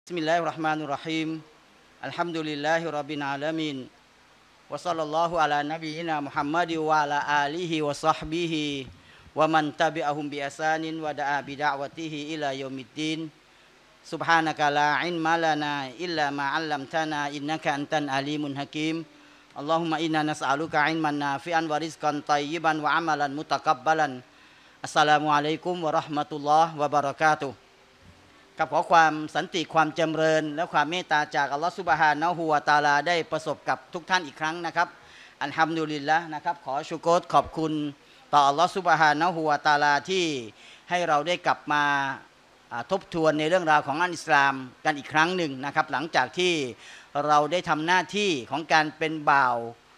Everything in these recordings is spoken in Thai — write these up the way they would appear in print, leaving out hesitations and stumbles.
Bismillahirrahmanirrahim. Alhamdulillahirabbil alamin. Wa sallallahu ala nabiyyina Muhammad wa ala alihi wa sahbihi wa man tabi'ahum bi ihsanin wa da'a bi da'watihi ila yaumiddin. Subhanaka la ilma lana illa ma 'allamtana innaka antal alimul hakim. Allahumma inna nas'aluka ilman nafi'an wa rizqan thayyiban wa amalan mutakabbalan. Assalamualaikum warahmatullahi wabarakatuhกับขอความสันติความจำเริญและความเมตตาจากอัลลอฮฺซุบฮานะฮูวะตะอาลาได้ประสบกับทุกท่านอีกครั้งนะครับอัลฮัมดุลิลละห์นะครับขอชุกรขอบคุณต่ออัลลอฮฺซุบฮานะฮูวะตะอาลาที่ให้เราได้กลับมาทบทวนในเรื่องราวของอัลอิสลามกันอีกครั้งหนึ่งนะครับหลังจากที่เราได้ทำหน้าที่ของการเป็นบ่าว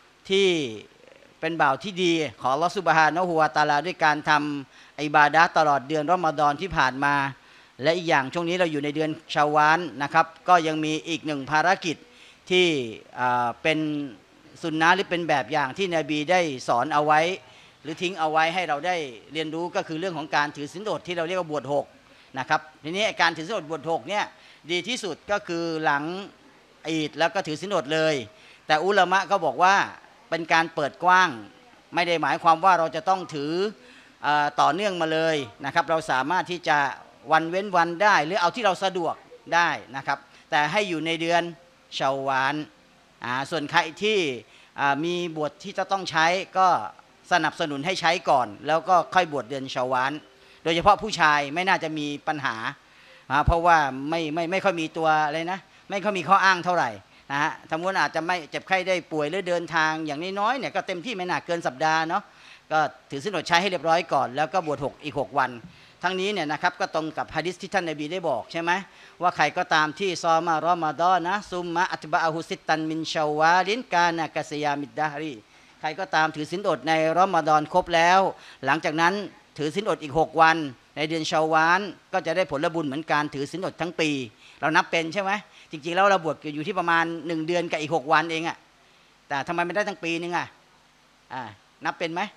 ที่ดีของอัลลอฮฺซุบฮานะฮูวะตะอาลาด้วยการทำอิบาดะห์ตลอดเดือนรอมฎอนที่ผ่านมาและอีกอย่างช่วงนี้เราอยู่ในเดือนชาวาลนะครับก็ยังมีอีกหนึ่งภารกิจที่เป็นสุนนะหรือเป็นแบบอย่างที่นบีได้สอนเอาไว้หรือทิ้งเอาไว้ให้เราได้เรียนรู้ก็คือเรื่องของการถือศีลอดที่เราเรียกว่าบวชหกนะครับทีนี้การถือศีลอดบวชหกเนี่ยดีที่สุดก็คือหลังอีดแล้วก็ถือศีลอดเลยแต่อุลามะก็บอกว่าเป็นการเปิดกว้างไม่ได้หมายความว่าเราจะต้องถือต่อเนื่องมาเลยนะครับเราสามารถที่จะวันเว้นวันได้หรือเอาที่เราสะดวกได้นะครับแต่ให้อยู่ในเดือนชาวาลส่วนใครที่มีบวชที่จะต้องใช้ก็สนับสนุนให้ใช้ก่อนแล้วก็ค่อยบวชเดือนชาวาลโดยเฉพาะผู้ชายไม่น่าจะมีปัญหาเพราะว่าไม่ค่อยมีตัวอะไรนะไม่ค่อยมีข้ออ้างเท่าไหร่นะฮะสมมติอาจจะไม่เจ็บไข้ได้ป่วยหรือเดินทางอย่างน้อยๆเนี่ยก็เต็มที่ไม่น่าเกินสัปดาห์เนาะก็ถือศีลอดใช้ให้เรียบร้อยก่อนแล้วก็บวชอีก6 วันทั้งนี้เนี่ยนะครับก็ตรงกับหะดีษที่ท่านนบีได้บอกใช่ไหมว่าใครก็ตามที่ซอมารอมฎอนนะซุมมะอัตบะอะฮุซิตันมินชาวาลินกานะกะซยามิดดะฮรีใครก็ตามถือศีลอดในรอมฎอนครบแล้วหลังจากนั้นถือศีลอดอีก6 วันในเดือนชาวาลก็จะได้ผลบุญเหมือนการถือศีลอดทั้งปีเรานับเป็นใช่ไหมจริงๆแล้วเราบวชอยู่ที่ประมาณ1 เดือนกับอีก6 วันเองอะแต่ทำไมไม่ได้ทั้งปีนึงอะนับเป็นไหม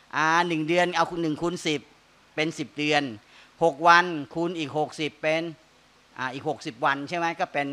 1 เดือนเอา1 คูณ 10เป็น10 เดือน6 วันคูณอีก60เป็นอีก60 วันใช่ไหมก็เป็น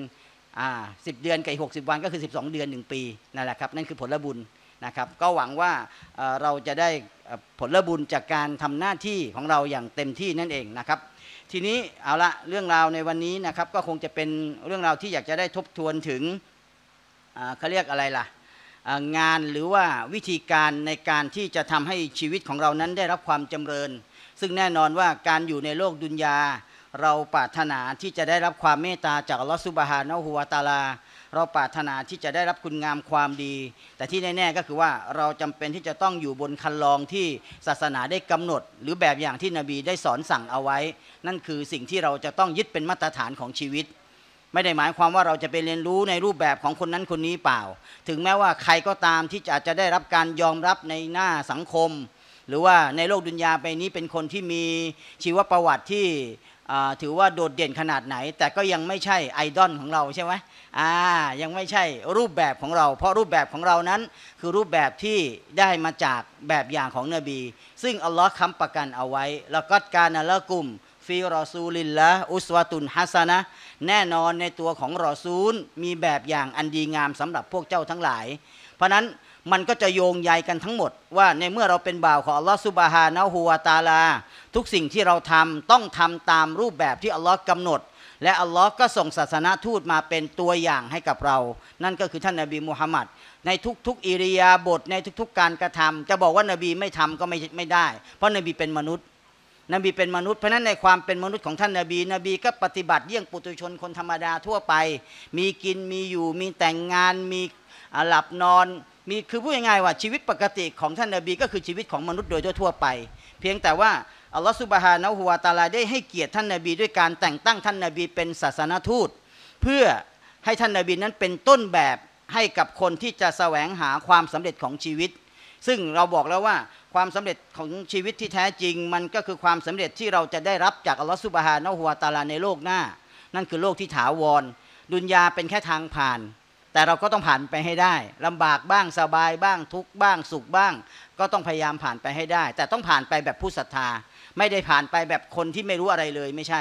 10 เดือนกับอีก60 วันก็คือ12 เดือน1 ปีนั่นแหละครับนั่นคือผลบุญนะครับก็หวังว่าเราจะได้ผลบุญจากการทำหน้าที่ของเราอย่างเต็มที่นั่นเองนะครับทีนี้เอาละเรื่องราวในวันนี้นะครับก็คงจะเป็นเรื่องราวที่อยากจะได้ทบทวนถึงเขาเรียกอะไรล่ะงานหรือว่าวิธีการในการที่จะทำให้ชีวิตของเรานั้นได้รับความจำเริญซึ่งแน่นอนว่าการอยู่ในโลกดุนยาเราปรารถนาที่จะได้รับความเมตตาจากอัลลอฮฺซุบฮานะฮูวะตะอาลาเราปรารถนาที่จะได้รับคุณงามความดีแต่ที่แน่ๆก็คือว่าเราจำเป็นที่จะต้องอยู่บนคันลองที่ศาสนาได้กำหนดหรือแบบอย่างที่นบีได้สอนสั่งเอาไว้นั่นคือสิ่งที่เราจะต้องยึดเป็นมาตรฐานของชีวิตไม่ได้หมายความว่าเราจะไปเรียนรู้ในรูปแบบของคนนั้นคนนี้เปล่าถึงแม้ว่าใครก็ตามที่อาจจะได้รับการยอมรับในหน้าสังคมหรือว่าในโลกดุนยาไปนี้เป็นคนที่มีชีวประวัติที่ถือว่าโดดเด่นขนาดไหนแต่ก็ยังไม่ใช่ไอดอลของเราใช่ไหมยังไม่ใช่รูปแบบของเราเพราะรูปแบบของเรานั้นคือรูปแบบที่ได้มาจากแบบอย่างของนบีซึ่งอัลลอฮ์ค้ำประกันเอาไว้แล้วก็การนะละกุมฟีรอซูลิลละอุสวะตุนฮัสนะแน่นอนในตัวของรอซูลมีแบบอย่างอันดีงามสำหรับพวกเจ้าทั้งหลายเพราะนั้นมันก็จะโยงใยกันทั้งหมดว่าในเมื่อเราเป็นบ่าวของอัลลอฮฺซุบฮานะฮูวะตะอาลาทุกสิ่งที่เราทำต้องทำตามรูปแบบที่อัลลอฮ์กำหนดและอัลลอฮ์ก็ส่งศาสนทูตมาเป็นตัวอย่างให้กับเรานั่นก็คือท่านนบีมุฮัมมัดในทุกๆอิริยาบถในทุกๆการกระทำจะบอกว่านบีไม่ทำก็ไม่ได้เพราะนบีเป็นมนุษย์นบีเป็นมนุษย์เพราะนั้นในความเป็นมนุษย์ของท่านนบีก็ปฏิบัติเยี่ยงปุถุชนคนธรรมดาทั่วไปมีกินมีอยู่มีแต่งงานมีหลับนอนมีคือพูดง่ายๆว่าชีวิตปกติของท่านนบีก็คือชีวิตของมนุษย์โดยทั่วไปเพียงแต่ว่าอัลลอฮฺซุบฮานะฮูวะตะอาลาได้ให้เกียรติท่านนบีด้วยการแต่งตั้งท่านนบีเป็นศาสนทูตเพื่อให้ท่านนบีนั้นเป็นต้นแบบให้กับคนที่จะแสวงหาความสำเร็จของชีวิตซึ่งเราบอกแล้วว่าความสำเร็จของชีวิตที่แท้จริงมันก็คือความสำเร็จที่เราจะได้รับจากอัลลอฮฺซุบฮานะฮูวะตะอาลาในโลกหน้านั่นคือโลกที่ถาวรดุนยาเป็นแค่ทางผ่านแต่เราก็ต้องผ่านไปให้ได้ลำบากบ้างสบายบ้างทุกข์บ้างสุขบ้างก็ต้องพยายามผ่านไปให้ได้แต่ต้องผ่านไปแบบผู้ศรัทธาไม่ได้ผ่านไปแบบคนที่ไม่รู้อะไรเลยไม่ใช่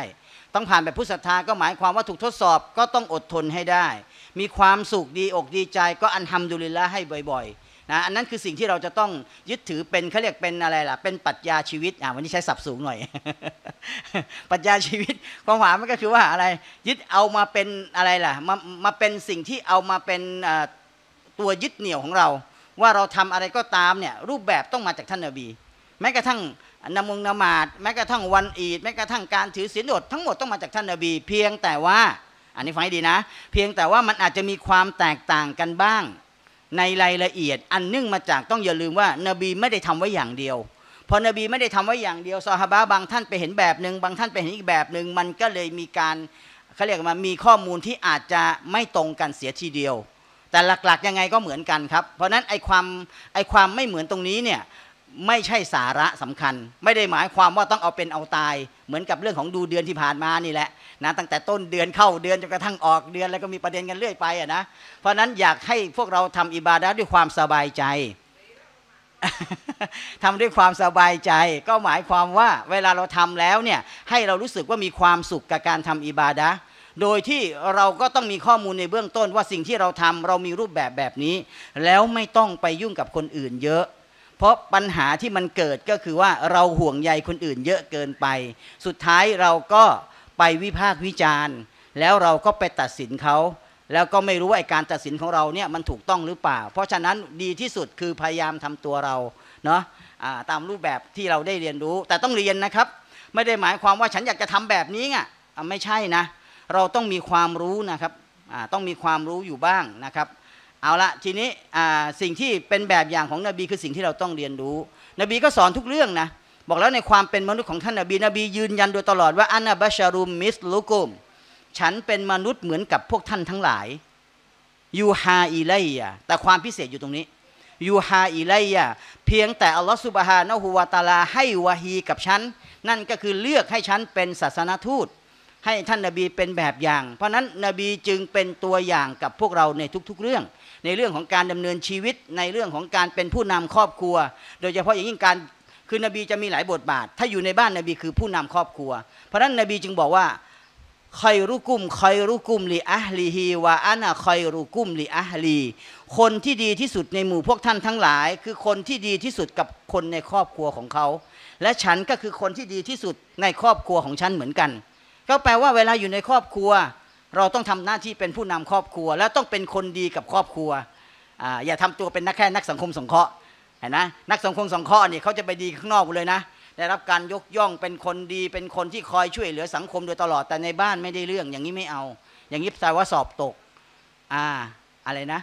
ต้องผ่านแบบผู้ศรัทธาก็หมายความว่าถูกทดสอบก็ต้องอดทนให้ได้มีความสุขดีอกดีใจก็อัลฮัมดุลิลละห์ให้บ่อยๆนะอันนั้นคือสิ่งที่เราจะต้องยึดถือเป็นเขาเรียกเป็นอะไรล่ะเป็นปรัชญาชีวิตวันนี้ใช้ศัพท์สูงหน่อย ปรัชญาชีวิตความหมายมันก็คือว่าอะไรยึดเอามาเป็นอะไรล่ะมาเป็นสิ่งที่เอามาเป็นตัวยึดเหนี่ยวของเราว่าเราทำอะไรก็ตามเนี่ยรูปแบบต้องมาจากท่านนบีแม้กระทั่งนมาดแม้กระทั่งวันอีดแม้กระทั่งการถือศีลอดทั้งหมดต้องมาจากท่านนบีเพียงแต่ว่าอันนี้ฟังให้ดีนะเพียงแต่ว่ามันอาจจะมีความแตกต่างกันบ้างในรายละเอียดอันเนื่องมาจากต้องอย่าลืมว่านบีไม่ได้ทำไว้อย่างเดียวพอนบีไม่ได้ทำไว้อย่างเดียวซอฮาบะห์บางท่านไปเห็นแบบหนึ่งบางท่านไปเห็นอีกแบบหนึ่งมันก็เลยมีการเขาเรียกว่ามีข้อมูลที่อาจจะไม่ตรงกันเสียทีเดียวแต่หลักๆยังไงก็เหมือนกันครับเพราะนั้นไอ้ความไม่เหมือนตรงนี้เนี่ยไม่ใช่สาระสำคัญไม่ได้หมายความว่าต้องเอาเป็นเอาตายเหมือนกับเรื่องของดูเดือนที่ผ่านมานี่แหละนะตั้งแต่ต้นเดือนเข้าเดือนจนกระทั่งออกเดือนแล้วก็มีประเด็นกันเรื่อยไปนะเพราะนั้นอยากให้พวกเราทำอิบาดะห์ด้วยความสบายใจ ทำด้วยความสบายใจก็หมายความว่าเวลาเราทำแล้วเนี่ยให้เรารู้สึกว่ามีความสุขกับการทำอิบาดะห์โดยที่เราก็ต้องมีข้อมูลในเบื้องต้นว่าสิ่งที่เราทำเรามีรูปแบบนี้แล้วไม่ต้องไปยุ่งกับคนอื่นเยอะเพราะปัญหาที่มันเกิดก็คือว่าเราห่วงใยคนอื่นเยอะเกินไปสุดท้ายเราก็ไปวิพากษ์วิจารณ์แล้วเราก็ไปตัดสินเขาแล้วก็ไม่รู้ว่าการตัดสินของเราเนี่ยมันถูกต้องหรือเปล่าเพราะฉะนั้นดีที่สุดคือพยายามทำตัวเราเนาะตามรูปแบบที่เราได้เรียนรู้แต่ต้องเรียนนะครับไม่ได้หมายความว่าฉันอยากจะทำแบบนี้ไงไม่ใช่นะเราต้องมีความรู้นะครับต้องมีความรู้อยู่บ้างนะครับเอาละทีนี้สิ่งที่เป็นแบบอย่างของนบีคือสิ่งที่เราต้องเรียนรู้นบีก็สอนทุกเรื่องนะบอกแล้วในความเป็นมนุษย์ของท่านนบียืนยันโดยตลอดว่าอันนะบัชารุมมิสลุกุมฉันเป็นมนุษย์เหมือนกับพวกท่านทั้งหลายยูฮาอิไลยะแต่ความพิเศษอยู่ตรงนี้ยูฮาอิไลยะเพียงแต่อัลลอฮฺซุบฮานะฮูวะตะอาลาให้วะฮีกับฉันนั่นก็คือเลือกให้ฉันเป็นศาสนทูตให้ท่านนบีเป็นแบบอย่างเพราะนั้นนบีจึงเป็นตัวอย่างกับพวกเราในทุกๆเรื่องในเรื่องของการดำเนินชีวิตในเรื่องของการเป็นผู้นำครอบครัวโดยเฉพาะอย่างยิ่งการคือนบีจะมีหลายบทบาทถ้าอยู่ในบ้านนบีคือผู้นำครอบครัวเพราะนั้นนบีจึงบอกว่าคอยรุกุมลิอะฮลีฮีวะอานะคอยรุกุมลิอะฮลีคนที่ดีที่สุดในหมู่พวกท่านทั้งหลายคือคนที่ดีที่สุดกับคนในครอบครัวของเขาและฉันก็คือคนที่ดีที่สุดในครอบครัวของฉันเหมือนกันก็แปลว่าเวลาอยู่ในครอบครัวเราต้องทำหน้าที่เป็นผู้นำครอบครัวและต้องเป็นคนดีกับครอบครัวอย่าทำตัวเป็นแค่นักสังคมสงเคราะห์เห็นนะนักสังคมสงเคราะห์นี่เขาจะไปดีข้างนอกเลยนะได้รับการยกย่องเป็นคนดีเป็นคนที่คอยช่วยเหลือสังคมโดยตลอดแต่ในบ้านไม่ได้เรื่องอย่างนี้ไม่เอาอย่างนี้แปลว่าสอบตกอะไรนะ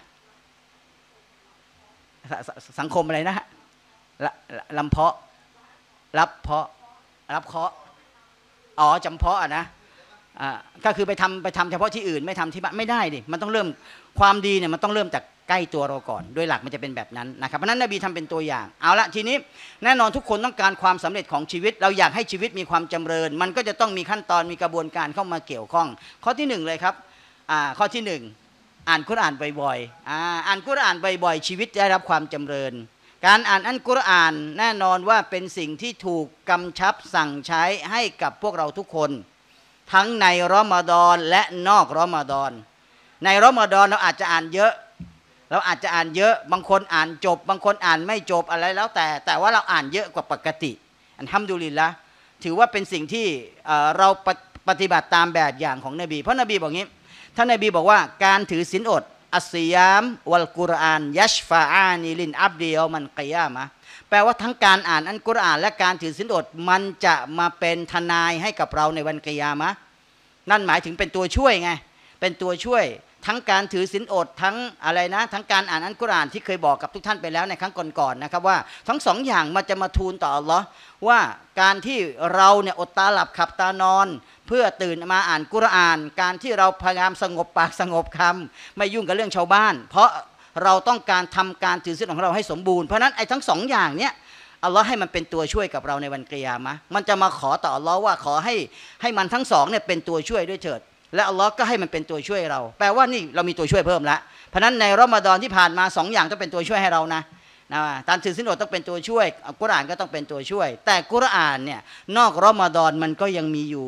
สังคมอะไรนะลำเพาะรับเพาะรับเคาะจำเพาะนะก็คือไปทำเฉพาะที่อื่นไม่ทำที่บ้านไม่ได้ดิมันต้องเริ่มความดีเนี่ยมันต้องเริ่มจากใกล้ตัวเราก่อนโดยหลักมันจะเป็นแบบนั้นนะครับเพราะนั้นนบีทำเป็นตัวอย่างเอาละทีนี้แน่นอนทุกคนต้องการความสำเร็จของชีวิตเราอยากให้ชีวิตมีความจำเริญมันก็จะต้องมีขั้นตอนมีกระบวนการเข้ามาเกี่ยวข้องข้อที่1เลยครับข้อที่1อ่านกุรอานบ่อยๆอ่านกุรอานบ่อยๆชีวิตได้รับความจำเริญการอ่านอัลกุรอานแน่นอนว่าเป็นสิ่งที่ถูกกำชับสั่งใช้ให้กับพวกเราทุกคนทั้งในรอมฎอนและนอกรอมฎอนในรอมฎอนเราอาจจะอ่านเยอะบางคนอ่านจบบางคนอ่านไม่จบอะไรแล้วแต่ว่าเราอ่านเยอะกว่าปกติอัลฮัมดุลิลละห์ถือว่าเป็นสิ่งที่เราปฏิบัติตามแบบอย่างของนบีเพราะนบีบอกงี้ท่านนบีบอกว่าการถือศีลอดอัสซิยามวัลกุรอานยัชฟาอานิลินอับดียอมันกิยามะห์แปลว่าทั้งการอ่านอัลกุรอานและการถือศีลอดมันจะมาเป็นทนายให้กับเราในวันกิยามะห์นั่นหมายถึงเป็นตัวช่วยไงเป็นตัวช่วยทั้งการถือศีลอดทั้งอะไรนะทั้งการอ่านอัลกุรอานที่เคยบอกกับทุกท่านไปแล้วในครั้งก่อนๆนะครับว่าทั้งสองอย่างมันจะมาทูลต่ออัลลอฮ์ว่าการที่เราเนี่ยอดตาหลับขับตานอนเพื่อตื่นมาอ่านกุรอานการที่เราพยายามสงบปากสงบคำไม่ยุ่งกับเรื่องชาวบ้านเพราะเราต้องการทำการถือศีลของเราให้สมบูรณ์เพราะนั้นไอ้ทั้งสองอย่างเนี้ยอัลลอฮ์ให้มันเป็นตัวช่วยกับเราในวันกิยามะห์มันจะมาขอต่ออัลลอฮ์ว่าขอให้มันทั้งสองเนี่ยเป็นตัวช่วยด้วยเถิดและอัลลอฮ์ก็ให้มันเป็นตัวช่วยเราแปลว่านี่เรามีตัวช่วยเพิ่มละเพราะนั้นในรอมฎอนที่ผ่านมา2อย่างต้องเป็นตัวช่วยให้เรานะการถือศีลอดต้องเป็นตัวช่วยกุรอานก็ต้องเป็นตัวช่วยแต่กุรอานเนี่ยนอกรอมฎอนมันก็ยังมีอยู่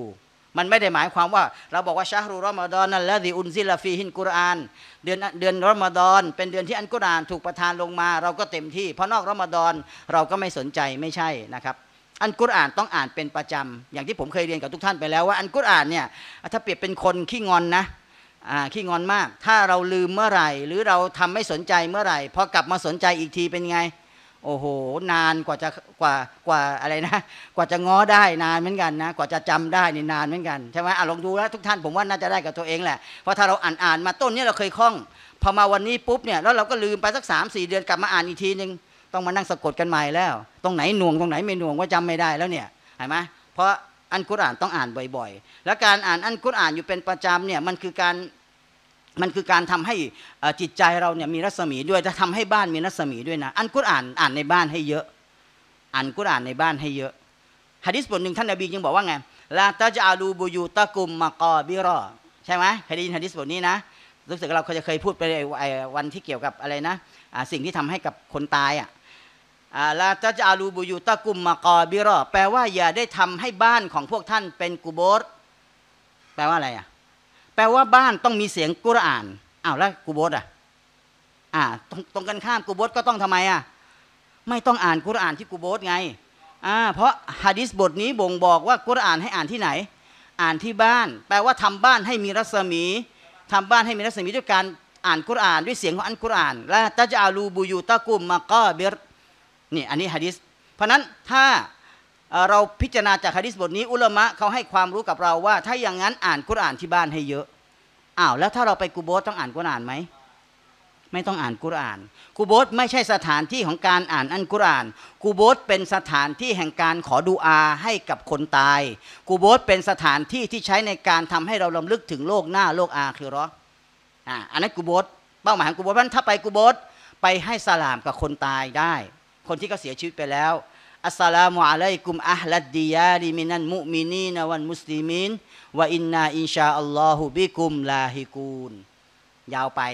มันไม่ได้หมายความว่าเราบอกว่าชะฮรุรอมฎอนนั่นละดิอุนซิลฟีฮินกุรอานเดือนรอมฎอนเป็นเดือนที่อัลกุรอานถูกประทานลงมาเราก็เต็มที่เพราะนอกรอมฎอนเราก็ไม่สนใจไม่ใช่นะครับอัลกุรอานต้องอ่านเป็นประจำอย่างที่ผมเคยเรียนกับทุกท่านไปแล้วว่าอัลกุรอานเนี่ยถ้าเปรียบเป็นคนขี้งอนนะขี้งอนมากถ้าเราลืมเมื่อไหร่หรือเราทำไม่สนใจเมื่อไหร่พอกลับมาสนใจอีกทีเป็นไงโอ้โหนานกว่าจะกว่าอะไรนะกว่าจะง้อได้นานเหมือนกันนะกว่าจะจำได้นี่นานเหมือนกันใช่ไหมลองดูแล้วทุกท่านผมว่าน่าจะได้กับตัวเองแหละเพราะถ้าเราอ่านมาต้นนี้เราเคยคล่องพอมาวันนี้ปุ๊บเนี่ยแล้วเราก็ลืมไปสัก3-4 เดือนกลับมาอ่านอีกทีนึงต้องมานั่งสะกดกันใหม่แล้วตรงไหนหน่วงตรงไหนไม่หน่วงว่าจำไม่ได้แล้วเนี่ยเห็นไหมเพราะอัลกุรอานต้องอ่านบ่อยๆและการอ่านอัลกุรอานอยู่เป็นประจำเนี่ยมันคือการทำให้จิตใจเราเนี่ยมีรัศมีด้วยจะทำให้บ้านมีรัศมีด้วยนะอัลกุรอานอ่านในบ้านให้เยอะอ่านกุรอานในบ้านให้เยอะหะดีษบทหนึ่งท่านนบีจึงบอกว่าไงลาตะจาลูบุยูตะกุมมะกอบิรอใช่ไหมเคยได้ยินหะดีษบทนี้นะรู้สึกเราเคยพูดไปวันที่เกี่ยวกับอะไรนะสิ่งที่ทำให้กับคนตายลาตะจาลูบุยูตะกุมมะกอบิรอแปลว่าอย่าได้ทำให้บ้านของพวกท่านเป็นกุโบร์แปลว่าอะไรแปลว่าบ้านต้องมีเสียงกุรอานอ้าวแล้วกุโบร์ตรงกันข้ามกุโบร์ก็ต้องทำไมไม่ต้องอ่านกุรอานที่กุโบร์ไงเพราะหะดีษบทนี้บ่งบอกว่ากุรอานให้อ่านที่ไหนอ่านที่บ้านแปลว่าทำบ้านให้มีรัศมีทำบ้านให้มีรัศมีด้วยการอ่านกุรอานด้วยเสียงของอัลกุรอานและตะจาลูบุยูตะกุมมะกอบิรนี่อันนี้หะดีษเพราะนั้นถ้าเราพิจารณาจากหะดีษบทนี้อุลามะเขาให้ความรู้กับเราว่าถ้าอย่างนั้นอ่านกุรอานที่บ้านให้เยอะแล้วถ้าเราไปกุโบร์ต้องอ่านกุรอานไหมไม่ต้องอ่านกุรอานกุโบร์ไม่ใช่สถานที่ของการอ่านอัลกุรอานกุโบร์เป็นสถานที่แห่งการขอดุอาให้กับคนตายกุโบร์เป็นสถานที่ที่ใช้ในการทำให้เรารำลึกถึงโลกหน้าโลกอาคิเราะห์อันนั้นกุโบร์เป้าหมายของกุโบร์เพราะฉะนั้นถ้าไปกุโบร์ไปให้สลามกับคนตายได้คนที่เขาเสียชีวิตไปแล้วอัสสลามุอะลัยกุมอะห์ลัดดิยาริมินัลมุอ์มินีนวัลมุสลิมีนวะอินนาอินชาอัลลอฮุบิกุมลาฮิกูนยาวไป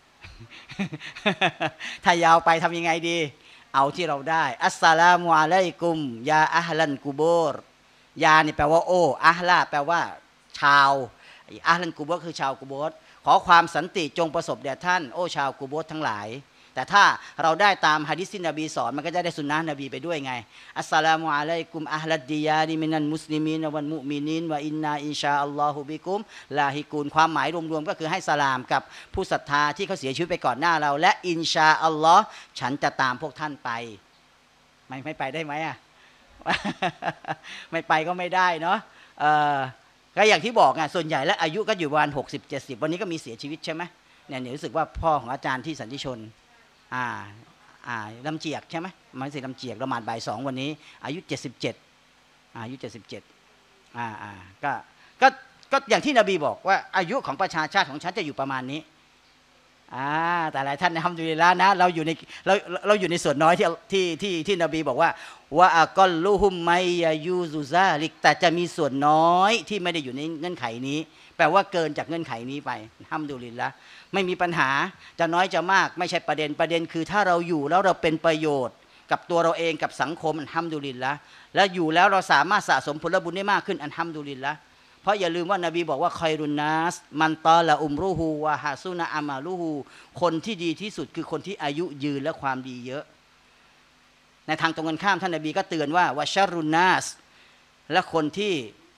ถ้ายาวไปทำยังไงดีเอาที่เราได้อัสสลามุอะลัยกุมยาอะห์ลันกุโบรยานี่แปลว่าโอ้อะห์ลาแปลว่าชาวอะห์ลันกุโบรคือชาวกุโบรขอความสันติจงประสบแด่ท่านโอ้ชาวกุโบรทั้งหลายแต่ถ้าเราได้ตามหะดีษที่นบีสอนมันก็จะได้สุนนะนบีไปด้วยไงอัสสลามุอะลัยกุมอะห์ลัดดิยาริมินัลมุสลิมีนวัลมุอ์มินีนวะอินนาอินชาอัลลอฮุบิกุมลาฮิกูนความหมายรวมๆก็คือให้สลามกับผู้ศรัทธาที่เขาเสียชีวิตไปก่อนหน้าเราและอินชาอัลลอฮ์ฉันจะตามพวกท่านไปไม่ไปได้ไหมไม่ไปก็ไม่ได้เนาะก็อย่างที่บอกไงส่วนใหญ่แล้วอายุก็อยู่ประมาณ60-70วันนี้ก็มีเสียชีวิตใช่ไหมเนี่ยรู้สึกว่าพ่อของอาจารย์ที่สันติชนลำเจียกใช่ไหมมันสิลำเจียกละหมาดบ่าย2วันนี้อายุ77อายุ77ก็อย่างที่นบีบอกว่าอายุของประชาชาติของฉันจะอยู่ประมาณนี้แต่หลายท่านนะฮัมดุลิลละห์นะเราอยู่ในส่วนน้อยที่นบีบอกว่าอักลลุฮุมไมยายูซุซาลิกแต่จะมีส่วนน้อยที่ไม่ได้อยู่ในเงื่อนไขนี้แปลว่าเกินจากเงื่อนไขนี้ไปฮัมดุลิลละห์ไม่มีปัญหาจะน้อยจะมากไม่ใช่ประเด็นคือถ้าเราอยู่แล้วเราเป็นประโยชน์กับตัวเราเองกับสังคมอัลฮัมดุลิลละห์และอยู่แล้วเราสามารถสะสมผลบุญได้มากขึ้นอัลฮัมดุลิลละห์เพราะอย่าลืมว่านบีบอกว่าคอยรุนนัสมันตอละอุมรุฮูวะฮาซุนะอามาลุฮูคนที่ดีที่สุดคือคนที่อายุยืนและความดีเยอะในทางตรงกันข้ามท่านนบีก็เตือนว่าวะชารุนนัสและคนที่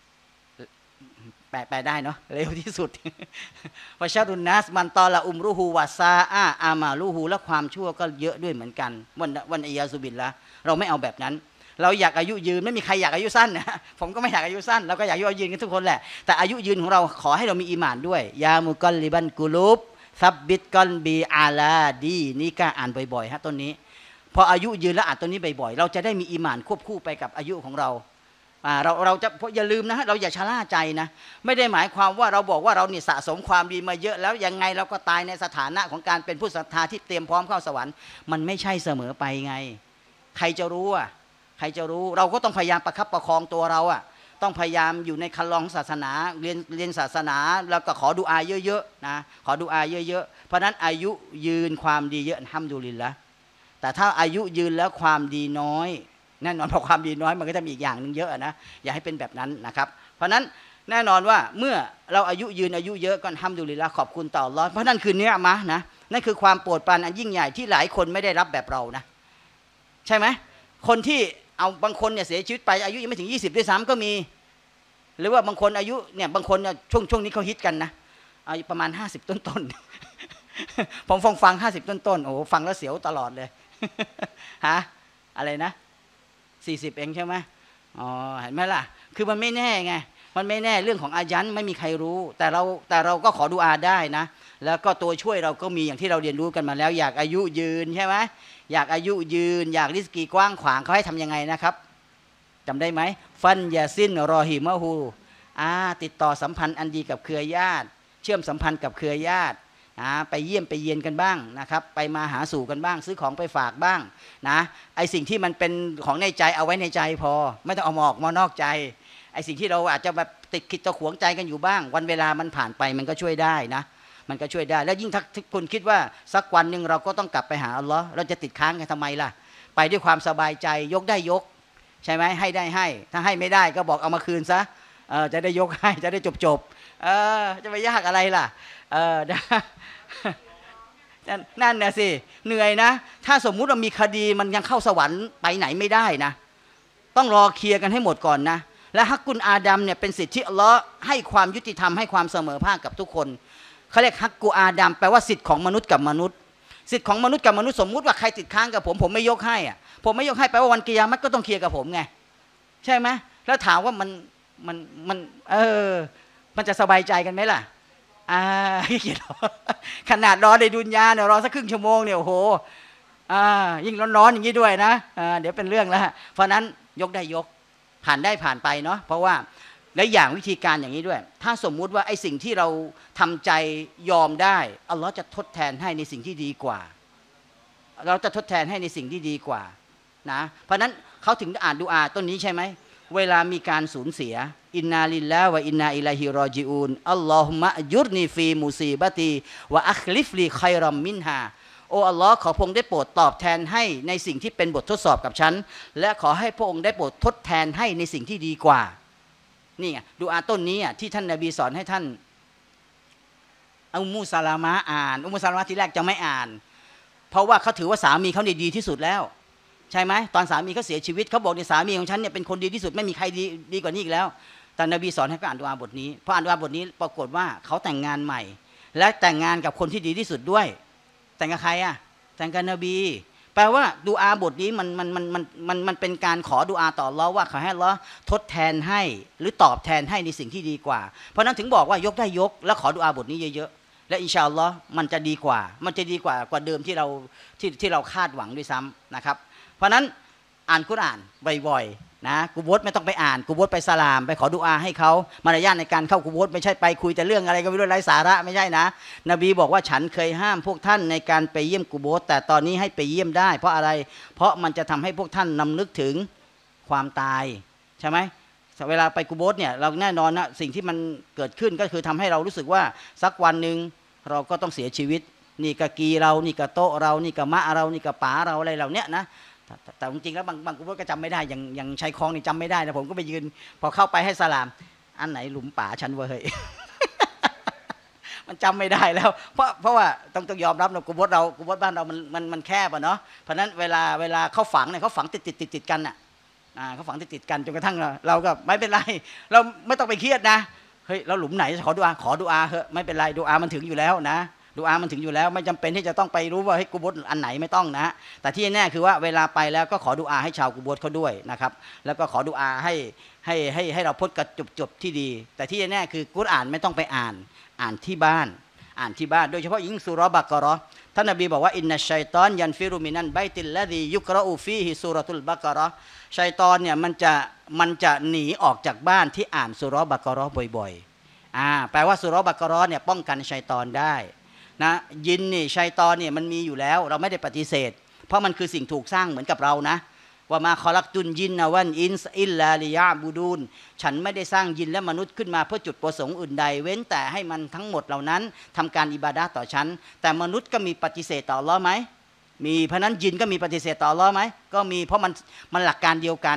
แปลได้เนาะเร็วที่สุดวะชารุนนัสมันตอละอุมรุฮูวะซาอามาลุฮูและความชั่วก็เยอะด้วยเหมือนกันวันอียาซุบิลละเราไม่เอาแบบนั้นเราอยากอายุยืนไม่มีใครอยากอายุสั้นนะผมก็ไม่อยากอายุสั้นเราก็อยากอายุยืนกันทุกคนแหละแต่อายุยืนของเราขอให้เรามีอีหม่านด้วยยามุกอลลิบันกุลูบซับบิตกอลบีอาลาดีนี่ก็อ่านบ่อยๆต้นนี้พออายุยืนแล้วอ่านต้นนี้บ่อยๆเราจะได้มีอีหม่านควบคู่ไปกับอายุของเราเราจะอย่าลืมนะเราอย่าชะล่าใจนะไม่ได้หมายความว่าเราบอกว่าเราเนี่ยสะสมความดีมาเยอะแล้วยังไงเราก็ตายในสถานะของการเป็นผู้ศรัทธาที่เตรียมพร้อมเข้าสวรรค์มันไม่ใช่เสมอไปไงใครจะรู้ใครจะรู้เราก็ต้องพยายามประคับประคองตัวเราต้องพยายามอยู่ในคันลองศาสนาเรียนศาสนาแล้วก็ขอดุอาเยอะๆนะขอดุอาเยอะๆเพราะนั้นอายุยืนความดีเยอะอัลฮัมดุลิลละห์แต่ถ้าอายุยืนแล้วความดีน้อยแน่นอนพอความดีน้อยมันก็จะมีอีกอย่างนึงเยอะนะอย่าให้เป็นแบบนั้นนะครับเพราะนั้นแน่นอนว่าเมื่อเราอายุยืนอายุเยอะก็ฮัมดุลิลละห์ขอบคุณต่ออัลเลาะห์เพราะนั่นคือเนื้อมะนะนั่นคือความโปรดปรานอันยิ่งใหญ่ที่หลายคนไม่ได้รับแบบเรานะใช่ไหมคนที่เอาบางคนเนี่ยเสียชีวิตไปอายุยังไม่ถึง20ด้วยซ้ำก็มีหรือว่าบางคนอายุเนี่ยบางคนเนี่ยช่วงนี้เขาฮิตกันนะอายุประมาณ50ต้นๆผมฟัง50ต้นๆโอ้ฟังแล้วเสียวตลอดเลยฮะอะไรนะ40เองใช่ไหมอ๋อเห็นไหมล่ะคือมันไม่แน่ไงมันไม่แน่เรื่องของอายันไม่มีใครรู้แต่เราก็ขอดุอาได้นะแล้วก็ตัวช่วยเราก็มีอย่างที่เราเรียนรู้กันมาแล้วอยากอายุยืนใช่ไหมอยากอายุยืนอยากริสกีกว้างขวางเขาให้ทำยังไงนะครับจำได้ไหมฟันยาซินรอฮิมะฮูติดต่อสัมพันธ์อันดีกับเครือญาติเชื่อมสัมพันธ์กับเครือญาติไปเยี่ยมไปเยียนกันบ้างนะครับไปมาหาสู่กันบ้างซื้อของไปฝากบ้างนะไอสิ่งที่มันเป็นของในใจเอาไว้ในใจพอไม่ต้องเอาออกมานอกใจไอสิ่งที่เราอาจจะแบบติดคิดตะขวงใจกันอยู่บ้างวันเวลามันผ่านไปมันก็ช่วยได้นะมันก็ช่วยได้แล้วยิ่งถ้าคุณคิดว่าสักวันหนึ่งเราก็ต้องกลับไปหาอัลลอฮ์เราจะติดค้างกันทำไมล่ะไปด้วยความสบายใจยกได้ยกใช่ไหมให้ได้ให้ถ้าให้ไม่ได้ก็บอกเอามาคืนซะจะได้ยกให้จะได้จบจะไปยากอะไรล่ะนั่นน่ะสิเหนื่อยนะถ้าสมมุติว่ามีคดีมันยังเข้าสวรรค์ไปไหนไม่ได้นะต้องรอเคลียร์กันให้หมดก่อนนะและฮักกุลอาดัมเนี่ยเป็นสิทธิอัลลอฮ์ให้ความยุติธรรมให้ความเสมอภาคกับทุกคนเขาเรียกฮักกุอาดัมแปลว่าสิทธิของมนุษย์กับมนุษย์สิทธิของมนุษย์กับมนุษย์สมมุติว่าใครติดค้างกับผมไม่ยกให้อ่ะผมไม่ยกให้แปลว่าวันกิยามะฮ์ก็ต้องเคลียร์กับผมไงใช่ไหมแล้วถามว่ามันมันจะสบายใจกันไหมล่ะเกียรขนาดรอในดุนยาเนี่ยรอสักครึ่งชั่วโมงเนี่ยโอ้โหยิ่งร้อนๆอย่างนี้ด้วยนะเดี๋ยวเป็นเรื่องแล้วเพราะนั้นยกได้ยกผ่านได้ผ่านไปเนาะเพราะว่าและอย่างวิธีการอย่างนี้ด้วยถ้าสมมุติว่าไอ้สิ่งที่เราทำใจยอมได้อัลลอฮ์จะทดแทนให้ในสิ่งที่ดีกว่าเราจะทดแทนให้ในสิ่งที่ดีกว่านะเพราะนั้นเขาถึงอ่านดุอาต้นนี้ใช่ไหมเวลามีการสูญเสียอินนาลิลลาห์วะอินนาอิลัยฮิรอญิอูนอัลลอฮุมะยุรนีฟีมุซีบะตีวะอัคลิฟลีคัยรัมมินฮาโอ้อัลลอฮ์ขอพระองค์ได้โปรดตอบแทนให้ในสิ่งที่เป็นบททดสอบกับฉันและขอให้พระองค์ได้โปรดทดแทนให้ในสิ่งที่ดีกว่านี่ไงดุอาต้นนี้ที่ท่านนบีสอนให้ท่านอุมมุสลามะอ่านอุมมุสลามะทีแรกจะไม่อ่านเพราะว่าเขาถือว่าสามีเขาดีที่สุดแล้วใช่ไหมตอนสามีเขาเสียชีวิตเขาบอกในสามีของฉันเนี่ยเป็นคนดีที่สุดไม่มีใครดีกว่านี้อีกแล้วแต่นบีสอนให้เขาอ่านดุอาบทนี้พออ่านดุอาบทนี้ปรากฏว่าเขาแต่งงานใหม่และแต่งงานกับคนที่ดีที่สุดด้วยแต่งกับใครแต่งกับนบีแปลว่าดุอาบทนี้มันเป็นการขอดุอาต่ออัลเลาะห์ว่าขอให้อัลเลาะห์ทดแทนให้หรือตอบแทนให้ในสิ่งที่ดีกว่าเพราะนั้นถึงบอกว่ายกได้ยกแล้วขอดุอาบทนี้เยอะๆและอินชาอัลเลาะห์มันจะดีกว่าเดิมที่เราคาดหวังด้วยซ้ำนะครับเพราะนั้นอ่านกุรอานบ่อยๆนะกุโบสไม่ต้องไปอ่านกุโบสไปสลามไปขอดุอาให้เขามารยาทในการเข้ากุโบสไม่ใช่ไปคุยแต่เรื่องอะไรก็ไม่รู้ไร้สาระไม่ใช่นะนบีบอกว่าฉันเคยห้ามพวกท่านในการไปเยี่ยมกุโบสแต่ตอนนี้ให้ไปเยี่ยมได้เพราะอะไรเพราะมันจะทำให้พวกท่านนำนึกถึงความตายใช่ไหมเวลาไปกุโบสเนี่ยเราแน่นอนนะสิ่งที่มันเกิดขึ้นก็คือทำให้เรารู้สึกว่าสักวันหนึ่งเราก็ต้องเสียชีวิตนี่กะกีเรานี่กะโต๊ะเรานี่กะมะเรานี่กะป๋าเราอะไรเหล่านี้นะแต่จริงๆแล้วบางกุโบสก็จำไม่ได้อย่างชัยคลองนี่จำไม่ได้นะผมก็ไปยืนพอเข้าไปให้สลามอันไหนหลุมป๋าฉันเว้ย มันจำไม่ได้แล้วเพราะว่าต้องยอมรับนะกุโบสบ้านเรามันแคบเนาะเพราะนั้นเวลาเขาฝังเนี่ยเขาฝังติดกันเขาฝังติดกันจนกระทั่งเราก็ไม่เป็นไรเราไม่ต้องไปเครียดนะเฮ้ยเราหลุมไหนขอดุอาเถอะไม่เป็นไรดุอามันถึงอยู่แล้วนะดุอามันถึงอยู่แล้วไม่จำเป็นที่จะต้องไปรู้ว่าให้กุโบสอันไหนไม่ต้องนะแต่ที่แน่คือว่าเวลาไปแล้วก็ขอดุอาให้ชาวกุโบสเขาด้วยนะครับแล้วก็ขอดุอาให้เราพ้นกับจบที่ดีแต่ที่แน่คือกุรอานไม่ต้องไปอ่านที่บ้านโดยเฉพาะยิ่งซูเราะห์บักเราะห์ท่านนบีบอกว่าอินนัชชัยฏอนยันฟิรุมินันไบติลลซียุกเราะอูฟีฮิซูเราะตุลบักเราะห์ชัยฏอนเนี่ยมันจะหนีออกจากบ้านที่อ่านซูเราะห์บักเราะห์บ่อยๆแปลว่าซูเราะห์บักเราะห์เนี่ยป้องกันชัยฏอนได้นะยินนี่ชัยฏอนเนี่ยมันมีอยู่แล้วเราไม่ได้ปฏิเสธเพราะมันคือสิ่งถูกสร้างเหมือนกับเรานะว่ามาคอลักตุนยินนะวันอินส์อิลลาลิยะบูดูนฉันไม่ได้สร้างยินและมนุษย์ขึ้นมาเพื่อจุดประสงค์อื่นใดเว้นแต่ให้มันทั้งหมดเหล่านั้นทำการอิบาดะห์ต่อฉันแต่มนุษย์ก็มีปฏิเสธต่ออัลเลาะห์ไหมมีเพราะนั้นยินก็มีปฏิเสธต่ออัลเลาะห์ไหมก็มีเพราะมันหลักการเดียวกัน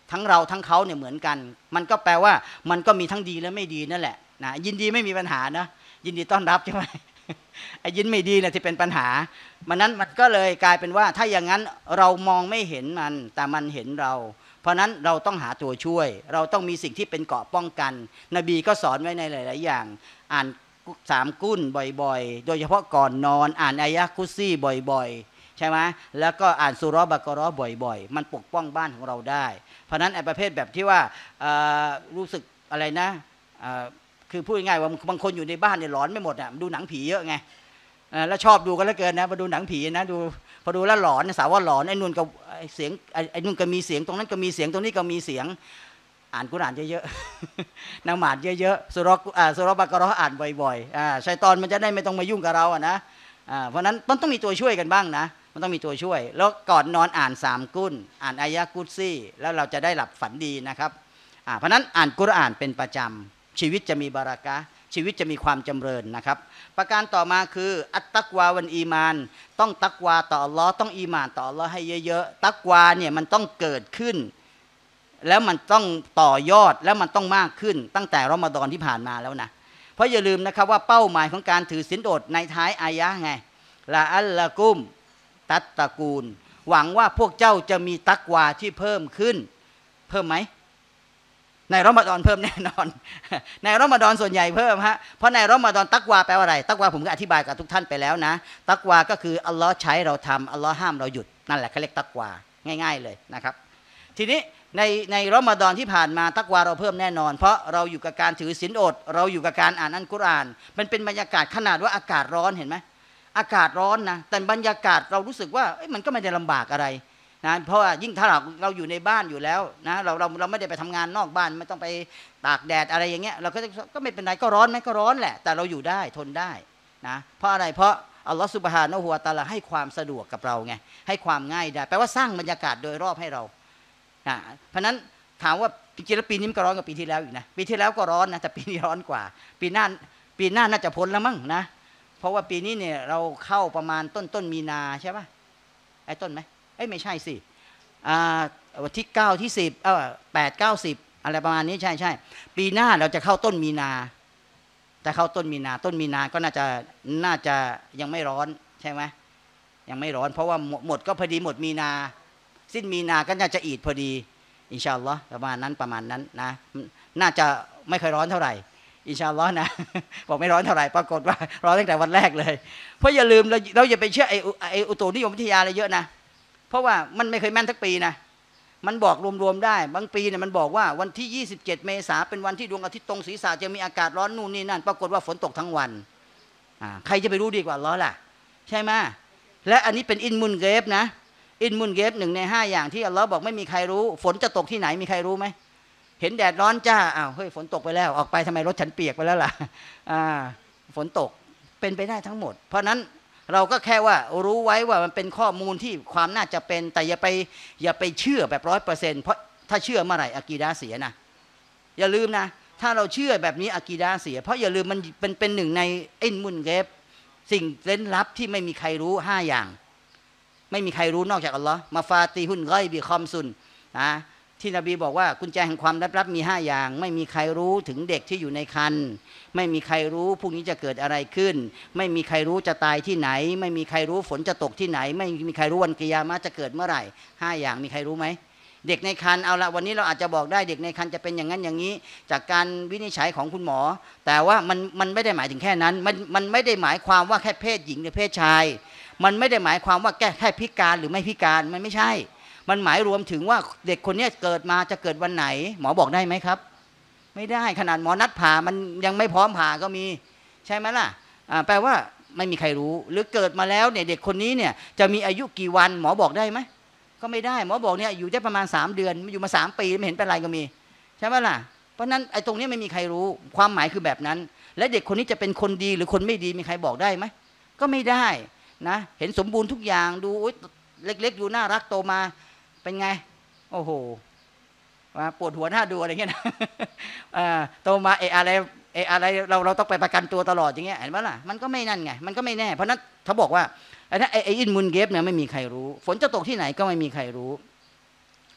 ทั้งเราทั้งเขาเนี่ยเหมือนกันมันก็แปลว่ามันก็มีทั้งดีและไม่ดีนั่นแหละนะยินดีไม่มีปัญหานะยินดีต้อนรับใช่ไหมไอ้ยินไม่ดีเนี่ยที่เป็นปัญหามันก็เลยกลายเป็นว่าถ้าอย่างนั้นเรามองไม่เห็นมันแต่มันเห็นเราเพราะนั้นเราต้องหาตัวช่วยเราต้องมีสิ่งที่เป็นเกราะป้องกันนบีก็สอนไว้ในหลายๆอย่างอ่าน3 กุ่นบ่อยๆโดยเฉพาะก่อนนอนอ่านอายะกุซี่บ่อยๆใช่ไหมแล้วก็อ่านซูเราะห์บะเกาะห์บ่อยๆมันปกป้องบ้านของเราได้เพราะนั้นไอ้ประเภทแบบที่ว่ารู้สึกอะไรนะคือพูดง่ายๆว่าบางคนอยู่ในบ้านเนี่ยหลอนไม่หมดอ่ะดูหนังผีเยอะไงแล้วชอบดูกันเหลือเกินนะมาดูหนังผีนะดูพอดูแล้วหลอนสาวว่าหลอนไอ้นู่นก็เสียงไอ้นู่นก็มีเสียงตรงนั้นก็มีเสียงตรงนี้ก็มีเสียงอ่านกุรอานเยอะๆนมาดเยอะๆซูเราะห์บะเกาะห์อ่านบ่อยๆชัยฏอนมันจะได้ไม่ต้องมายุ่งกับเราอ่ะนะเพราะนั้นมันต้องมีตัวช่วยกันบ้างนะมันต้องมีตัวช่วยแล้วก่อนนอนอ่าน3 กุ่นอ่านอายะกุซี่แล้วเราจะได้หลับฝันดีนะครับเพราะนั้นอ่านกุรอานเป็นประจำชีวิตจะมีบารากะห์ชีวิตจะมีความจำเริญนะครับประการต่อมาคืออัตตักวาวันอีมานต้องตักวาต่ออัลลอฮ์ต้องอีมานต่ออัลลอฮ์ให้เยอะๆตักวาเนี่ยมันต้องเกิดขึ้นแล้วมันต้องต่อยอดแล้วมันต้องมากขึ้นตั้งแต่รอมฎอนที่ผ่านมาแล้วนะเพราะอย่าลืมนะครับว่าเป้าหมายของการถือศีลอดในท้ายอายะห์ไงละอัลละกุมตัตตะกูลหวังว่าพวกเจ้าจะมีตักวาที่เพิ่มขึ้นเพิ่มไหมในรอมฎอนเพิ่มแน่นอนในรอมฎอนส่วนใหญ่เพิ่มฮะเพราะในรอมฎอนตักวาแปลว่าอะไรตักวาผมก็อธิบายกับทุกท่านไปแล้วนะตักวาก็คืออัลลอฮ์ใช้เราทำอัลลอฮ์ห้ามเราหยุดนั่นแหละเขาเรียกตักวาง่ายๆเลยนะครับทีนี้ในรอมฎอนที่ผ่านมาตักวาเราเพิ่มแน่นอนเพราะเราอยู่กับการถือศีลอดเราอยู่กับการอ่านอัลกุรอานมันเป็นบรรยากาศขนาดว่าอากาศร้อนเห็นไหมอากาศร้อนนะแต่บรรยากาศเรารู้สึกว่ามันก็ไม่ได้ลำบากอะไรนะเพราะว่ายิ่งถ้าเราอยู่ในบ้านอยู่แล้วนะเราไม่ได้ไปทำงานนอกบ้านไม่ต้องไปตากแดดอะไรอย่างเงี้ยเราก็ไม่เป็นไรก็ร้อนไหมก็ร้อนแหละแต่เราอยู่ได้ทนได้นะเพราะอะไรเพราะอัลลอฮฺซุบฮานะฮูวะตะอาลาให้ความสะดวกกับเราไงให้ความง่ายได้แปลว่าสร้างบรรยากาศโดยรอบให้เราเพราะนั้นถามว่าจริงๆแล้วปีนี้มันก็ร้อนกว่าปีที่แล้วอีกนะปีที่แล้วก็ร้อนนะแต่ปีนี้ร้อนกว่าปีหน้าน่าจะพ้นแล้วมั้งนะเพราะว่าปีนี้เนี่ยเราเข้าประมาณต้นมีนาใช่ป่ะไอ้ต้นไหมไม่ใช่สิวันที่9ที่10 8 9 10อะไรประมาณนี้ใช่ปีหน้าเราจะเข้าต้นมีนาแต่เข้าต้นมีนาก็น่าจะยังไม่ร้อนใช่ไหมยังไม่ร้อนเพราะว่าหมดก็พอดีหมดมีนาสิ้นมีนาก็น่าจะอีดพอดีอินชาอัลลอฮ์ประมาณนั้นนะน่าจะไม่เคยร้อนเท่าไหร่อินชาอัลลอฮ์นะบอกไม่ร้อนเท่าไหร่ปรากฏว่าร้อนตั้งแต่วันแรกเลยเพราะอย่าลืมเราอย่าไปเชื่อไอ้อุตุนิยมวิทยาอะไรเยอะนะเพราะว่ามันไม่เคยแม่นทักปีนะมันบอกรวมๆได้บางปีเนี่ยมันบอกว่าวันที่27 เมษายนเป็นวันที่ดวงอาทิตย์ตรงศีรษะจะมีอากาศร้อนนู่นนี่นั่นปรากฏว่าฝนตกทั้งวันใครจะไปรู้ดีกว่าอัลเลาะห์ล่ะใช่ไหมและอันนี้เป็นอินมุนเกฟนะอินมุนเกฟ1 ใน 5อย่างที่อัลเลาะห์บอกไม่มีใครรู้ฝนจะตกที่ไหนมีใครรู้ไหมเห็นแดดร้อนจ้าเฮ้ยฝนตกไปแล้วออกไปทำไมรถฉันเปียกไปแล้วล่ะฝนตกเป็นไปได้ทั้งหมดเพราะนั้นเราก็แค่ว่ารู้ไว้ว่ามันเป็นข้อมูลที่ความน่าจะเป็นแต่อย่าไปเชื่อแบบ100%เพราะถ้าเชื่อเมื่อไหร่อะกีดะห์เสียนะอย่าลืมนะถ้าเราเชื่อแบบนี้อะกีดะห์เสียเพราะอย่าลืมมันเป็นหนึ่งในอินมุนเกฟสิ่งเร้นลับที่ไม่มีใครรู้5อย่างไม่มีใครรู้นอกจากอัลลอฮ์มาฟาติฮุนไกบิคอมซุนนะที่นบีบอกว่ากุญแจแห่งความลับมี5อย่างไม่มีใครรู้ถึงเด็กที่อยู่ในครรภ์ไม่มีใครรู้พรุ่งนี้จะเกิดอะไรขึ้นไม่มีใครรู้จะตายที่ไหนไม่มีใครรู้ฝนจะตกที่ไหนไม่มีใครรู้วันกิยามะห์จะเกิดเมื่อไหร่5อย่างมีใครรู้ไหมเด็กในครรภ์เอาละวันนี้เราอาจจะบอกได้เด็กในครรภ์จะเป็นอย่างนั้นอย่างนี้จากการวินิจฉัยของคุณหมอแต่ว่ามันไม่ได้หมายถึงแค่นั้นมันไม่ได้หมายความว่าแค่เพศหญิงหรือเพศชายมันไม่ได้หมายความว่าแค่พิการหรือไม่พิการมันไม่ใช่มันหมายรวมถึงว่าเด็กคนนี้เกิดมาจะเกิดวันไหนหมอบอกได้ไหมครับไม่ได้ขนาดหมอนัดผ่ามันยังไม่พร้อมผ่าก็มีใช่ไหมล่ะแปลว่าไม่มีใครรู้หรือเกิดมาแล้วเนี่ยเด็กคนนี้เนี่ยจะมีอายุกี่วันหมอบอกได้ไหมก็ไม่ได้หมอบอกเนี่ยอยู่ได้ประมาณ3 เดือนอยู่มา3 ปีไม่เห็นเป็นไรก็มีใช่ไหมล่ะเพราะนั้นไอ้ตรงนี้ไม่มีใครรู้ความหมายคือแบบนั้นและเด็กคนนี้จะเป็นคนดีหรือคนไม่ดีมีใครบอกได้ไหมก็ไม่ได้นะเห็นสมบูรณ์ทุกอย่างดูเล็กๆดูน่ารักโตมาเป็นไงโอ้โหปวดหัวหน้าดูอะไรเงี้ยนะโตมาอะไรเราต้องไปประกันตัวตลอดอย่างเงี้ยเห็นไหมล่ะมันก็ไม่นั่นไงมันก็ไม่แน่เพราะนั้นเขาบอกว่าไอ้อินมุนเกฟเนี่ยไม่มีใครรู้ฝนจะตกที่ไหนก็ไม่มีใครรู้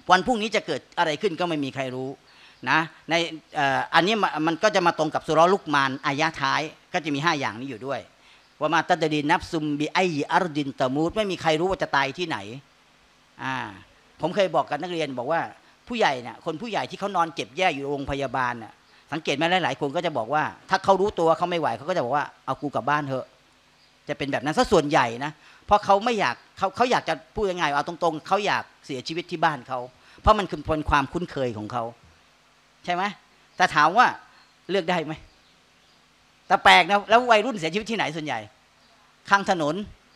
วันพรุ่งนี้จะเกิดอะไรขึ้นก็ไม่มีใครรู้นะในอันนี้มันก็จะมาตรงกับสุเราะห์ลุกมานอายะท้ายก็จะมี5อย่างนี้อยู่ด้วยว่ามาตัดดีนับซุมบีไออัรดินตะมูดไม่มีใครรู้ว่าจะตายที่ไหนผมเคยบอกกับนักเรียนบอกว่าผู้ใหญ่เนี่ยคนผู้ใหญ่ที่เขานอนเจ็บแย่อยู่โรงพยาบาลน่ะสังเกตไหมหลายๆคนก็จะบอกว่าถ้าเขารู้ตัวเขาไม่ไหวเขาก็จะบอกว่าเอากูกลับบ้านเถอะจะเป็นแบบนั้นซะส่วนใหญ่นะเพราะเขาไม่อยากเขาอยากจะพูดยังไงเอาตรงๆเขาอยากเสียชีวิตที่บ้านเขาเพราะมันคือเป็นความคุ้นเคยของเขาใช่ไหมแต่ถามว่าเลือกได้ไหมแต่แปลกนะแล้ววัยรุ่นเสียชีวิตที่ไหนส่วนใหญ่ข้างถนน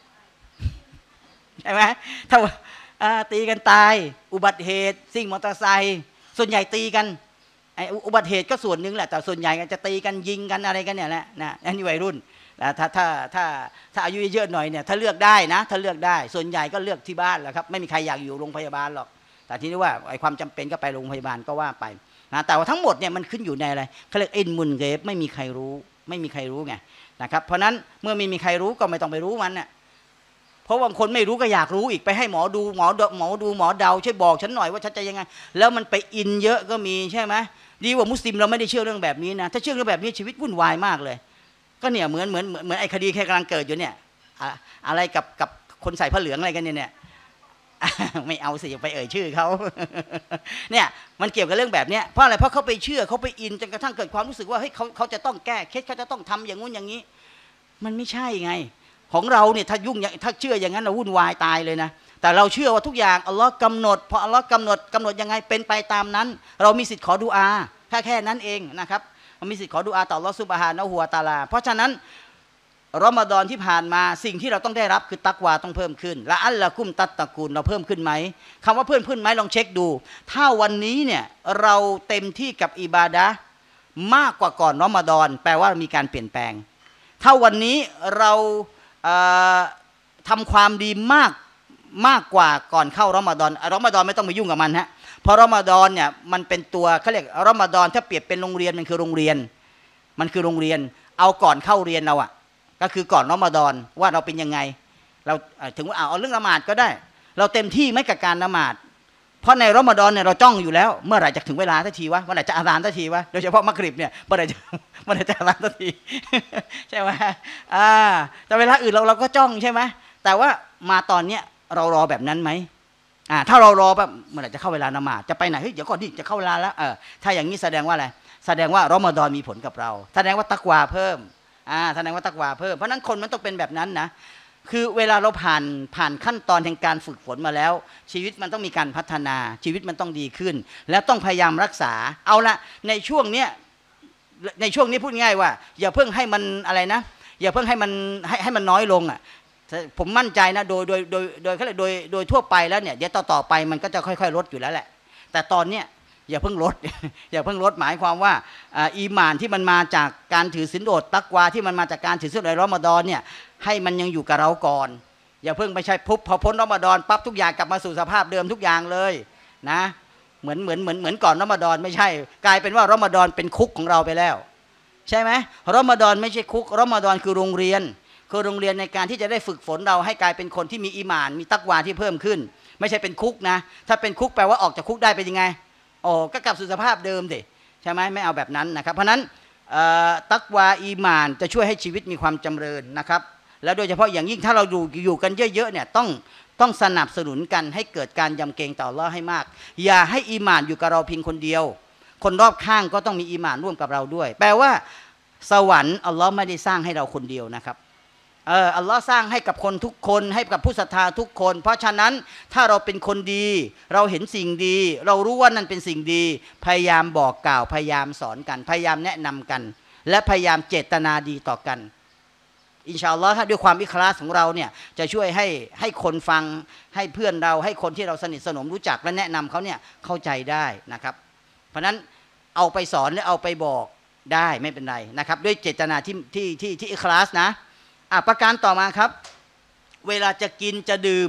ใช่ไหมถ้าตีกันตายอุบัติเหตุซิ่งมอเตอร์ไซค์ส่วนใหญ่ตีกันอุบัติเหตุก็ส่วนหนึ่งแหละแต่ส่วนใหญ่จะตีกันยิงกันอะไรกันเนี่ยแหละนะอันนี้วัยรุ่นถ้าอายุเยอะหน่อยเนี่ยถ้าเลือกได้นะถ้าเลือกได้ส่วนใหญ่ก็เลือกที่บ้านแหละครับไม่มีใครอยากอยู่โรงพยาบาลหรอกแต่ที่นี้ว่าไอ้ความจำเป็นก็ไปโรงพยาบาลก็ว่าไปนะแต่ว่าทั้งหมดเนี่ยมันขึ้นอยู่ในอะไรเขาเรียกอินมุนเกฟไม่มีใครรู้ไงนะครับเพราะนั้นเมื่อไม่มีใครรู้ก็ไม่ต้องไปรู้มันน่ะเพราะบางคนไม่รู้ก็อยากรู้อีกไปให้หมอดูหมอเดาช่วยบอกฉันหน่อยว่าฉันจะยังไงแล้วมันไปอินเยอะก็มีใช่ไหมดีกว่ามุสลิมเราไม่ได้เชื่อเรื่องแบบนี้นะถ้าเชื่อเรื่องแบบนี้ชีวิตวุ่นวายมากเลยก็เนี่ยเหมือนไอ้คดีแค่กำลังเกิดอยู่เนี่ยอะไรกับคนใส่ผ้าเหลืองอะไรกันเนี่ยไม่เอาสิอย่าไปเอ่ยชื่อเขาเนี่ยมันเกี่ยวกับเรื่องแบบนี้เพราะอะไรเพราะเขาไปเชื่อเขาไปอินจนกระทั่งเกิดความรู้สึกว่าเฮ้ยเขาจะต้องแก้เคล็ดเขาจะต้องทำอย่างงู้นอย่างนี้มันไม่ใช่ไงของเราเนี่ยถ้าถ้าเชื่ออย่างนั้นเราวุ่นวายตายเลยนะแต่เราเชื่อว่าทุกอย่างอัลลอฮ์กำหนดพออัลลอฮ์กำหนดยังไงเป็นไปตามนั้นเรามีสิทธิ์ขอดุอาแค่นั้นเองนะครับเรามีสิทธิ์ขอดุอาต่ออัลลอฮ์ซุบฮานะฮูวะตะอาลาเพราะฉะนั้นรอมฎอนที่ผ่านมาสิ่งที่เราต้องได้รับคือตักวาต้องเพิ่มขึ้นและอัลละกุมตัตตะกูลเราเพิ่มขึ้นไหมคำว่าเพิ่มขึ้นไหมลองเช็คดูถ้าวันนี้เนี่ยเราเต็มที่กับอิบาดะห์มากกว่าก่อนรอมฎอนแปลว่ามีการเปลี่ยนแปลงถ้าวันนี้เราทำความดีมากกว่าก่อนเข้ารอมฎอนไม่ต้องไปยุ่งกับมันฮะเพราะรอมฎอนเนี่ยมันเป็นตัวเขาเรียกรอมฎอนถ้าเปรียบเป็นโรงเรียนมันคือโรงเรียนเอาก่อนเข้าเรียนเราก็คือก่อนรอมฎอนว่าเราเป็นยังไงเราถึงว่าเอาเรื่องละหมาดก็ได้เราเต็มที่ไหมกับการละหมาดเพราะในรอมฎอนเนี่ยเราจ้องอยู่แล้วเมื่อไหร่จะถึงเวลาทันทีวะเมื่อไหร่จะอาซานทันทีวะโดยเฉพาะมักริบเนี่ยเมื่อไหร่จะอาซานทันทีใช่ไหมแต่เวลาอื่นเราก็จ้องใช่ไหมแต่ว่ามาตอนเนี้ยเรารอแบบนั้นไหมถ้าเรารอแบบเมื่อไหร่จะเข้าเวลาละหมาดจะไปไหนเฮ้ยเดี๋ยวก่อนดิจะเข้าเวลาแล้วถ้าอย่างนี้แสดงว่าอะไรแสดงว่ารอมฎอนมีผลกับเราแสดงว่าตักวาเพิ่มแสดงว่าตักวาเพิ่มเพราะนั้นคนมันต้องเป็นแบบนั้นนะคือเวลาเราผ่านขั้นตอนแห่งการฝึกฝนมาแล้วชีวิตมันต้องมีการพัฒนาชีวิตมันต้องดีขึ้นแล้วต้องพยายามรักษาเอาละในช่วงนี้พูดง่ายว่าอย่าเพิ่งให้มันอะไรนะอย่าเพิ่งให้มันน้อยลงผมมั่นใจนะโดยทั่วไปแล้วเนี่ยเดี๋ยวต่อไปมันก็จะค่อยๆลดอยู่แล้วแหละแต่ตอนเนี้ยอย่าเพิ่งลดหมายความว่าอีหม่านที่มันมาจากการถือศีลอดตักวาที่มันมาจากการถือศีลอดรอมฎอนเนี่ยให้มันยังอยู่กับเราก่อนอย่าเพิ่งไปใช้พอพ้นรอมฎอนปั๊บทุกอย่างกลับมาสู่สภาพเดิมทุกอย่างเลยนะเหมือนก่อนรอมฎอนไม่ใช่กลายเป็นว่ารอมฎอนเป็นคุกของเราไปแล้วใช่ไหมรอมฎอนไม่ใช่คุกรอมฎอนคือโรงเรียนในการที่จะได้ฝึกฝนเราให้กลายเป็นคนที่มีอีหม่านมีตักวาที่เพิ่มขึ้นไม่ใช่เป็นคุกนะถ้าเป็นคุกแปลว่าออกจากคุกได้เป็นยังไงก็กลับสู่สภาพเดิมสิใช่ไหมไม่เอาแบบนั้นนะครับเพราะนั้นตักวาอีหม่านจะช่วยให้ชีวิตมีความจำเริญนะครับแล้วโดยเฉพาะอย่างยิ่งถ้าเราอยู่กันเยอะๆเนี่ยต้องสนับสนุนกันให้เกิดการยำเกรงต่ออัลเลาะห์ให้มากอย่าให้อีหม่านอยู่กับเราเพียงคนเดียวคนรอบข้างก็ต้องมีอีหม่านร่วมกับเราด้วยแปลว่าสวรรค์อัลเลาะห์ไม่ได้สร้างให้เราคนเดียวนะครับอัลลอฮ์สร้างให้กับคนทุกคนให้กับผู้ศรัทธาทุกคนเพราะฉะนั้นถ้าเราเป็นคนดีเราเห็นสิ่งดีเรารู้ว่านั่นเป็นสิ่งดีพยายามบอกกล่าวพยายามสอนกันพยายามแนะนำกันและพยายามเจตนาดีต่อกันอินชาอัลลอฮ์ถ้าด้วยความอิคลาสของเราเนี่ยจะช่วยให้คนฟังให้เพื่อนเราให้คนที่เราสนิทสนมรู้จักและแนะนำเขาเนี่ยเข้าใจได้นะครับเพราะนั้นเอาไปสอนและเอาไปบอกได้ไม่เป็นไรนะครับด้วยเจตนาที่อิคลาสนะประการต่อมาครับเวลาจะกินจะดื่ม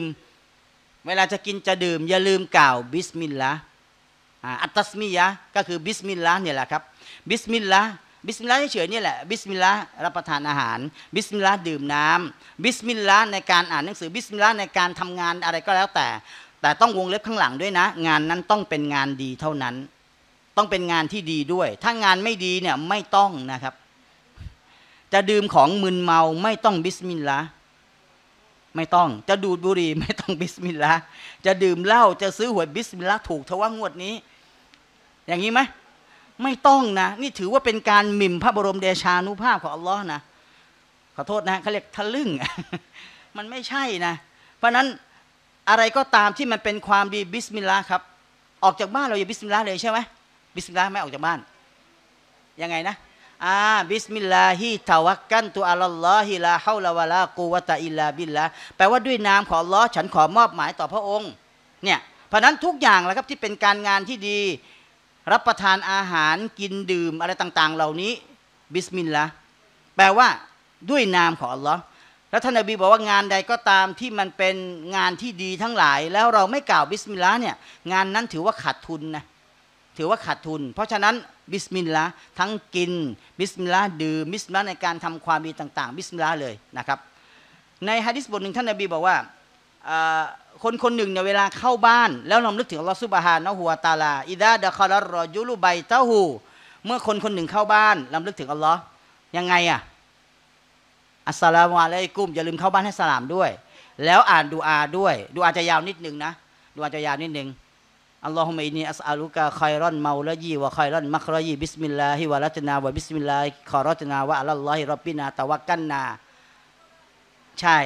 อย่าลืมกล่าวบิสมิลลาห์อัตตัสมียะห์ก็คือบิสมิลลาห์เนี่ยแหละครับบิสมิลลาห์เฉยๆนี่แหละบิสมิลลาห์รับประทานอาหารบิสมิลลาห์ดื่มน้ำบิสมิลลาห์ในการอ่านหนังสือบิสมิลลาห์ในการทำงานอะไรก็แล้วแต่แต่ต้องวงเล็บข้างหลังด้วยนะงานนั้นต้องเป็นงานดีเท่านั้นต้องเป็นงานที่ดีด้วยถ้างานไม่ดีเนี่ยไม่ต้องนะครับจะดื่มของมึนเมาไม่ต้องบิสมิลลาห์ไม่ต้องจะดูดบุหรี่ไม่ต้องบิสมิลลาห์จะดื่มเหล้าจะซื้อหวยบิสมิลลาห์ถูกทว่างวดนี้อย่างนี้ไหมไม่ต้องนะนี่ถือว่าเป็นการหมิ่นพระบรมเดชานุภาพของอัลลอฮ์นะขอโทษนะเขาเรียกทะลึ่ง มันไม่ใช่นะเพราะนั้นอะไรก็ตามที่มันเป็นความดีบิสมิลลาห์ครับออกจากบ้านเราอย่าบิสมิลลาห์เลยใช่ไหมบิสมิลลาห์ไม่ออกจากบ้านยังไงนะบิสมิลลาฮิตะวักกันตุอัลลอฮิลาฮาวลาวะลากุวะตะอิลลาบิลลาแปลว่าด้วยนามของอัลลอฮ์ฉันขอมอบหมายต่อพระองค์เนี่ยเพราะนั้นทุกอย่างแหละครับที่เป็นการงานที่ดีรับประทานอาหารกินดื่มอะไรต่างๆเหล่านี้บิสมิลลาห์แปลว่าด้วยนามของอัลลอฮ์แล้วท่านนบีบอกว่างานใดก็ตามที่มันเป็นงานที่ดีทั้งหลายแล้วเราไม่กล่าวบิสมิลลาห์เนี่ยงานนั้นถือว่าขาดทุนนะถือว่าขาดทุนเพราะฉะนั้นบิสมิลลาห์ทั้งกินบิสมิลลาห์ดื่มบิสมิลลาห์ในการทำความดีต่างๆบิสมิลลาห์เลยนะครับในหะดีษบทหนึ่งท่านนบีบอกว่าคนคนหนึ่งเนี่ยเวลาเข้าบ้านแล้วรำลึกถึงอัลลอฮฺซุบฮานะฮูวะตะอาลาอิดะดะคอลัรรอจุลุบัยตะฮูเมื่อคนคนหนึ่งเข้าบ้านรำลึกถึงอัลลอฮ์ยังไงอัสสลามุอะลัยกุมอย่าลืมเข้าบ้านให้สลามด้วยแล้วอ่านดุอาด้วยดุอาจะยาวนิดนึงนะดุอาจะยาวนิดนึงอัลลอฮุมะอินนีอัสอาลุกะค็อยรอนเมาละยีวะค็อยรอนมักรอยีบิสมิลลาฮิวะละจนาวะบิสมิลลาฮิคอรอจนาวะอัลลอฮิร็อบบินาตะวักกันนาใช่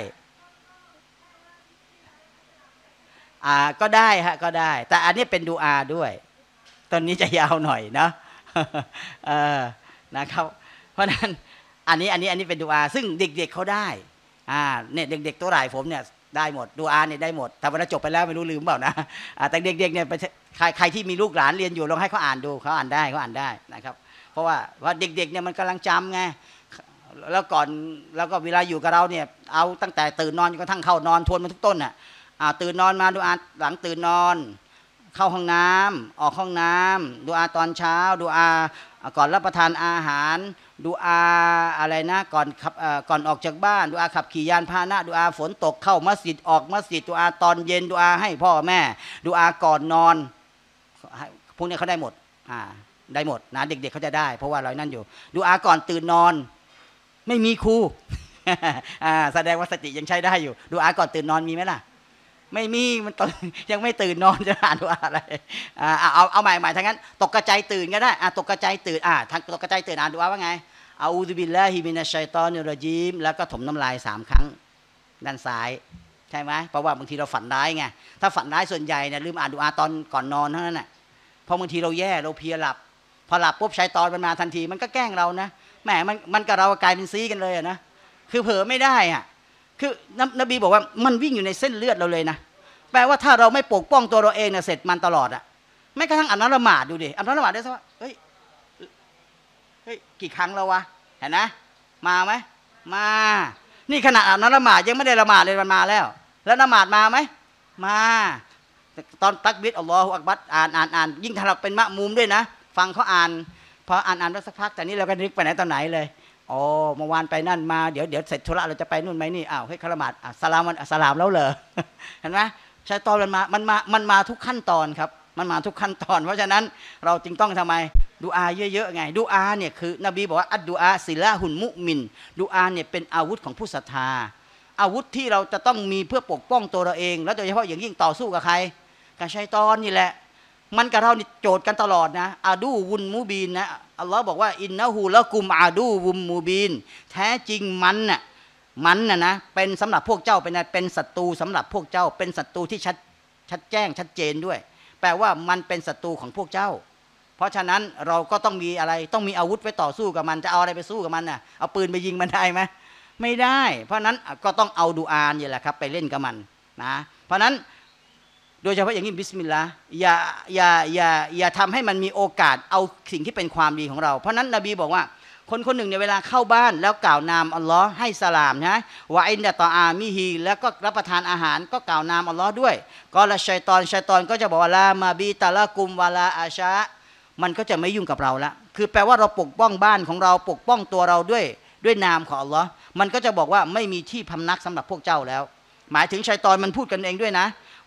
ก็ได้ฮะก็ได้แต่อันนี้เป็นดุอาด้วยตอนนี้จะยาวหน่อยนะนะครับเพราะนั้นอันนี้เป็นดุอาซึ่งเด็กๆเขาได้เนี่ยเด็กๆตัวหลายผมเนี่ยได้หมดดุอาเนี่ยได้หมดแต่เวลาจบไปแล้วไม่รู้ลืมเปล่านะแต่เด็กๆเนี่ยใครที่มีลูกหลานเรียนอยู่ลองให้เขาอ่านดูเขาอ่านได้นะครับเพราะว่าเด็กๆเนี่ยมันกำลังจำไงแล้วก็เวลาอยู่กับเราเนี่ยเอาตั้งแต่ตื่นนอนจนกระทั่งเข้านอนทวนมาทุกต้นน่ะตื่นนอนมาดุอาหลังตื่นนอนเข้าห้องน้ำออกห้องน้ำดุอาตอนเช้าดุอาก่อนรับประทานอาหารดุอาอะไรนะก่อนออกจากบ้านดุอาขับขี่ยานพาหนะดุอาฝนตกเข้ามัสยิดออกมัสยิดดุอาตอนเย็นดุอาให้พ่อแม่ดุอาก่อนนอนพวกนี้เขาได้หมดได้หมดนะเด็กๆเขาจะได้เพราะว่าเรานั่นอยู่ดุอาก่อนตื่นนอนไม่มีครู แสดงว่าสติยังใช้ได้อยู่ดุอาก่อนตื่นนอนมีไหมล่ะไม่มีมันยังไม่ตื่นนอนจะอ่านว่าอะไรเอาใหม่ทั้งนั้นตกกระจายตื่นก็ได้ตกกระจายตื่นทางตกกระจายตื่นอ่านดูว่าไงอูซุบิลลาฮิมินัชชัยฏอนิรเราะญีมแล้วก็ถมน้ำลาย3 ครั้งด้านซ้ายใช่ไหมเพราะว่าบางทีเราฝันร้ายไงถ้าฝันร้ายส่วนใหญ่เนี่ยลืมอ่านดูอาตอนก่อนนอนเท่านั้นแหละเพราะบางทีเราแย่เราเพลียหลับพอหลับปุ๊บชัยฏอนมันมาทันทีมันก็แกล้งเรานะแหมมันกับเรากลายเป็นซีกันเลยนะคือเผลอไม่ได้คือนบีบอกว่ามันวิ่งอยู่ในเส้นเลือดเราเลยนะแปลว่าถ้าเราไม่ปกป้องตัวเราเองเนี่ยเสร็จมันตลอดไม่กระทั่งอ่านละหมาดดูดิอ่านละหมาดได้สักว่าเฮ้ยกี่ครั้งแล้ววะเห็นนะมาไหมมานี่ขณะอ่านละหมาดยังไม่ได้ละหมาดเลยมันมาแล้วละหมาดมาไหมมาตอนตักบิรอัลลอฮฺอักบัรอ่านยิ่งถ้าเราเป็นมะมุมด้วยนะฟังเขาอ่านพออ่านไปสักพักแต่นี้เราก็นึกไปไหนตอนไหนเลยเมื่อวานไปนั่นมาเดี๋ยวเสร็จธุระเราจะไปนู่นไปนี่เฮ้ยคารมาดสลามแล้วเหรอ เห็นไหมชัยฏอนมันมาทุกขั้นตอนครับมันมาทุกขั้นตอนเพราะฉะนั้นเราจึงต้องทำไมดุอาเยอะๆไงดุอาเนี่ยคือนบีบอกว่าอัดดุอาศิลาหุนมุมินดุอาเนี่ยเป็นอาวุธของผู้ศรัทธาอาวุธที่เราจะต้องมีเพื่อปกป้องตัวเราเองแล้วโดยเฉพาะอย่างยิ่งต่อสู้กับใครกับชัยฏอนนี่แหละมันกับเรานี่โจทย์กันตลอดนะอาดูวุนมูบีนนะอัลลอฮ์บอกว่าอินนะฮูละกุมอาดูวุมมูบีนแท้จริงมันนะเป็นสำหรับพวกเจ้าเป็นศัตรูสำหรับพวกเจ้าเป็นศัตรูที่ชัดแจ้งชัดเจนด้วยแปลว่ามันเป็นศัตรูของพวกเจ้าเพราะฉะนั้นเราก็ต้องมีอะไรต้องมีอาวุธไว้ต่อสู้กับมันจะเอาอะไรไปสู้กับมันเอาปืนไปยิงมันได้ไหมไม่ได้เพราะนั้นก็ต้องเอาดุอาเนี่ยแหละครับไปเล่นกับมันนะเพราะนั้นโดยเฉพาะอย่างนี้บิสมิลลาห์อย่าทำให้มันมีโอกาสเอาสิ่งที่เป็นความดีของเราเพราะนั้นนบีบอกว่าคนหนึ่งในเวลาเข้าบ้านแล้วกล่าวนามอัลลอฮ์ให้สลามนะวะอินดะตออามิฮีแล้วก็รับประทานอาหารก็กล่าวนามอัลลอฮ์ด้วยก็ละชัยฏอนก็จะบอกว่าลามาบีตะละกุมวะลาอาชะมันก็จะไม่ยุ่งกับเราละคือแปลว่าเราปกป้องบ้านของเราปกป้องตัวเราด้วยนามของอัลลอฮ์มันก็จะบอกว่าไม่มีที่พำนักสำหรับพวกเจ้าแล้วหมายถึงชัยฏอนมันพูดกันเองด้วยนะ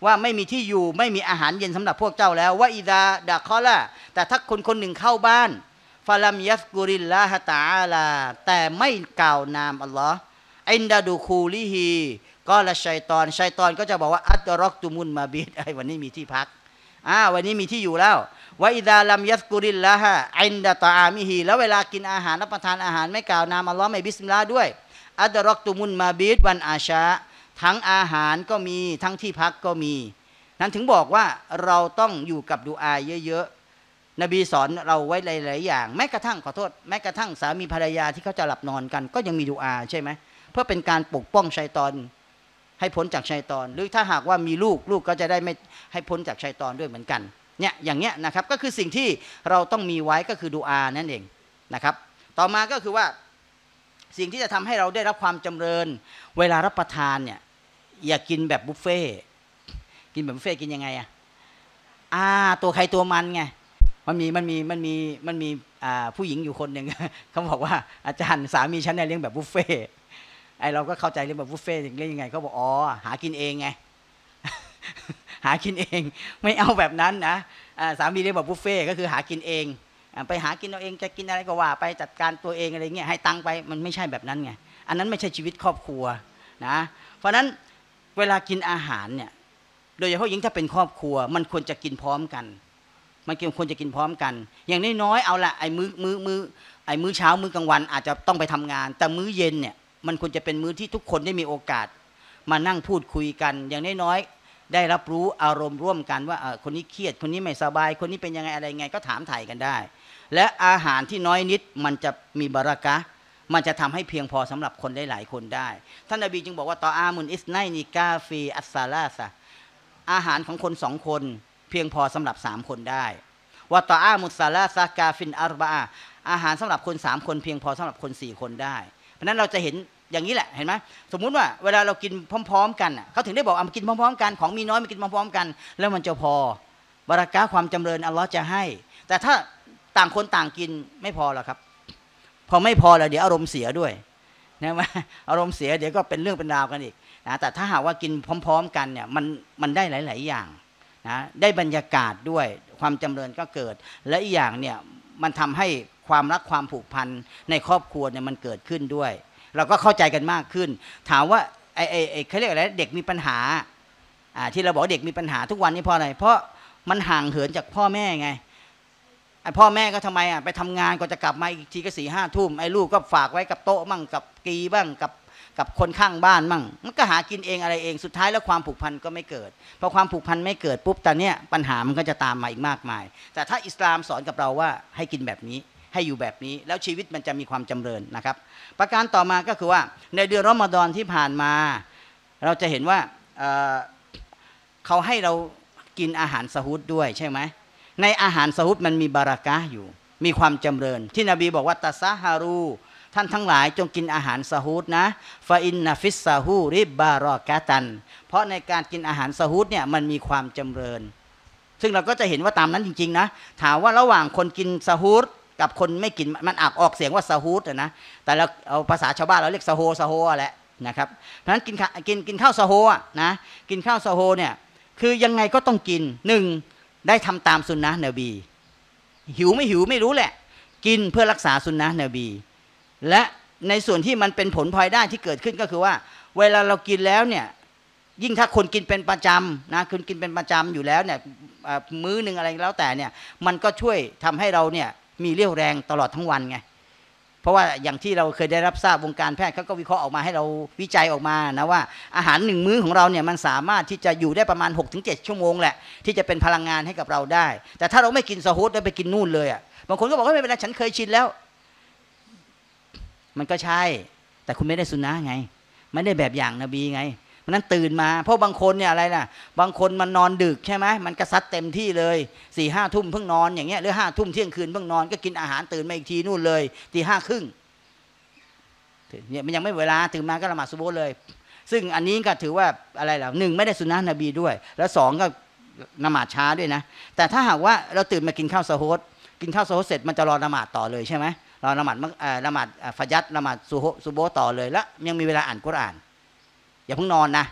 ว่าไม่มีที่อยู่ไม่มีอาหารเย็นสำหรับพวกเจ้าแล้วว่าอิดาดะคอละแต่ถ้าคนคนหนึ่งเข้าบ้านฟาลัมยัสกุริลลาฮะตะอาลาแต่ไม่กล่าวนามอัลลอฮ์อินดาดูคูลิฮีก็ละชัยตอนก็จะบอกว่าอัตรอกตุมุนมาบิดวันนี้มีที่พักวันนี้มีที่อยู่แล้วว่าอิดาลัมยัสกุริลลาฮะอินดาตาอามิฮีแล้วเวลากินอาหารรับประทานอาหารไม่กล่าวนามอัลลอฮ์ไม่บิสมิลลาห์ด้วยอัตรอกตุมุนมาบิดวันอาชาทั้งอาหารก็มีทั้งที่พักก็มีนั้นถึงบอกว่าเราต้องอยู่กับดุอาเยอะๆนบีสอนเราไว้หลายๆอย่างแม้กระทั่งขอโทษแม้กระทั่งสามีภรรยาที่เขาจะหลับนอนกันก็ยังมีดุอาใช่ไหมเพื่อเป็นการปกป้องชัยฏอนให้พ้นจากชัยฏอนหรือถ้าหากว่ามีลูกก็จะได้ไม่ให้พ้นจากชัยฏอนด้วยเหมือนกันเนี่ยอย่างเงี้ยนะครับก็คือสิ่งที่เราต้องมีไว้ก็คือดุอานั่นเองนะครับต่อมาก็คือว่าสิ่งที่จะทำให้เราได้รับความจำเริญเวลารับประทานเนี่ยอย่ากินแบบบุฟเฟ่กินแบบบุฟเฟ่กินยังไงตัวใครตัวมันไงมันมีผู้หญิงอยู่คนหนึ่ง เขาบอกว่าอาจารย์สามีฉันเนี่ยเลี้ยงแบบบุฟเฟ่ไอเราก็เข้าใจเลี้ยงแบบบุฟเฟ่เลี้ยงยังไงเขาบอกหากินเองไง หากินเองไม่เอาแบบนั้นนะสามีเลี้ยงแบบบุฟเฟ่ก็คือหากินเองไปหากินเอาเองจะกินอะไรก็ว่าไปจัดการตัวเองอะไรเงี้ยให้ตังไปมันไม่ใช่แบบนั้นไงอันนั้นไม่ใช่ชีวิตครอบครัวนะเพราะฉะนั้นเวลากินอาหารเนี่ยโดยเฉพาะยิ่งถ้าเป็นครอบครัวมันควรจะกินพร้อมกันมันควรจะกินพร้อมกันอย่างน้อยๆเอาละไอ้มื้อเช้ามื้อกลางวันอาจจะต้องไปทำงานแต่มื้อเย็นเนี่ยมันควรจะเป็นมื้อที่ทุกคนได้มีโอกาสมานั่งพูดคุยกันอย่างน้อยๆได้รับรู้อารมณ์ร่วมกันว่าคนนี้เครียดคนนี้ไม่สบายคนนี้เป็นยังไงอะไรไงก็ถามถ่ายกันได้และอาหารที่น้อยนิดมันจะมีบารากะห์มันจะทำให้เพียงพอสำหรับคนได้หลายคนได้ท่านนบีจึงบอกว่าตออามุนอิสไนนิกาฟีอัสซาลาซะอาหารของคน2 คนเพียงพอสำหรับ3 คนได้ว่าตออามุสซาลาซะกาฟินอัรบะอาหารสำหรับคน3 คนเพียงพอสำหรับคน4 คนได้เพราะนั้นเราจะเห็นอย่างนี้แหละเห็นไหมสมมุติว่าเวลาเรากินพร้อมๆกันเขาถึงได้บอกมากินพร้อมๆกันของมีน้อยมากินพร้อมๆกันแล้วมันจะพอบารากะห์ความจำเริญอัลลอฮ์จะให้แต่ถ้าต่างคนต่างกินไม่พอหรอกครับพอไม่พอแล้วเดี๋ยวอารมณ์เสียด้วยนะว่าอารมณ์เสียเดี๋ยวก็เป็นเรื่องเป็นราวกันอีกนะแต่ถ้าหากว่ากินพร้อมๆกันเนี่ยมันได้หลายๆอย่างนะได้บรรยากาศด้วยความจำเริญก็เกิดและอีกอย่างเนี่ยมันทำให้ความรักความผูกพันในครอบครัวเนี่ยมันเกิดขึ้นด้วยเราก็เข้าใจกันมากขึ้นถามว่าไอ้เขาเรียกอะไรเด็กมีปัญหาที่เราบอกเด็กมีปัญหาทุกวันนี้เพราะอะไรเพราะมันห่างเหินจากพ่อแม่ไงไอ้พ่อแม่ก็ทำไมไปทำงานก็จะกลับมาอีกทีก็4-5 ทุ่มไอ้ลูกก็ฝากไว้กับโต๊ะมั่งกับกีบ้างกับคนข้างบ้านมั่งมันก็หากินเองอะไรเองสุดท้ายแล้วความผูกพันก็ไม่เกิดพอความผูกพันไม่เกิดปุ๊บตอนเนี้ยปัญหามันก็จะตามมาอีกมากมายแต่ถ้าอิสลามสอนกับเราว่าให้กินแบบนี้ให้อยู่แบบนี้แล้วชีวิตมันจะมีความจำเริญนะครับประการต่อมาก็คือว่าในเดือนรอมฎอนที่ผ่านมาเราจะเห็นว่าเขาให้เรากินอาหารซะฮูดด้วยใช่ไหมในอาหารซะฮูดมันมีบารากะห์อยู่มีความจำเริญที่นบีบอกว่าตะซะฮารูท่านทั้งหลายจงกินอาหารซะฮูดนะฟาอินนาฟิสซะฮูริบบารอกะตันเพราะในการกินอาหารซะฮูดเนี่ยมันมีความจำเริญซึ่งเราก็จะเห็นว่าตามนั้นจริงๆนะถามว่าระหว่างคนกินซะฮูดกับคนไม่กินมันออกเสียงว่าซะฮูดนะแต่เราเอาภาษาชาวบ้านเราเรียกซะโฮแหละนะครับเพราะฉะนั้นกินข้าวซะโฮนะกินข้าวซะโฮเนี่ยคือยังไงก็ต้องกิน1ได้ทำตามสุนนะนบีหิวไม่รู้แหละกินเพื่อรักษาสุนนะนบีและในส่วนที่มันเป็นผลพลอยได้ที่เกิดขึ้นก็คือว่าเวลาเรากินแล้วเนี่ยยิ่งถ้าคนกินเป็นประจำนะคุณกินเป็นประจำอยู่แล้วเนี่ยมื้อนึงอะไรแล้วแต่เนี่ยมันก็ช่วยทำให้เราเนี่ยมีเรี่ยวแรงตลอดทั้งวันไงเพราะว่าอย่างที่เราเคยได้รับทราบวงการแพทย์เขาก็วิเคราะห์ออกมาให้เราวิจัยออกมานะว่าอาหาร1 มื้อของเราเนี่ยมันสามารถที่จะอยู่ได้ประมาณ 6-7 ชั่วโมงแหละที่จะเป็นพลังงานให้กับเราได้แต่ถ้าเราไม่กินซะฮูดแล้วไปกินนู่นเลยบางคนก็บอกว่าไม่เป็นไรฉันเคยชินแล้วมันก็ใช่แต่คุณไม่ได้สุนนะไงไม่ได้แบบอย่างนบีไงเพราะนั้นตื่นมาเพราะบางคนเนี่ยอะไรล่ะบางคนมันนอนดึกใช่ไหมมันกระซัดเต็มที่เลย4-5 ทุ่มเพิ่งนอนอย่างเงี้ยหรือ5 ทุ่มเที่ยงคืนเพิ่งนอนก็กินอาหารตื่นมาอีกทีนู่นเลย5:30เนี่ยมันยังไม่เวลาตื่นมาก็ละหมาดซุบฮ์เลยซึ่งอันนี้ก็ถือว่าอะไรล่ะ1ไม่ได้สุนนะนบีด้วยแล้ว2ก็ละหมาดช้าด้วยนะแต่ถ้าหากว่าเราตื่นมากินข้าวซะฮูดเสร็จมันจะรอละหมาดต่อเลยใช่ไหมรอละหมาดฟัญัรละหมาดซุบฮ์ต่อเลยแล้วยังมีเวลาอ่านกุรอานอย่าเพิ่งนอนนะ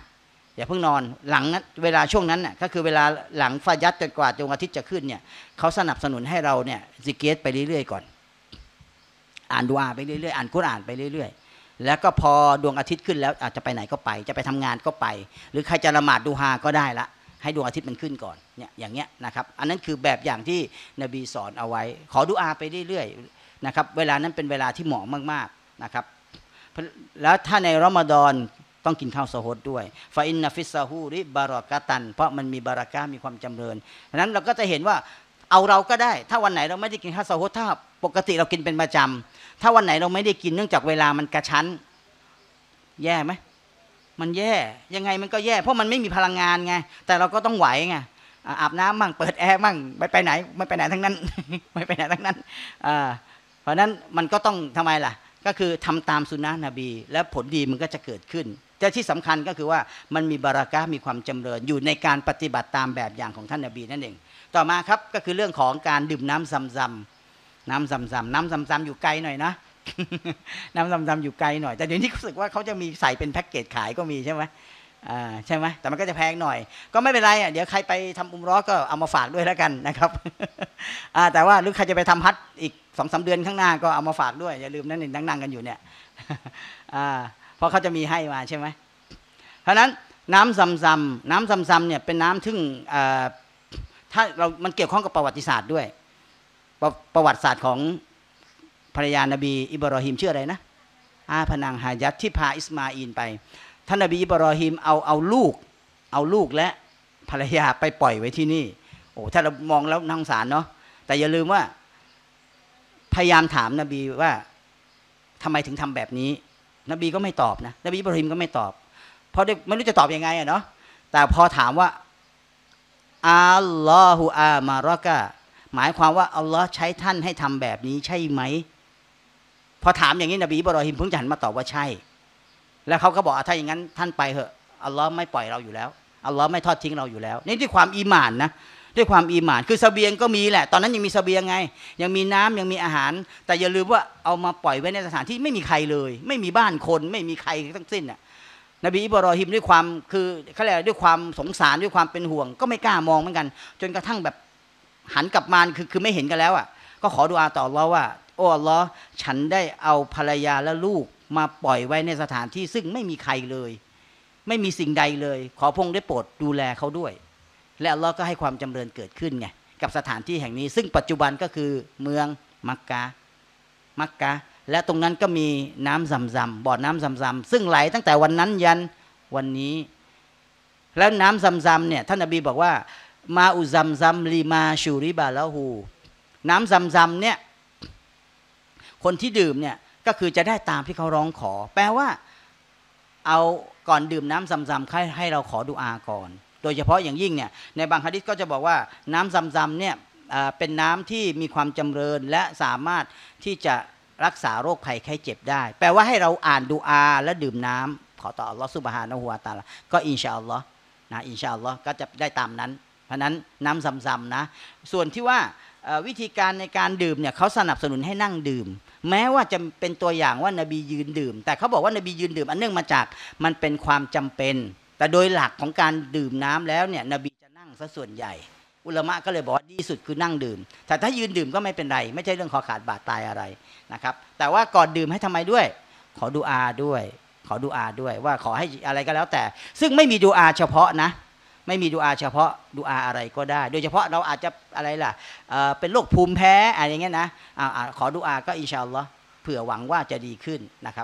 อย่าเพิ่งนอนหลังนั้นเวลาช่วงนั้นน่ะก็คือเวลาหลังฟาญัดจนกว่าดวงอาทิตย์จะขึ้นเนี่ยเขาสนับสนุนให้เราเนี่ยซิกเกตไปเรื่อยๆก่อนอ่านดุอาไปเรื่อยๆอ่านกุรอานไปเรื่อยๆแล้วก็พอดวงอาทิตย์ขึ้นแล้วอาจจะไปไหนก็ไปจะไปทำงานก็ไปหรือใครจะละหมาดดูฮาก็ได้ละให้ดวงอาทิตย์มันขึ้นก่อนเนี่ยอย่างเงี้ยนะครับอันนั้นคือแบบอย่างที่นบีสอนเอาไว้ขอดุอาไปเรื่อยๆนะครับเวลานั้นเป็นเวลาที่เหมาะมากๆนะครับแล้วถ้าในรอมฎอนต้องกินข้าวซะฮดด้วยฟาอินนาฟิสซาฮูริบารอกะตันเพราะมันมีบารักะมีความจำเริญดังนั้นเราก็จะเห็นว่าเอาเราก็ได้ถ้าวันไหนเราไม่ได้กินข้าวซะฮดถ้าปกติเรากินเป็นประจำถ้าวันไหนเราไม่ได้กินเนื่องจากเวลามันกระชั้นแย่ไหมมันแย่ยังไงมันก็แย่เพราะมันไม่มีพลังงานไงแต่เราก็ต้องไหวไงอาบน้ำมั่งเปิดแอร์มั่งไม่ไปไหนทั้งนั้น ไม่ไปไหนทั้งนั้นเพราะนั้นมันก็ต้องทำไมล่ะก็คือทำตามสุนนะนบีแล้วผลดีมันก็จะเกิดขึ้นแต่ที่สำคัญก็คือว่ามันมีบารักะห์มีความจำเริญอยู่ในการปฏิบัติตามแบบอย่างของท่านนบีนั่นเองต่อมาครับก็คือเรื่องของการดื่มน้ำซัมซัมน้ำซัมซัมอยู่ไกลหน่อยนะ น้ำซัมซัมอยู่ไกลหน่อยแต่เดี๋ยวนี้รู้สึกว่าเขาจะมีใส่เป็นแพ็กเกจขายก็มีใช่ไหมใช่ไหมแต่มันก็จะแพงหน่อยก็ไม่เป็นไรเดี๋ยวใครไปทำอุมเราะห์ก็เอามาฝากด้วยแล้วกันนะครับ แต่ว่าหรือใครจะไปทำฮัจญ์อีก 2-3 เดือนข้างหน้าก็เอามาฝากด้วยอย่าลืมนั่นนั่งกันอยู่เนี่ย เพราะเขาจะมีให้มาใช่ไหมเพราะนั้นน้ำซัมซัมเนี่ยเป็นน้ำซึ่งถ้ามันเกี่ยวข้องกับประวัติศาสตร์ด้วยประวัติศาสตร์ของภรรยานบีอิบรอฮิมชื่ออะไรนะพนางฮายัดที่พาอิสมาอีลไปท่านนบีอิบรอฮิมเอาลูกและภรรยาไปปล่อยไว้ที่นี่โอ้ถ้าเรามองแล้วน่าสงสารเนาะแต่อย่าลืมว่าพยายามถามนบีว่าทำไมถึงทำแบบนี้นบีก็ไม่ตอบนะนบีอิบรอฮิมก็ไม่ตอบเพราะไม่รู้จะตอบยังไงเนาะแต่พอถามว่าอัลลอฮุอามารอกะหมายความว่าอัลลอฮ์ใช้ท่านให้ทำแบบนี้ใช่ไหมพอถามอย่างนี้นบีอิบรอฮิมเพิ่งจะหันมาตอบว่าใช่แล้วเขาก็บอกถ้าอย่างนั้นท่านไปเถอะอัลลอฮ์ไม่ปล่อยเราอยู่แล้วอัลลอฮ์ไม่ทอดทิ้งเราอยู่แล้วนี่ด้วยความอีหม่านนะด้วยความอีหม่านคือเสบียงก็มีแหละตอนนั้นยังมีเสบียงไงยังมีน้ำยังมีอาหารแต่อย่าลืมว่าเอามาปล่อยไว้ในสถานที่ไม่มีใครเลยไม่มีบ้านคนไม่มีใครทั้งสิ้นน่ะนบีอิบรอฮิมด้วยความคือเขาเรียกด้วยความสงสารด้วยความเป็นห่วงก็ไม่กล้ามองเหมือนกันจนกระทั่งแบบหันกลับมาคือไม่เห็นกันแล้วอ่ะก็ขอดุอาต่ออัลลอฮ์ว่าโอ้อัลลอฮ์ฉันได้เอาภรรยาและลูกมาปล่อยไว้ในสถานที่ซึ่งไม่มีใครเลยไม่มีสิ่งใดเลยขอพระองค์ได้โปรดดูแลเขาด้วยและอัลลอฮ์ก็ให้ความจำเริญเกิดขึ้นไงกับสถานที่แห่งนี้ซึ่งปัจจุบันก็คือเมืองมักกะและตรงนั้นก็มีน้ำซัมซัมบ่อน้ำซัมซัมซึ่งไหลตั้งแต่วันนั้นยันวันนี้แล้วน้ำซัมซัมเนี่ยท่านนบีบอกว่ามาอุซัมซัมลีมาชูริบาละหูน้ำซัมซัมเนี่ยคนที่ดื่มเนี่ยก็คือจะได้ตามที่เขาร้องขอแปลว่าเอาก่อนดื่มน้ำซัมซัมให้เราขอดุอาก่อนโดยเฉพาะอย่างยิ่งเนี่ยในบางหะดีษก็จะบอกว่าน้ำซัมซัมเนี่ยเป็นน้ำที่มีความจำเริญและสามารถที่จะรักษาโรคภัยไข้เจ็บได้แปลว่าให้เราอ่านดุอาและดื่มน้ำขอต่ออัลลอฮฺซุบฮานะฮูวะตะอาลาก็อินชาอัลลอฮ์นะอินชาอัลลอฮ์ก็จะได้ตามนั้นเพราะนั้นน้ำซัมซัมนะส่วนที่ว่าวิธีการในการดื่มเนี่ยเขาสนับสนุนให้นั่งดื่มแม้ว่าจะเป็นตัวอย่างว่านบียืนดื่มแต่เขาบอกว่านบียืนดื่มอันเนื่องมาจากมันเป็นความจำเป็นแต่โดยหลักของการดื่มน้ำแล้วเนี่ยนบีจะนั่งซะส่วนใหญ่อุลามะก็เลยบอกว่าดีสุดคือนั่งดื่มแต่ถ้ายืนดื่มก็ไม่เป็นไรไม่ใช่เรื่องคอขาดบาดตายอะไรนะครับแต่ว่าก่อนดื่มให้ทำไมด้วยขอดุอาด้วยว่าขอให้อะไรก็แล้วแต่ซึ่งไม่มีดุอาเฉพาะนะไม่มีดุอาเฉพาะดุอาอะไรก็ได้โดยเฉพาะเราอาจจะอะไรล่ะเป็นโรคภูมิแพ้อะไรอย่างเงี้ยนะขอดุอาก็อินชาอัลลอฮ์เผื่อหวังว่าจะดีขึ้นนะครับ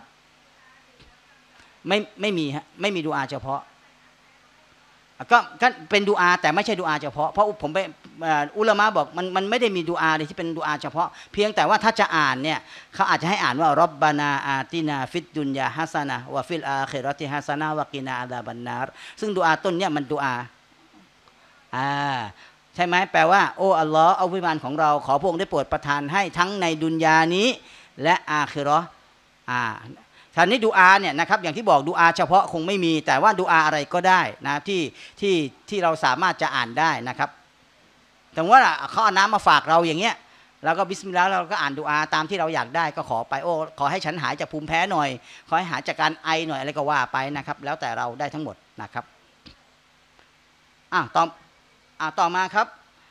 ไม่มีดุอาเฉพาะก็เป็นดุอาแต่ไม่ใช่ดุอาเฉพาะเพราะผมไปอุลามะบอกมันไม่ได้มีดุอาที่เป็นดุอาเฉพาะเพียงแต่ว่าถ้าจะอ่านเนี่ยเขาอาจจะให้อ่านว่าร็อบบานาอาตินาฟิดดุนยาฮัสนะวะฟิลอาคิเราะติฮัสนะวะกินาอาซาบันนารซึ่งดุอาต้นเนี่ยมันดุอาใช่ไหมแปลว่าโอ้อัลลอฮ์เอาวิมานของเราขอพระองค์ได้โปรดประทานให้ทั้งในดุนยานี้และอาคิเราะห์ท่านนี้ดุอาเนี่ยนะครับอย่างที่บอกดุอาเฉพาะคงไม่มีแต่ว่าดุอาอะไรก็ได้นะที่เราสามารถจะอ่านได้นะครับแต่ว่าเขาเอาน้ำมาฝากเราอย่างเงี้ยเราก็บิสมิลลาห์เราก็อ่านดุอาตามที่เราอยากได้ก็ขอไปโอ้ขอให้ฉันหายจากภูมิแพ้หน่อยขอให้หายจากการไอหน่อยอะไรก็ว่าไปนะครับแล้วแต่เราได้ทั้งหมดนะครับต่อต่อมาครับ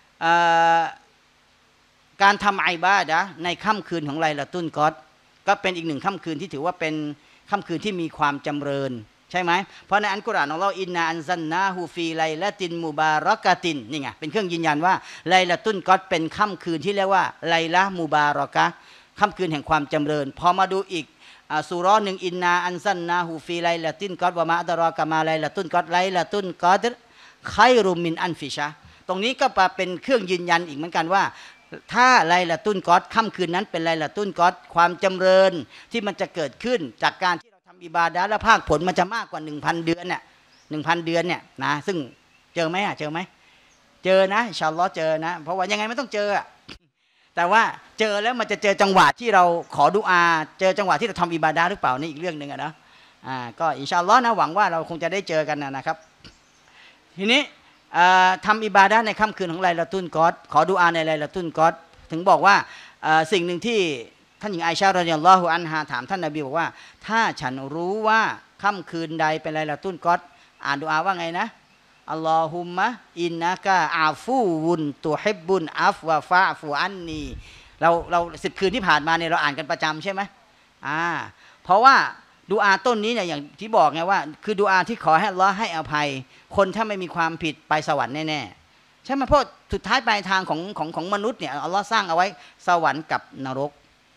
การทำอิบาดะห์ในค่ำคืนของไลลาตุลกอดร์ก็เป็นอีกหนึ่งค่ำคืนที่ถือว่าเป็นค่ำคืนที่มีความจำเริญใช่ไหมเพราะในอัลกุรอานของเราอินนาอันซันนาฮูฟีไลละตินมุบารอกะตินนี่ไงเป็นเครื่องยืนยันว่าไลลาตุลกอดร์เป็นค่ำคืนที่เรียกว่าไลละมุบารอกะค่ำคืนแห่งความจำเริญพอมาดูอีกซูเราะห์หนึ่งอินนาอันซันนาฮูฟีไลละตินกอดร์วะมาอัดรอกะมาไลละตุลกอดร์ไลละตุลกอดร์ไครุมินอันฟิชะตรงนี้ก็เป็นเครื่องยืนยันอีกเหมือนกันว่าถ้าไลลาตุลกอดร์ค่ำคืนนั้นเป็นไลลาตุลกอดร์ความจำเริญที่มันจะเกิดขึ้นจากการที่เราทำอิบาดะห์และภาคผลมันจะมากกว่า 1,000 เดือนเนี่ย 1,000 เดือนเนี่ยนะซึ่งเจอไหมเจอไหมเจอนะอินชาอัลลอฮ์เจอนะเพราะว่ายังไงไม่ต้องเจอแต่ว่าเจอแล้วมันจะเจอจังหวะที่เราขอดุอาเจอจังหวะที่เราทำอิบาดะห์หรือเปล่านี่อีกเรื่องนึงนะก็อินชาอัลลอฮ์นะหวังว่าเราคงจะได้เจอกันนะครับทีนี้ทำอิบาดะห์ในค่ำคืนของไลลาตุลกอดร์ขอดุอาในไลลาตุลกอดร์ถึงบอกว่าสิ่งหนึ่งที่ท่านหญิงไอชารอฎิยัลลอฮุอันฮาถามท่านนบีบอกว่าถ้าฉันรู้ว่าค่ำคืนใดเป็นไลลาตุลกอดร์อ่านดุอาว่าไงนะอัลลอฮุมมะอินนะกะอาฟูวุนตุฮิบบุนอัฟวะฟะฟูอันนีเรา10 คืนที่ผ่านมาเนี่ยเราอ่านกันประจำใช่ไหมเพราะว่าดุอาต้นนี้เนี่ยอย่างที่บอกไงว่าคือดุอาที่ขอให้อัลลอฮ์ให้อภัยคนถ้าไม่มีความผิดไปสวรรค์แน่ๆใช่ไหมเพราะสุดท้ายปลายทางของมนุษย์เนี่ยอัลลอฮ์สร้างเอาไว้สวรรค์กับนรก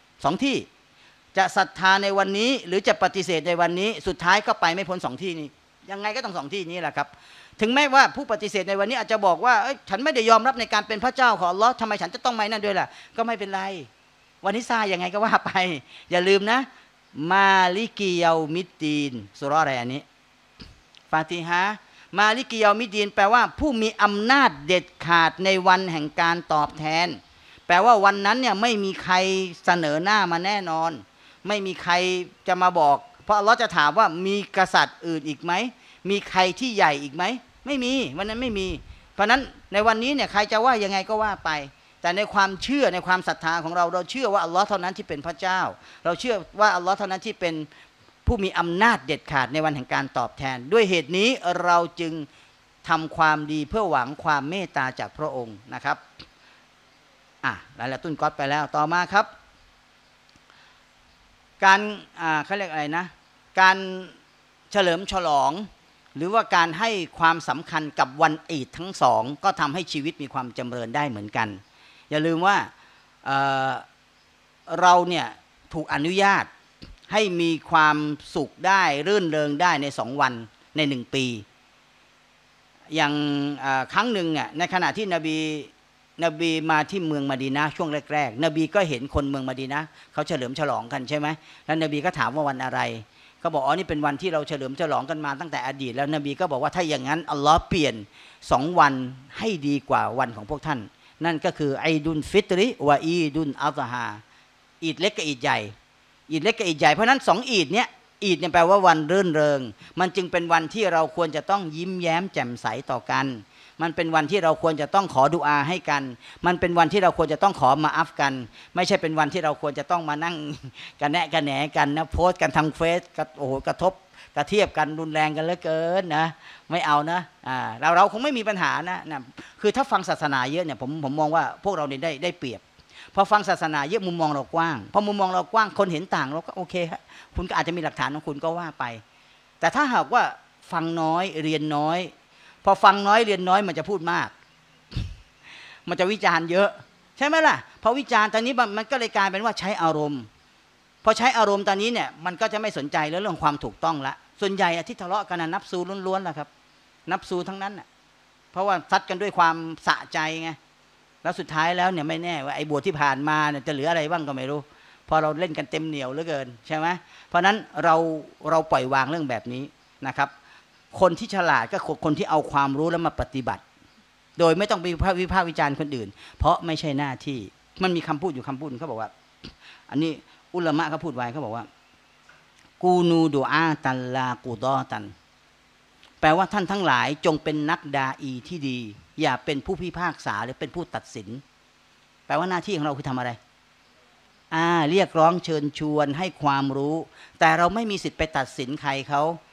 2 ที่จะศรัทธาในวันนี้หรือจะปฏิเสธในวันนี้สุดท้ายก็ไปไม่พ้น2 ที่นี้ยังไงก็ต้อง2 ที่นี้แหละครับถึงแม้ว่าผู้ปฏิเสธในวันนี้อาจจะบอกว่าฉันไม่ได้ยอมรับในการเป็นพระเจ้าของอัลลอฮ์ทำไมฉันจะต้องไม่นั่นด้วยล่ะก็ไม่เป็นไรวันนี้ซายังไงก็ว่าไปอย่าลืมนะมาลิกิยามิดดีนสุเราะห์อะไรอันนี้ฟาติฮะมาลิกิยามิดดีนแปลว่าผู้มีอำนาจเด็ดขาดในวันแห่งการตอบแทนแปลว่าวันนั้นเนี่ยไม่มีใครเสนอหน้ามาแน่นอนไม่มีใครจะมาบอกเพราะอัลเลาะห์จะถามว่ามีกษัตริย์อื่นอีกไหมมีใครที่ใหญ่อีกไหมไม่มีวันนั้นไม่มีเพราะนั้นในวันนี้เนี่ยใครจะว่ายังไงก็ว่าไปแต่ในความเชื่อในความศรัทธาของเราเชื่อว่าอัลลอฮ์เท่านั้นที่เป็นพระเจ้าเราเชื่อว่าอัลลอฮ์เท่านั้นที่เป็นผู้มีอำนาจเด็ดขาดในวันแห่งการตอบแทนด้วยเหตุนี้เราจึงทำความดีเพื่อหวังความเมตตาจากพระองค์นะครับไลลาตุลกอดร์ไปแล้วต่อมาครับการเขาเรียกอะไรนะการเฉลิมฉลองหรือว่าการให้ความสำคัญกับวันอีดทั้ง2ก็ทำให้ชีวิตมีความจำเริญได้เหมือนกันอย่าลืมว่าเราเนี่ยถูกอนุญาตให้มีความสุขได้รื่นเริงได้ใน2 วันใน1 ปีอย่างครั้งหนึ่งเนี่ยในขณะที่นบีมาที่เมืองมะดีนะห์ช่วงแรกๆนบีก็เห็นคนเมืองมะดีนะห์เขาเฉลิมฉลองกันใช่ไหมแล้วนบีก็ถามว่าวันอะไรเขาบอกนี่เป็นวันที่เราเฉลิมฉลองกันมาตั้งแต่อดีตแล้วนบีก็บอกว่าถ้าอย่างนั้นอัลลอฮ์เปลี่ยน2 วันให้ดีกว่าวันของพวกท่านนั่นก็คืออีดุลฟิตริวะอีดุลอัฎฮาอีดเล็กกับอีดใหญ่อีดเล็กกับอีดใหญ่เพราะนั้น2 อีดเนี่ยอีดเนี่ยแปลว่าวันรื่นเริงมันจึงเป็นวันที่เราควรจะต้องยิ้มแย้มแจ่มใสต่อกันมันเป็นวันที่เราควรจะต้องขอดุอาให้กันมันเป็นวันที่เราควรจะต้องขอมาอัฟกันไม่ใช่เป็นวันที่เราควรจะต้องมานั่งกันแนะกันแหนกันนะโพสต์กันทางเฟซโอ้โหกระทบกระเทียบกันรุนแรงกันเหลือเกินนะไม่เอานะเราคงไม่มีปัญหานะคือถ้าฟังศาสนาเยอะเนี่ยผมมองว่าพวกเราเนี่ยได้เปรียบพอฟังศาสนาเยอะมุมมองเรากว้างพอมุมมองเรากว้างคนเห็นต่างเราก็โอเคฮะคุณก็อาจจะมีหลักฐานของคุณก็ว่าไปแต่ถ้าหากว่าฟังน้อยเรียนน้อยพอฟังน้อยเรียนน้อยมันจะพูดมากมันจะวิจารณ์เยอะใช่ไหมล่ะพอวิจารณ์ตอนนี้มันก็เลยกลายเป็นว่าใช้อารมณ์พอใช้อารมณ์ตอนนี้เนี่ยมันก็จะไม่สนใจเรื่องความถูกต้องละส่วนใหญ่ที่ทะเลาะกันนับซูล้วนๆแหละครับนับซูทั้งนั้นน่ะเพราะว่าซัดกันด้วยความสะใจไงแล้วสุดท้ายแล้วเนี่ยไม่แน่ว่าไอ้บวชที่ผ่านมาเนี่ยจะเหลืออะไรบ้างก็ไม่รู้พอเราเล่นกันเต็มเหนียวเหลือเกินใช่ไหมเพราะนั้นเราปล่อยวางเรื่องแบบนี้นะครับคนที่ฉลาดก็คนที่เอาความรู้แล้วมาปฏิบัติโดยไม่ต้องไปวิพากษ์วิจารณ์คนอื่นเพราะไม่ใช่หน้าที่มันมีคำพูดอยู่คำพูดเขาบอกว่าอันนี้อุลามะเขาพูดไว้เขาบอกว่ากูนูดูอาตันลากูดอตันแปลว่าท่านทั้งหลายจงเป็นนักดาอีที่ดีอย่าเป็นผู้พิพากษาหรือเป็นผู้ตัดสินแปลว่าหน้าที่ของเราคือทำอะไรเรียกร้องเชิญชวนให้ความรู้แต่เราไม่มีสิทธิ์ไปตัดสินใครเขา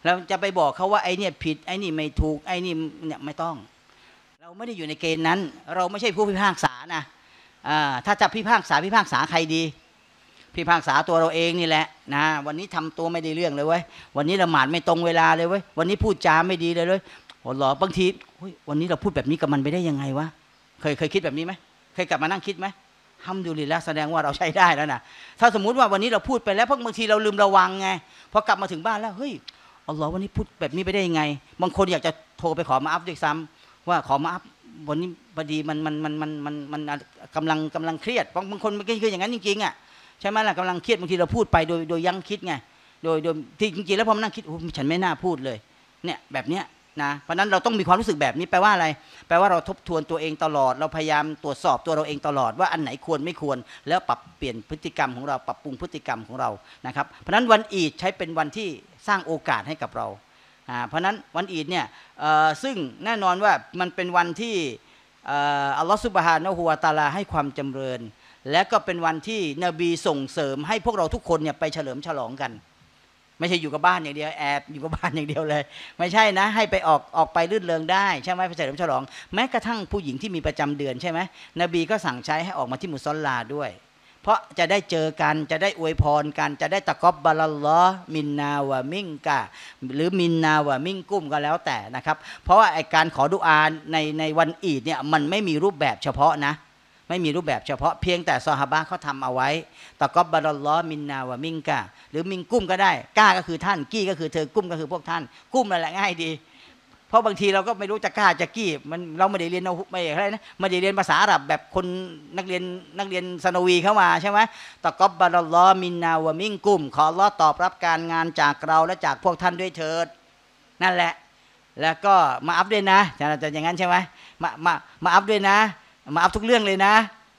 เราจะไปบอกเขาว่าไอ้นี่ผิดไอ้นี่ไม่ถูกไอ้นี่เนี่ยไม่ต้องเราไม่ได้อยู่ในเกณฑ์นั้นเราไม่ใช่ผู้พิพากษานะถ้าจะพิพากษาใครดีพิพากษาตัวเราเองนี่แหละนะวันนี้ทำตัวไม่ได้เรื่องเลยเว้ยวันนี้ละหมาดไม่ตรงเวลาเลยเว้ยวันนี้พูดจาไม่ดีเลยโอ้โหบางทีวันนี้เราพูดแบบนี้กับมันไปได้ยังไงวะเคยคิดแบบนี้ไหมเคยกลับมานั่งคิดไหมฮัมดุลิลละห์แสดงว่าเราใช้ได้แล้วนะถ้าสมมุติว่าวันนี้เราพูดไปแล้วเพราะบางทีเราลืมระวังไงพอกลับมาถึงบ้านแล้วเฮ้ยอัลลอฮ์วันนี้พูดแบบนี้ไปได้ยังไงบางคนอยากจะโทรไปขอมาอัพด้วยซ้ำว่าขอมาอัพวันนี้พอดีมันกำลังเครียดบางคนมันคืออย่างนั้นจริงๆอ่ะใช่ไหมล่ะกำลังเครียดบางทีเราพูดไปโดยยั้งคิดไงโดยที่จริงๆแล้วพอมานั่งคิดฉันไม่น่าพูดเลยเนี่ยแบบเนี้ยนะเพราะนั้นเราต้องมีความรู้สึกแบบนี้แปลว่าอะไรแปลว่าเราทบทวนตัวเองตลอดเราพยายามตรวจสอบตัวเราเองตลอดว่าอันไหนควรไม่ควรแล้วปรับเปลี่ยนพฤติกรรมของเราปรับปรุงพฤติกรรมของเรานะครับเพราะนั้นวันอีดใช้เป็นวันที่สร้างโอกาสให้กับเราเพราะนั้นวันอีดเนี่ยซึ่งแน่นอนว่ามันเป็นวันที่อัลลอฮฺซุบฮานะฮูวะตะอาลาให้ความจำเริญและก็เป็นวันที่นบีส่งเสริมให้พวกเราทุกคนเนี่ยไปเฉลิมฉลองกันไม่ใช่อยู่กับบ้านอย่างเดียวแอบอยู่กับบ้านอย่างเดียวเลยไม่ใช่นะให้ไปออกไปลื่นเริงได้ใช่ไหมไปเฉลิมฉลองแม้กระทั่งผู้หญิงที่มีประจำเดือนใช่ไหมนบีก็สั่งใช้ให้ออกมาที่มุศอลลาด้วยเพราะจะได้เจอกันจะได้อวยพรกันจะได้ตะกอบบาลัลลอฮ์มินนาวะมิงกะหรือมินนาวะมิงกุ้มก็แล้วแต่นะครับเพราะว่าไอการขอดุอาในวันอีดเนี่ยมันไม่มีรูปแบบเฉพาะนะไม่มีรูปแบบเฉพาะเพียงแต่ซอฮาบะห์เขาทำเอาไว้ตะกอบบาลัลลอฮ์มินนาวะมิงกะหรือมิงกุ้มก็ได้ก้าก็คือท่านกี้ก็คือเธอกุ้มก็คือพวกท่านกุ้มนั่นแหละง่ายดีเพราะบางทีเราก็ไม่รู้จะก้าจะกี้มันเราไม่ได้เรียนไม่อะไรนะไม่ได้เรียนภาษาอาหรับแบบคนนักเรียนซานวีเข้ามาใช่ไหมตะกอบบาลัลลอฮ์มินนาวะมิงกุ้มขออัลเลาะห์ตอบรับการงานจากเราและจากพวกท่านด้วยเถิดนั่นแหละแล้วก็มาอัพด้วยนะจะอย่างนั้นใช่ไหมมาอัพด้วยนะมาอัพทุกเรื่องเลยนะ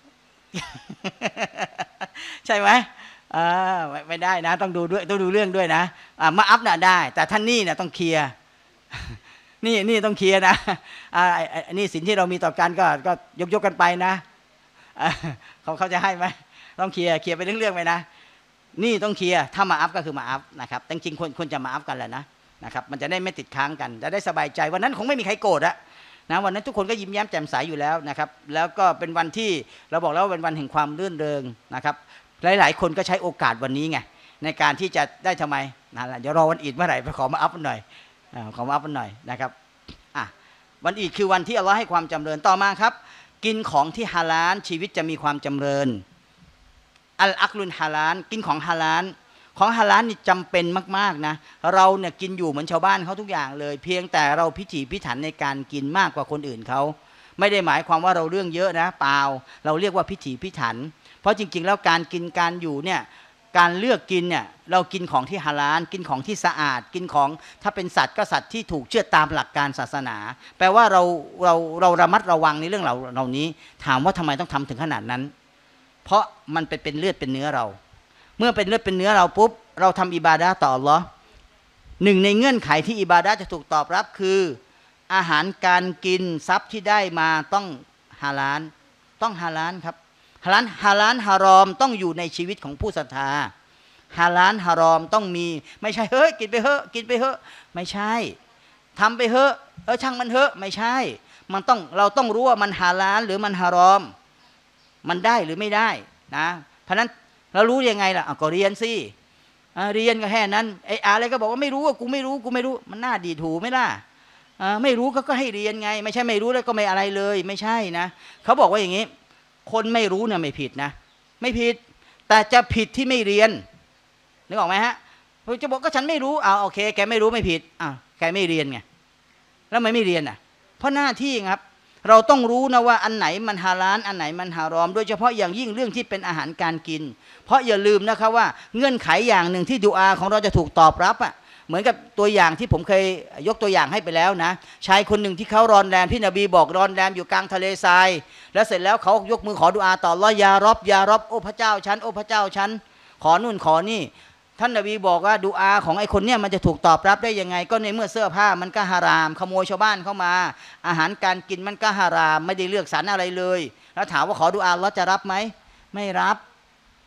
ใช่ไหมไม่ได้นะต้องดูด้วยต้องดูเรื่องด้วยนะมาอัพน่ะได้แต่ท่านนี่เนี่ยต้องเคลียร์นี่ต้องเคลียร์นะนี่สินที่เรามีต่อกันก็ยกกันไปนะเขาจะให้ไหมต้องเคลียร์ไปเรื่องๆไปนะนี่ต้องเคลียร์ถ้ามาอัพก็คือมาอัพนะครับจริงๆควรจะมาอัพกันแหละนะครับมันจะได้ไม่ติดค้างกันจะได้สบายใจวันนั้นคงไม่มีใครโกรธอะนะวันนั้นทุกคนก็ยิ้มแย้มแจ่มใสอยู่แล้วนะครับแล้วก็เป็นวันที่เราบอกแล้วว่าเป็นวันแห่งความรื่นเริงนะครับหลายๆคนก็ใช้โอกาสวันนี้ไงในการที่จะได้ทำไมนั่นแหละเดี๋ยวรอวันอีดเมื่อไหร่ไปขอมาอัพหน่อยนะครับวันอีดคือวันที่อัลลอฮ์ให้ความจำเริญต่อมาครับกินของที่ฮาลาลชีวิตจะมีความจำเริญอัลอักลุนฮาลาลกินของฮาลาลนี่จำเป็นมากๆนะเราเนี่ยกินอยู่เหมือนชาวบ้านเขาทุกอย่างเลยเพียงแต่เราพิถีพิถันในการกินมากกว่าคนอื่นเขาไม่ได้หมายความว่าเราเรื่องเยอะนะเปล่าเราเรียกว่าพิถีพิถันเพราะจริงๆแล้วการกินการอยู่เนี่ยการเลือกกินเนี่ยเรากินของที่ฮาลาลกินของที่สะอาดกินของถ้าเป็นสัตว์ก็สัตว์ที่ถูกเชื่อตามหลักการศาสนาแปลว่าเราระมัดระวังในเรื่องเหล่านี้ถามว่าทำไมต้องทำถึงขนาดนั้นเพราะมันเป็นเลือดเป็นเนื้อเราเมื่อเป็นเลือดเป็นเนื้อเราปุ๊บเราทำอิบาดะห์ต่ออัลเลาะห์หนึ่งในเงื่อนไขที่อิบาดะห์จะถูกตอบรับคืออาหารการกินทรัพย์ที่ได้มาต้องฮาลาลครับฮาลาลฮารอมต้องอยู่ในชีวิตของผู้ศรัทธาฮาลาลฮารอมต้องมีไม่ใช่เฮ้ยกินไปเถอะไม่ใช่ทำไปเถอะช่างมันเถอะไม่ใช่เราต้องรู้ว่ามันฮาลาลหรือมันฮารอมมันได้หรือไม่ได้นะเพราะนั้นเรารู้ยังไงล่ะก็เรียนสิเรียนก็แค่นั้นอะไรก็บอกว่าไม่รู้ว่ากูไม่รู้มันน่าดีถูไหมล่ะไม่รู้ก็ให้เรียนไงไม่ใช่ไม่รู้แล้วก็ไม่อะไรเลยไม่ใช่นะเขาบอกว่าอย่างนี้คนไม่รู้เนี่ยไม่ผิดนะไม่ผิดแต่จะผิดที่ไม่เรียนนึกออกไหมฮะจะบอกก็ฉันไม่รู้โอเคแกไม่รู้ไม่ผิดแกไม่เรียนไงแล้วไม่เรียนเพราะหน้าที่ครับเราต้องรู้นะว่าอันไหนมันฮาลาลอันไหนมันฮารอมโดยเฉพาะอย่างยิ่งเรื่องที่เป็นอาหารการกินเพราะอย่าลืมนะครับว่าเงื่อนไขอย่างหนึ่งที่ดุอาของเราจะถูกตอบรับเหมือนกับตัวอย่างที่ผมเคยยกตัวอย่างให้ไปแล้วนะชายคนหนึ่งที่เขารอนแรมที่นบีบอกรอนแรมอยู่กลางทะเลทรายแล้วเสร็จแล้วเขายกมือขอดุอาต่ออัลเลาะห์ยารอบโอ้พระเจ้าฉันโอ้พระเจ้าฉันขอนู่นขอนี่ท่านนบีบอกว่าดุอาของไอ้คนเนี้ยมันจะถูกตอบรับได้ยังไงก็ในเมื่อเสื้อผ้ามันก็ฮารามขโมยชาวบ้านเข้ามาอาหารการกินมันก็ฮารามไม่ได้เลือกสรรอะไรเลยแล้วถามว่าขอดุอาอัลเลาะห์จะรับไหมไม่รับ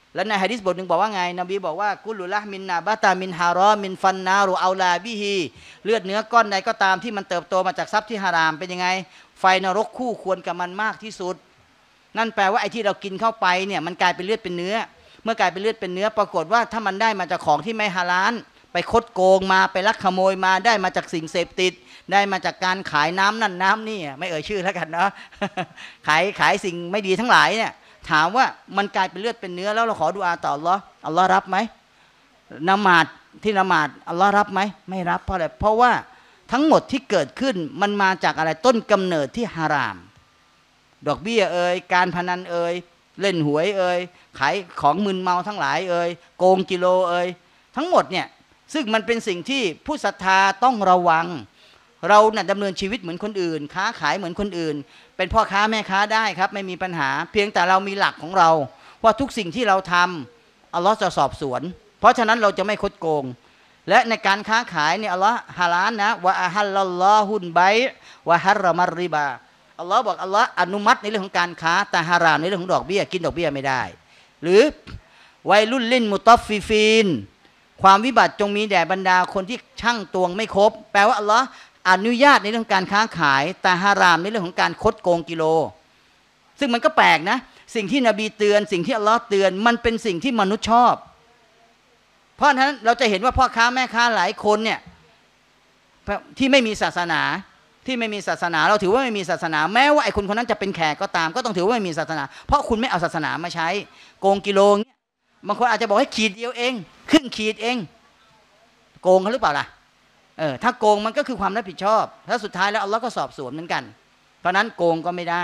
แล้วในหะดีษบทหนึ่งบอกว่าไงนบีบอกว่ากุลุละมินนาบะตามินฮารอมินฟันนารูเอาลาบิฮีเลือดเนื้อก้อนใดก็ตามที่มันเติบโตมาจากทรัพย์ที่ฮารามเป็นยังไงไฟนรกคู่ควรกับมันมากที่สุดนั่นแปลว่าไอ้ที่เรากินเข้าไปเนี่ยมันกลายเป็นเลือดเป็นเนื้อเมื่อกลายเป็นเลือดเป็นเนื้อปรากฏว่าถ้ามันได้มาจากของที่ไม่ฮาลาลไปคดโกงมาไปลักขโมยมาได้มาจากสิ่งเสพติดได้มาจากการขายน้ำนั่นน้ำนี่ไม่เอ่ยชื่อแล้วกันเนาะ ขายสิ่งไม่ดีทั้งหลายเนี่ยถามว่ามันกลายเป็นเลือดเป็นเนื้อแล้วเราขอดุอาต่ออัลลอฮ์อัลลอฮ์รับไหมละหมาดที่ละหมาดอัลลอฮ์รับไหมไม่รับเพราะอะไรเพราะว่าทั้งหมดที่เกิดขึ้นมันมาจากอะไรต้นกำเนิดที่ฮารามดอกเบี้ยเอ่ยการพนันเอ่ยเล่นหวยเอ่ยขายของมึนเมาทั้งหลายเอ่ยโกงกิโลเอ่ยทั้งหมดเนี่ยซึ่งมันเป็นสิ่งที่ผู้ศรัทธาต้องระวังเราเนี่ยดำเนินชีวิตเหมือนคนอื่นค้าขายเหมือนคนอื่นเป็นพ่อค้าแม่ค้าได้ครับไม่มีปัญหาเพียงแต่เรามีหลักของเราว่าทุกสิ่งที่เราทำอัลลอฮ์จะสอบสวนเพราะฉะนั้นเราจะไม่คดโกงและในการค้าขายเนี่ยอัลลอฮ์ฮาลาลนะวะอะฮัลลัลลอฮุนไบวะฮัรรอมัรริบาอัลลอฮ์บอกอัลลอฮ์อนุมัติในเรื่องของการค้าแต่ฮารามในเรื่องของดอกเบี้ยกินดอกเบี้ยไม่ได้หรือวัยรุ่นเล่นมุตอฟฟิฟีนความวิบัติจงมีแด่บรรดาคนที่ช่างตวงไม่ครบแปลว่าอัลลอฮ์อนุญาตในเรื่องการค้าขายแต่ฮารามในเรื่องของการคดโกงกิโลซึ่งมันก็แปลกนะสิ่งที่นบีเตือนสิ่งที่อัลลอฮ์เตือนมันเป็นสิ่งที่มนุษย์ชอบเพราะฉะนั้นเราจะเห็นว่าพ่อค้าแม่ค้าหลายคนเนี่ยที่ไม่มีศาสนาเราถือว่าไม่มีศาสนาแม้ว่าไอ้คนคนนั้นจะเป็นแขกก็ตามก็ต้องถือว่าไม่มีศาสนาเพราะคุณไม่เอาศาสนามาใช้โกงกิโลเงี้ยบางคนอาจจะบอกให้ขีดเดียวเองครึ่งขีดเองโกงเขาหรือเปล่าล่ะถ้าโกงมันก็คือความรับผิดชอบถ้าสุดท้ายแล้วอัลลอฮ์ก็สอบสวนเหมือนกันเพราะนั้นโกงก็ไม่ได้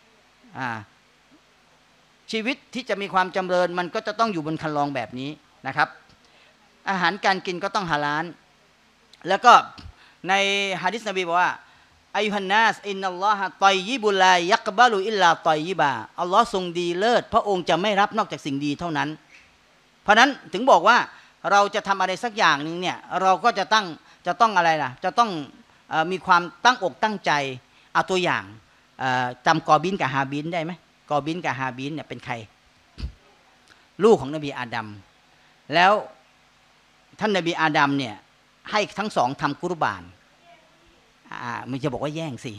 ชีวิตที่จะมีความจำเริญมันก็จะต้องอยู่บนคันลองแบบนี้นะครับอาหารการกินก็ต้องฮาลาลแล้วก็ในหะดีษนบีบอกว่าอายุฮันนัสอินนัลลอฮะฏอยยิบุลายักบะลุอิลลาฏอยยิบะอัลลอฮ์ทรงดีเลิศพระองค์จะไม่รับนอกจากสิ่งดีเท่านั้นเพราะนั้นถึงบอกว่าเราจะทำอะไรสักอย่างหนึ่งเนี่ยเราก็จะต้องอะไรล่ะจะต้องมีความตั้งอกตั้งใจเอาตัวอย่างจำกอบินกับฮาบินได้ไหมกอบินกับฮาบินเนี่ยเป็นใครลูกของนบีอาดัมแล้วท่านนบีอาดัมเนี่ยให้ทั้งสองทำกุรบานมันจะบอกว่าแย่งสิ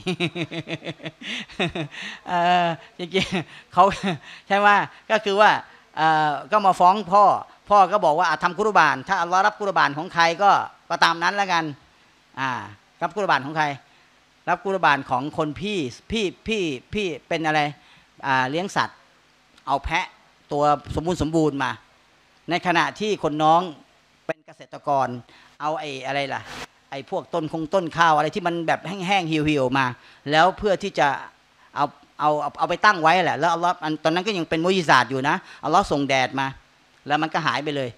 จริงๆเขาใช่ไหมก็คือว่าก็มาฟ้องพ่อก็บอกว่าทำกุรบานถ้าอัลลอฮ์รับกุรบานของใครก็ตามนั้นแล้วกันรับกุรบานของใครรับกุรบานของคนพี่เป็นอะไรเลี้ยงสัตว์เอาแพะตัวสมบูรณ์มาในขณะที่คนน้องเป็นเกษตรกรเอาอะไรล่ะไอ้พวกต้นข้าวอะไรที่มันแบบแห้งๆเหี่ยวๆมาแล้วเพื่อที่จะเอาไปตั้งไว้แหละแล้วอัลลอฮ์ตอนนั้นก็ยังเป็นมุญิซาตอยู่นะอัลลอฮ์ส่งแดดมาแล้วมันก็หายไปเลย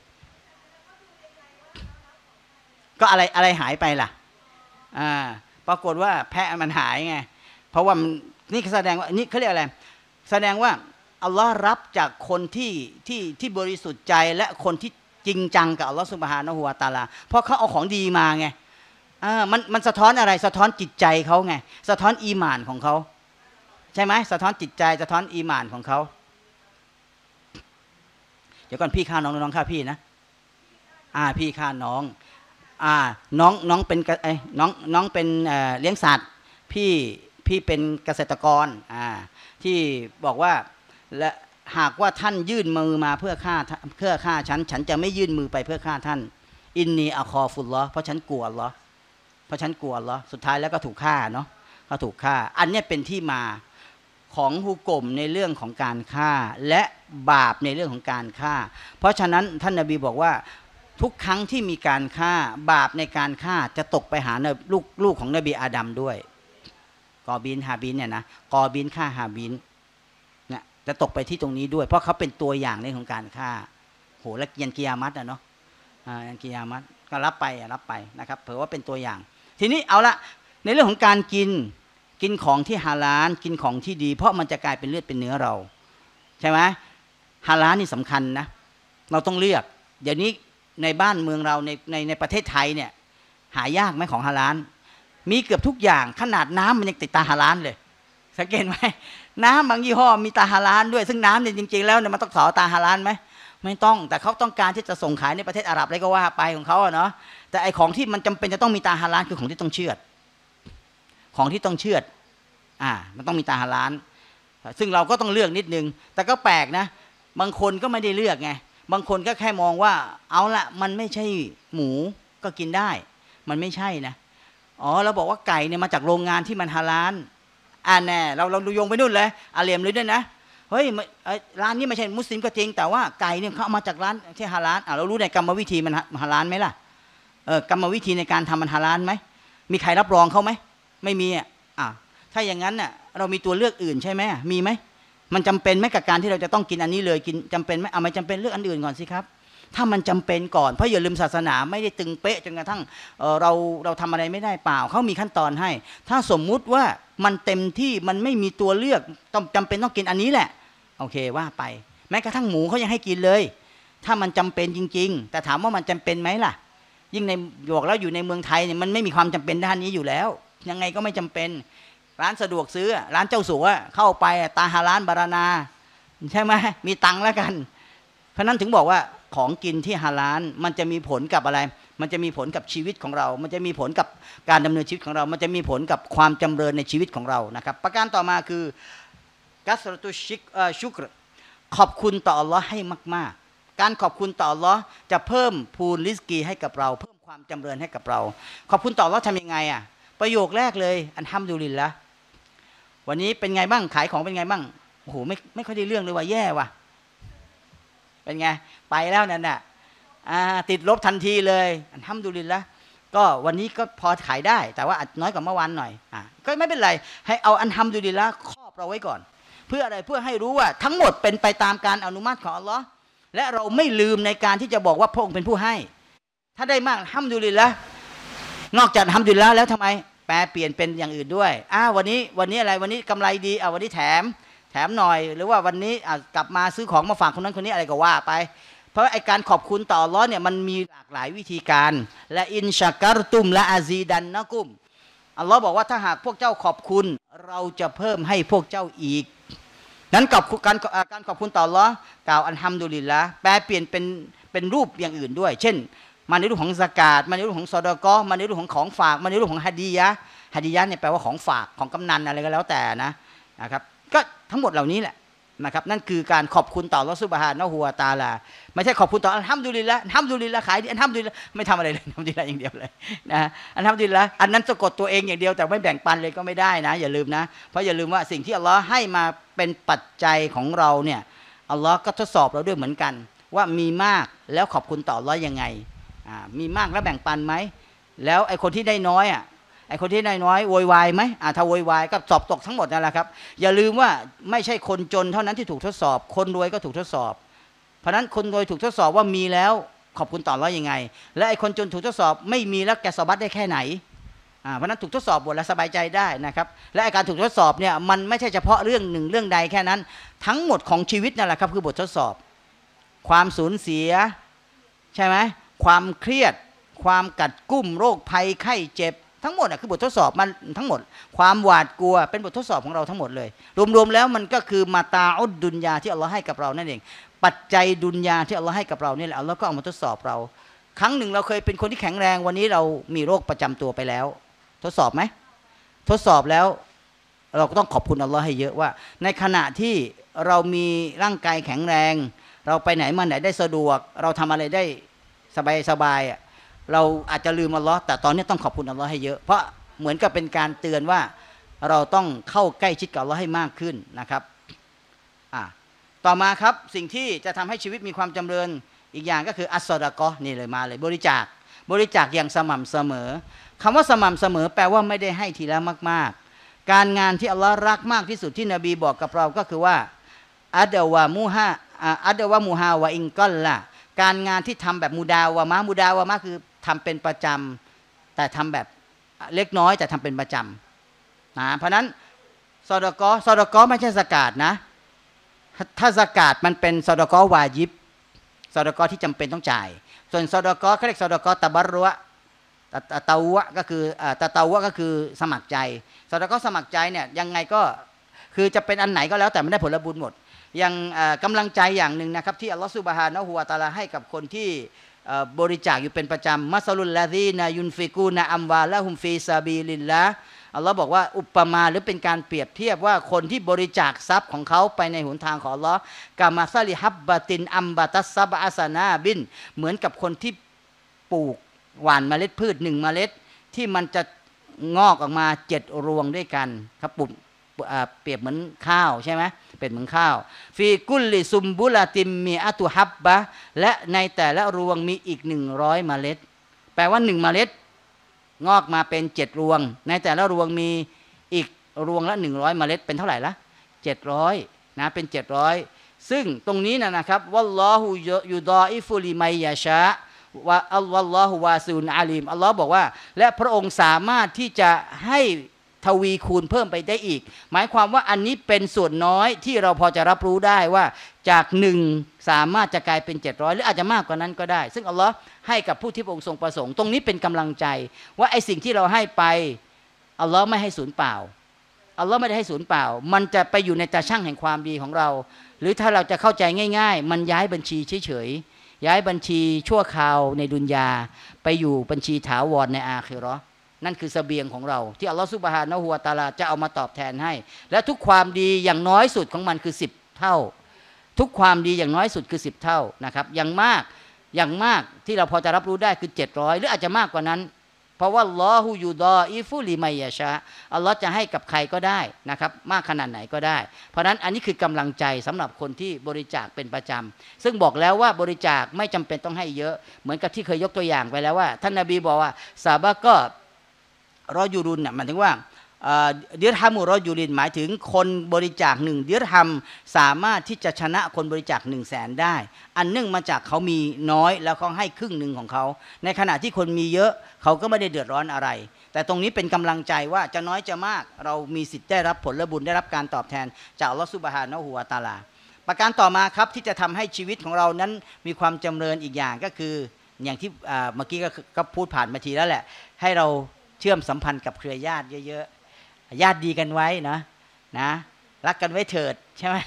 ก็อะไรหายไปล่ะปรากฏว่าแพะมันหายไงเพราะว่านี่แสดงว่านี่เขาเรียกอะไรแสดงว่าอัลลอฮ์รับจากคนที่บริสุทธิ์ใจและคนที่จริงจังกับอัลลอฮ์ซุบฮานะฮูวะตะอาลาเพราะเขาเอาของดีมาไงมันสะท้อนอะไรสะท้อนจิตใจเขาไงสะท้อนอีหม่านของเขาใช่ไหมสะท้อนจิตใจสะท้อนอีหม่านของเขาเดี๋ยวก่อนพี่ฆ่าน้องฆ่าพี่นะพี่ฆ่าน้องน้องเป็นน้องเป็นเลี้ยงสัตว์พี่เป็นเกษตรกรที่บอกว่าและหากว่าท่านยื่นมือมาเพื่อฆ่าฉันจะไม่ยื่นมือไปเพื่อฆ่าท่านอินนีอะคอฟุลลอฮ์เพราะฉันกลัวอัลลอฮ์สุดท้ายแล้วก็ถูกฆ่าเนาะก็ถูกฆ่าอันนี้เป็นที่มาของฮุกมในเรื่องของการฆ่าและบาปในเรื่องของการฆ่าเพราะฉะนั้นท่านนบีบอกว่าทุกครั้งที่มีการฆ่าบาปในการฆ่าจะตกไปหาลูกของนบีอาดัมด้วยกอบินฮาบินเนี่ยนะกอบินฆ่าฮาบินเนี่ยจะตกไปที่ตรงนี้ด้วยเพราะเขาเป็นตัวอย่างในของการฆ่าโหและยันกิยามัตนะเนาะยันกิยามัตก็รับไปนะครับเผื่อว่าเป็นตัวอย่างทีนี้เอาละในเรื่องของการกินของที่ฮาลาลกินของที่ดีเพราะมันจะกลายเป็นเลือดเป็นเนื้อเราใช่ไหมฮาลาลนี่สำคัญนะเราต้องเลือกเดี๋ยวนี้ในบ้านเมืองเราในประเทศไทยเนี่ยหายากไหมของฮาลาลมีเกือบทุกอย่างขนาดน้ำมันยังติดตาฮาลาลเลยสังเกตไหมน้ำบางยี่ห้อมีตาฮาลาลด้วยซึ่งน้ำเนี่ยจริงๆแล้วเนี่ยมันต้องขอตาฮาลาลไหมไม่ต้องแต่เขาต้องการที่จะส่งขายในประเทศอาหรับอะไรก็ว่าไปของเขาเนาะแต่ไอของที่มันจำเป็นจะต้องมีตาฮาลาลคือของที่ต้องเชือดของที่ต้องเชือดมันต้องมีตาฮาลาลซึ่งเราก็ต้องเลือกนิดนึงแต่ก็แปลกนะบางคนก็ไม่ได้เลือกไงบางคนก็แค่มองว่าเอาละมันไม่ใช่หมูก็กินได้มันไม่ใช่นะเราบอกว่าไก่เนี่ยมาจากโรงงานที่มันฮาลาลแน่เราโยงไปนู่นเลยอาเลียมเลยด้วยนะเฮ้ยร้านนี้ไม่ใช่มุสลิมก็จริงแต่ว่าไก่เนี่ยเขาเอามาจากร้านที่ฮาลาลเรารู้ในกรรมวิธีมันฮาลาลไหมล่ะกรรมวิธีในการทำมันฮาลาลไหมมีใครรับรองเขาไหมไม่มีถ้าอย่างนั้นน่ะเรามีตัวเลือกอื่นใช่ไหมมีไหมมันจำเป็นไหมกับการที่เราจะต้องกินอันนี้เลยกินจำเป็นไหมไม่จำเป็นเลือกอันอื่นก่อนสิครับถ้ามันจำเป็นก่อนเพราะอย่าลืมศาสนาไม่ได้ตึงเป๊ะจนกระทั่งเราทำอะไรไม่ได้เปล่าเขามีขั้นตอนให้ถ้าสมมุติว่ามันเต็มที่มันไม่มีตัวเลือกต้องจำเป็นต้องกินอันนี้แหละโอเคว่าไปแม้กระทั่งหมูเขายังให้กินเลยถ้ามันจำเป็นจริงๆแต่ถามว่ามันจำเป็นไหมล่ะยิ่งในบอกแล้วอยู่ในเมืองไทยเนี่ยมันไม่มีความจำเป็นด้านนี้อยู่แล้วยังไงก็ไม่จำเป็นร้านสะดวกซื้อร้านเจ้าสัวเข้าไปตาฮาลาลบารานาใช่ไหมมีตังค์แล้วกันเพราะนั้นถึงบอกว่าของกินที่ฮาลาลมันจะมีผลกับอะไรมันจะมีผลกับชีวิตของเรามันจะมีผลกับการดำเนินชีวิตของเรามันจะมีผลกับความจำเริญในชีวิตของเรานะครับประการต่อมาคือกัสรตุชุกรขอบคุณต่ออัลลอฮ์ให้มากๆการขอบคุณต่ออัลลอฮ์จะเพิ่มพูนริสกีให้กับเราเพิ่มความจำเริญให้กับเราขอบคุณต่ออัลลอฮ์ทำยังไงประโยคแรกเลยอัลฮัมดุลิลละห์วันนี้เป็นไงบ้างขายของเป็นไงบ้างโอ้โหไม่ค่อยได้เรื่องเลยว่าแย่ว่ะเป็นไงไปแล้วนั่นน่ะติดลบทันทีเลยอัลฮัมดุลิลละห์ก็วันนี้ก็พอขายได้แต่ว่าน้อยกว่าเมื่อวานหน่อยก็ไม่เป็นไรให้เอาอัลฮัมดุลิลละห์ครอบเราไว้ก่อนเพื่ออะไรเพื่อให้รู้ว่าทั้งหมดเป็นไปตามการอนุมัติของอัลลอฮ์และเราไม่ลืมในการที่จะบอกว่าพระองค์เป็นผู้ให้ถ้าได้มากอัลฮัมดุลิลละห์นอกจากอัลฮัมดุลิลละห์แล้วทำไมแปลเปลี่ยนเป็นอย่างอื่นด้วยวันนี้อะไรวันนี้กำไรดีวันนี้แถมหน่อยหรือว่าวันนี้กลับมาซื้อของมาฝากคนนั้นคนนี้อะไรก็ว่าไปเพราะไอการขอบคุณต่ออัลเลาะห์เนี่ยมันมีหลากหลายวิธีการและอินชาการตุมและอาซีดันนะกุมอัลเลาะห์บอกว่าถ้าหากพวกเจ้าขอบคุณเราจะเพิ่มให้พวกเจ้าอีกนั้นการขอบคุณต่ออัลเลาะห์กล่าวอัลฮัมดุลิลละห์แปลเปลี่ยนเป็นรูปอย่างอื่นด้วยเช่นมาในรูปของซะกาตมาในรูปของซอดาเกาะห์มาในรูปของฝากมาในรูปของฮะดียะห์เนี่ยแปลว่าของฝากของกำนันอะไรก็แล้วแต่นะครับก็ทั้งหมดเหล่านี้แหละนะครับนั่นคือการขอบคุณต่ออัลเลาะห์ซุบฮานะฮูวะตะอาลาไม่ใช่ขอบคุณต่ออัลฮัมดุลิลละห์อัลฮัมดุลิลละห์ขายดีอัลฮัมดุลิลละห์ไม่ทำอะไรเลยอัลฮัมดุลิลละห์อย่างเดียวเลยนะอัลฮัมดุลิลละห์อันนั้นสะกดตัวเองอย่างเดียวแต่ไม่แบ่งปันเลยก็ไม่ได้นะอย่าลืมนะเพราะอย่าลืมว่าสิ่งที่อัลเลาะห์ให้มาเป็นปัจจัยของเราเนี่ยอัลเลาะห์ก็ทดสอบเราด้วยเหมือนกันว่ามีมากแล้วขอบคุณต่ออัลเลาะห์ยังไงมีมากแล้วแบ่งปันไหมแล้วไอ้คนที่ได้น้อยไอ้คนที่ได้น้อยโวยวายไหมถ้าโวยวายก็สอบตกทั้งหมดนั่นแหละครับอย่าลืมว่าไม่ใช่คนจนเท่านั้นที่ถูกทดสอบคนรวยก็ถูกทดสอบเพราะนั้นคนรวยถูกทดสอบว่ามีแล้วขอบคุณต่ออัลเลาะห์ยังไงและไอ้คนจนถูกทดสอบไม่มีแล้วแกสบัดได้แค่ไหนเพราะนั้นถูกทดสอบหมดแล้วสบายใจได้นะครับและการถูกทดสอบเนี่ยมันไม่ใช่เฉพาะเรื่องหนึ่งเรื่องใดแค่นั้นทั้งหมดของชีวิตนั่นแหละครับคือบททดสอบความสูญเสียใช่ไหมความเครียดความกัดกุ้มโรคภัยไข้เจ็บทั้งหมดคือบททดสอบมันทั้งหมดความหวาดกลัวเป็นบททดสอบของเราทั้งหมดเลยรวมๆแล้วมันก็คือมาตาอุดดุนยาที่อัลลอฮ์ให้กับเรานั่นเองปัจจัยดุนยาที่อัลลอฮ์ให้กับเรานี่แหละอัลลอฮ์ก็เอามาทดสอบเราครั้งหนึ่งเราเคยเป็นคนที่แข็งแรงวันนี้เรามีโรคประจำตัวไปแล้วทดสอบไหมทดสอบแล้วเราก็ต้องขอบคุณอัลลอฮ์ให้เยอะว่าในขณะที่เรามีร่างกายแข็งแรงเราไปไหนมาไหนได้สะดวกเราทำอะไรได้สบายเราอาจจะลืมอัลลอฮ์แต่ตอนนี้ต้องขอบคุณอัลลอฮ์ให้เยอะเพราะเหมือนกับเป็นการเตือนว่าเราต้องเข้าใกล้ชิดกับอัลลอฮ์ให้มากขึ้นนะครับต่อมาครับสิ่งที่จะทำให้ชีวิตมีความจำเริญอีกอย่างก็คืออัสซอดะกอฮ์นี่เลยมาเลยบริจาคอย่างสม่ำเสมอคำว่าสม่ำเสมอแปลว่าไม่ได้ให้ทีละมากๆการงานที่อัลลอฮ์รักมากที่สุดที่นบีบอกกับเราก็คือว่าอัดวะมูฮา วะอิงกอลละการงานที่ทำแบบมูดาวะมะคือทำเป็นประจำแต่ทำแบบเล็กน้อยแต่ทำเป็นประจำเพราะนั้นซอดะกอไม่ใช่ซะกาตนะถ้าซะกาตมันเป็นซอดะกอวาญิบซอดะกอที่จำเป็นต้องจ่ายส่วนซอดะกอเขาเรียกซอดะกอตะบัรรุะตะวะก็คือสมัครใจซอดะกอสมัครใจเนี่ยยังไงก็คือจะเป็นอันไหนก็แล้วแต่ไม่ได้ผลบุญหมดยังกำลังใจอย่างหนึ่งนะครับที่อัลลอฮฺซุบฮานะฮูวะตะอาลาให้กับคนที่บริจาคอยู่เป็นประจำมัสลุลลาซีนายุนฟิกูนะอัมวาละฮุมฟีซาบีลิลละอัลลอฮ์บอกว่าอุปมาหรือเป็นการเปรียบเทียบว่าคนที่บริจาคทรัพย์ของเขาไปในหนทางของอัลลอฮ์กามาซาลิฮับบะตินอัมบะตัสซับอัสนาบินเหมือนกับคนที่ปลูกหว่านเมล็ดพืช1 เมล็ดที่มันจะงอกออกมา7 รวงด้วยกันครับปลูกเปรียบเหมือนข้าวใช่ไหมเป็นเหมือนข้าวฟีกุลลิซุมบุลาติมมีอัตุฮับบะและในแต่ละรวงมีอีก100 เมล็ดแปลว่า1 เมล็ดงอกมาเป็น7 รวงในแต่ละรวงมีอีกรวงละ100 เมล็ดเป็นเท่าไหร่ละ700นะเป็น700ซึ่งตรงนี้นะครับวัลลอฮุยุดออิฟุลิมัยยะชาว่าอัลลอฮุวาซิอุนอาลีมอัลลอฮ์บอกว่าและพระองค์สามารถที่จะให้ทวีคูณเพิ่มไปได้อีกหมายความว่าอันนี้เป็นส่วนน้อยที่เราพอจะรับรู้ได้ว่าจาก1สามารถจะกลายเป็น700หรืออาจจะมากกว่านั้นก็ได้ซึ่งอัลลอฮ์ให้กับผู้ที่พระองค์ทรงประสงค์ตรงนี้เป็นกำลังใจว่าไอ้สิ่งที่เราให้ไปอัลลอฮ์ไม่ให้สูญเปล่าอัลลอฮ์ไม่ได้ให้สูญเปล่ามันจะไปอยู่ในตาช่างแห่งความดีของเราหรือถ้าเราจะเข้าใจง่ายๆมันย้ายบัญชีเฉยๆย้ายบัญชีชั่วคราวในดุนยาไปอยู่บัญชีถาวรในอาคิเราะห์นั่นคือเสบียงของเราที่อัลลอฮฺซุบฮานะฮูวะตะอาลาจะเอามาตอบแทนให้และทุกความดีอย่างน้อยสุดของมันคือ10 เท่าทุกความดีอย่างน้อยสุดคือ10 เท่านะครับอย่างมากที่เราพอจะรับรู้ได้คือ700หรืออาจจะมากกว่านั้นเพราะว่าลอฮูยูดออิฟุลิมัยยะชาอัลลอฮ์จะให้กับใครก็ได้นะครับมากขนาดไหนก็ได้เพราะนั้นอันนี้คือกำลังใจสำหรับคนที่บริจาคเป็นประจำซึ่งบอกแล้วว่าบริจาคไม่จำเป็นต้องให้เยอะเหมือนกับที่เคยยกตัวอย่างไปแล้วว่าท่านนบีบอกว่าซาบะก็รอยูรุนหมายถึงว่าเดียร์ฮัมุรอยูรินหมายถึงคนบริจาค1 เดียร์ฮัมสามารถที่จะชนะคนบริจาค100,000ได้อันเนื่องมาจากเขามีน้อยแล้วเขาให้ครึ่งหนึ่งของเขาในขณะที่คนมีเยอะเขาก็ไม่ได้เดือดร้อนอะไรแต่ตรงนี้เป็นกำลังใจว่าจะน้อยจะมากเรามีสิทธิ์ได้รับผลบุญได้รับการตอบแทนจากอัลลอฮฺซุบฮานะฮูวะตะอาลาประการต่อมาครับที่จะทำให้ชีวิตของเรานั้นมีความจำเริญอีกอย่างก็คืออย่างที่เมื่อกี้ก็พูดผ่านมาทีแล้วแหละให้เราเชื่อมสัมพันธ์กับเครือญาติเยอะๆญาติดีกันไว้นะรักกันไว้เถิดใช่ไหม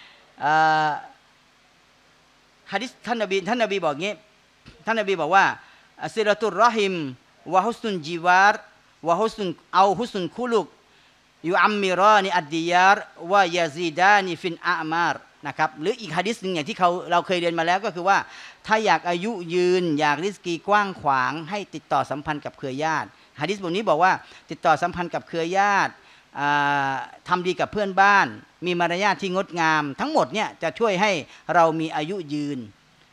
หะดีษท่านนบีบอกงี้ท่านนบีบอกว่าซิลาตุรรอฮิมวะฮุสนุนจีวารวะฮุสนุนเอาฮุสนุนคุลุกยูอัมมิรอนิอัดดิยารวะยาซีดานิฟินอามาร์นะครับหรืออีกหะดีษนึงอย่างที่เราเคยเรียนมาแล้วก็คือว่าถ้าอยากอายุยืนอยากริสกีกว้างขวางให้ติดต่อสัมพันธ์กับเครือญาติหะดีษบทนี้บอกว่าติดต่อสัมพันธ์กับเครือญาติทำดีกับเพื่อนบ้านมีมารยาทที่งดงามทั้งหมดเนี่ยจะช่วยให้เรามีอายุยืน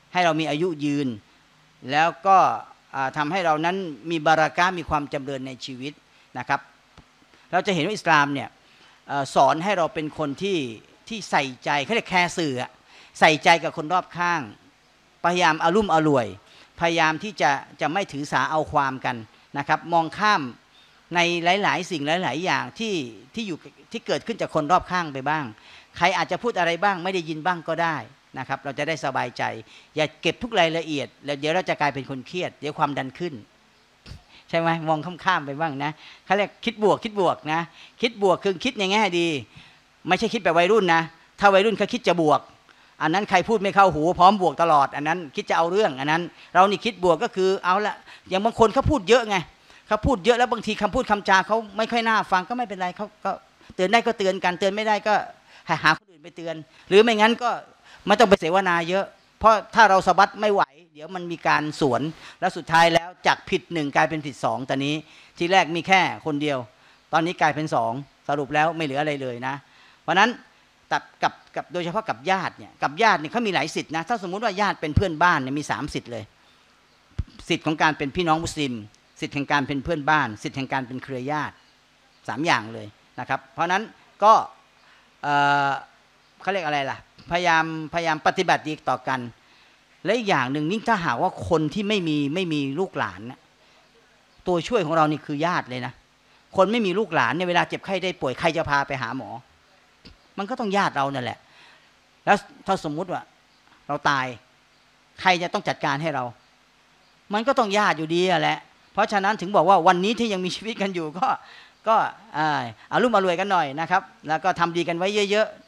แล้วก็ทำให้เรานั้นมีบารากะห์มีความจำเริญในชีวิตนะครับเราจะเห็นว่าอิสลามเนี่ยสอนให้เราเป็นคนที่ใส่ใจเขาเรียกแคร์สื่อใส่ใจกับคนรอบข้างพยายามอารุ่มอร่วยพยายามที่จะไม่ถือสาเอาความกันนะครับมองข้ามในหลายๆสิ่งหลายๆอย่างที่เกิดขึ้นจากคนรอบข้างไปบ้างใครอาจจะพูดอะไรบ้างไม่ได้ยินบ้างก็ได้นะครับเราจะได้สบายใจอย่าเก็บทุกรายละเอียดแล้วเดี๋ยวเราจะกลายเป็นคนเครียดเดี๋ยวความดันขึ้นใช่ไหมมองข้ามไปบ้างนะเขาเรียกคิดบวกนะคิดบวกคือคิดในแง่ดีไม่ใช่คิดแบบวัยรุ่นนะถ้าวัยรุ่นเขาคิดจะบวกอันนั้นใครพูดไม่เข้าหูพร้อมบวกตลอดอันนั้นคิดจะเอาเรื่องอันนั้นเรานี่คิดบวกก็คือเอาละอย่างบางคนเขาพูดเยอะไงเขาพูดเยอะแล้วบางทีคำพูดคำจาเขาไม่ค่อยน่าฟังก็ไม่เป็นไรเขาก็เตือนได้ก็เตือนกันเตือนไม่ได้ก็หาคนอื่นไปเตือนหรือไม่งั้นก็ไม่ต้องไปเสวนาเยอะเพราะถ้าเราสะบัดไม่ไหวเดี๋ยวมันมีการสวนแล้วสุดท้ายแล้วจากผิด1กลายเป็นผิด2ตอนนี้ทีแรกมีแค่คนเดียวตอนนี้กลายเป็น2สรุปแล้วไม่เหลืออะไรเลยนะเพราะนั้นกับโดยเฉพาะกับญาติเนี่ยเขามีหลายสิทธินะถ้าสมมุติว่าญาติเป็นเพื่อนบ้านเนี่ยมี3 สิทธิ์เลยสิทธิ์ของการเป็นพี่น้องมุสลิมสิทธิ์แห่งการเป็นเพื่อนบ้านสิทธิ์แห่งการเป็นเครือญาติ3 อย่างเลยนะครับเพราะนั้นก็เขาเรียกอะไรล่ะพยายามปฏิบัติดีต่อกันและอีกอย่างหนึ่งยิ่งถ้าหากว่าคนที่ไม่มีลูกหลานนะตัวช่วยของเรานี่คือญาติเลยนะคนไม่มีลูกหลานเนี่ยเวลาเจ็บไข้ได้ป่วยใครจะพาไปหาหมอมันก็ต้องญาติเรานั่นแหละแล้วถ้าสมมุติว่าเราตายใครจะต้องจัดการให้เรามันก็ต้องญาติอยู่ดีแหละเพราะฉะนั้นถึงบอกว่าวันนี้ที่ยังมีชีวิตกันอยู่ก็อารุ่มอรวยกันหน่อยนะครับแล้วก็ทำดีกันไว้เยอะๆ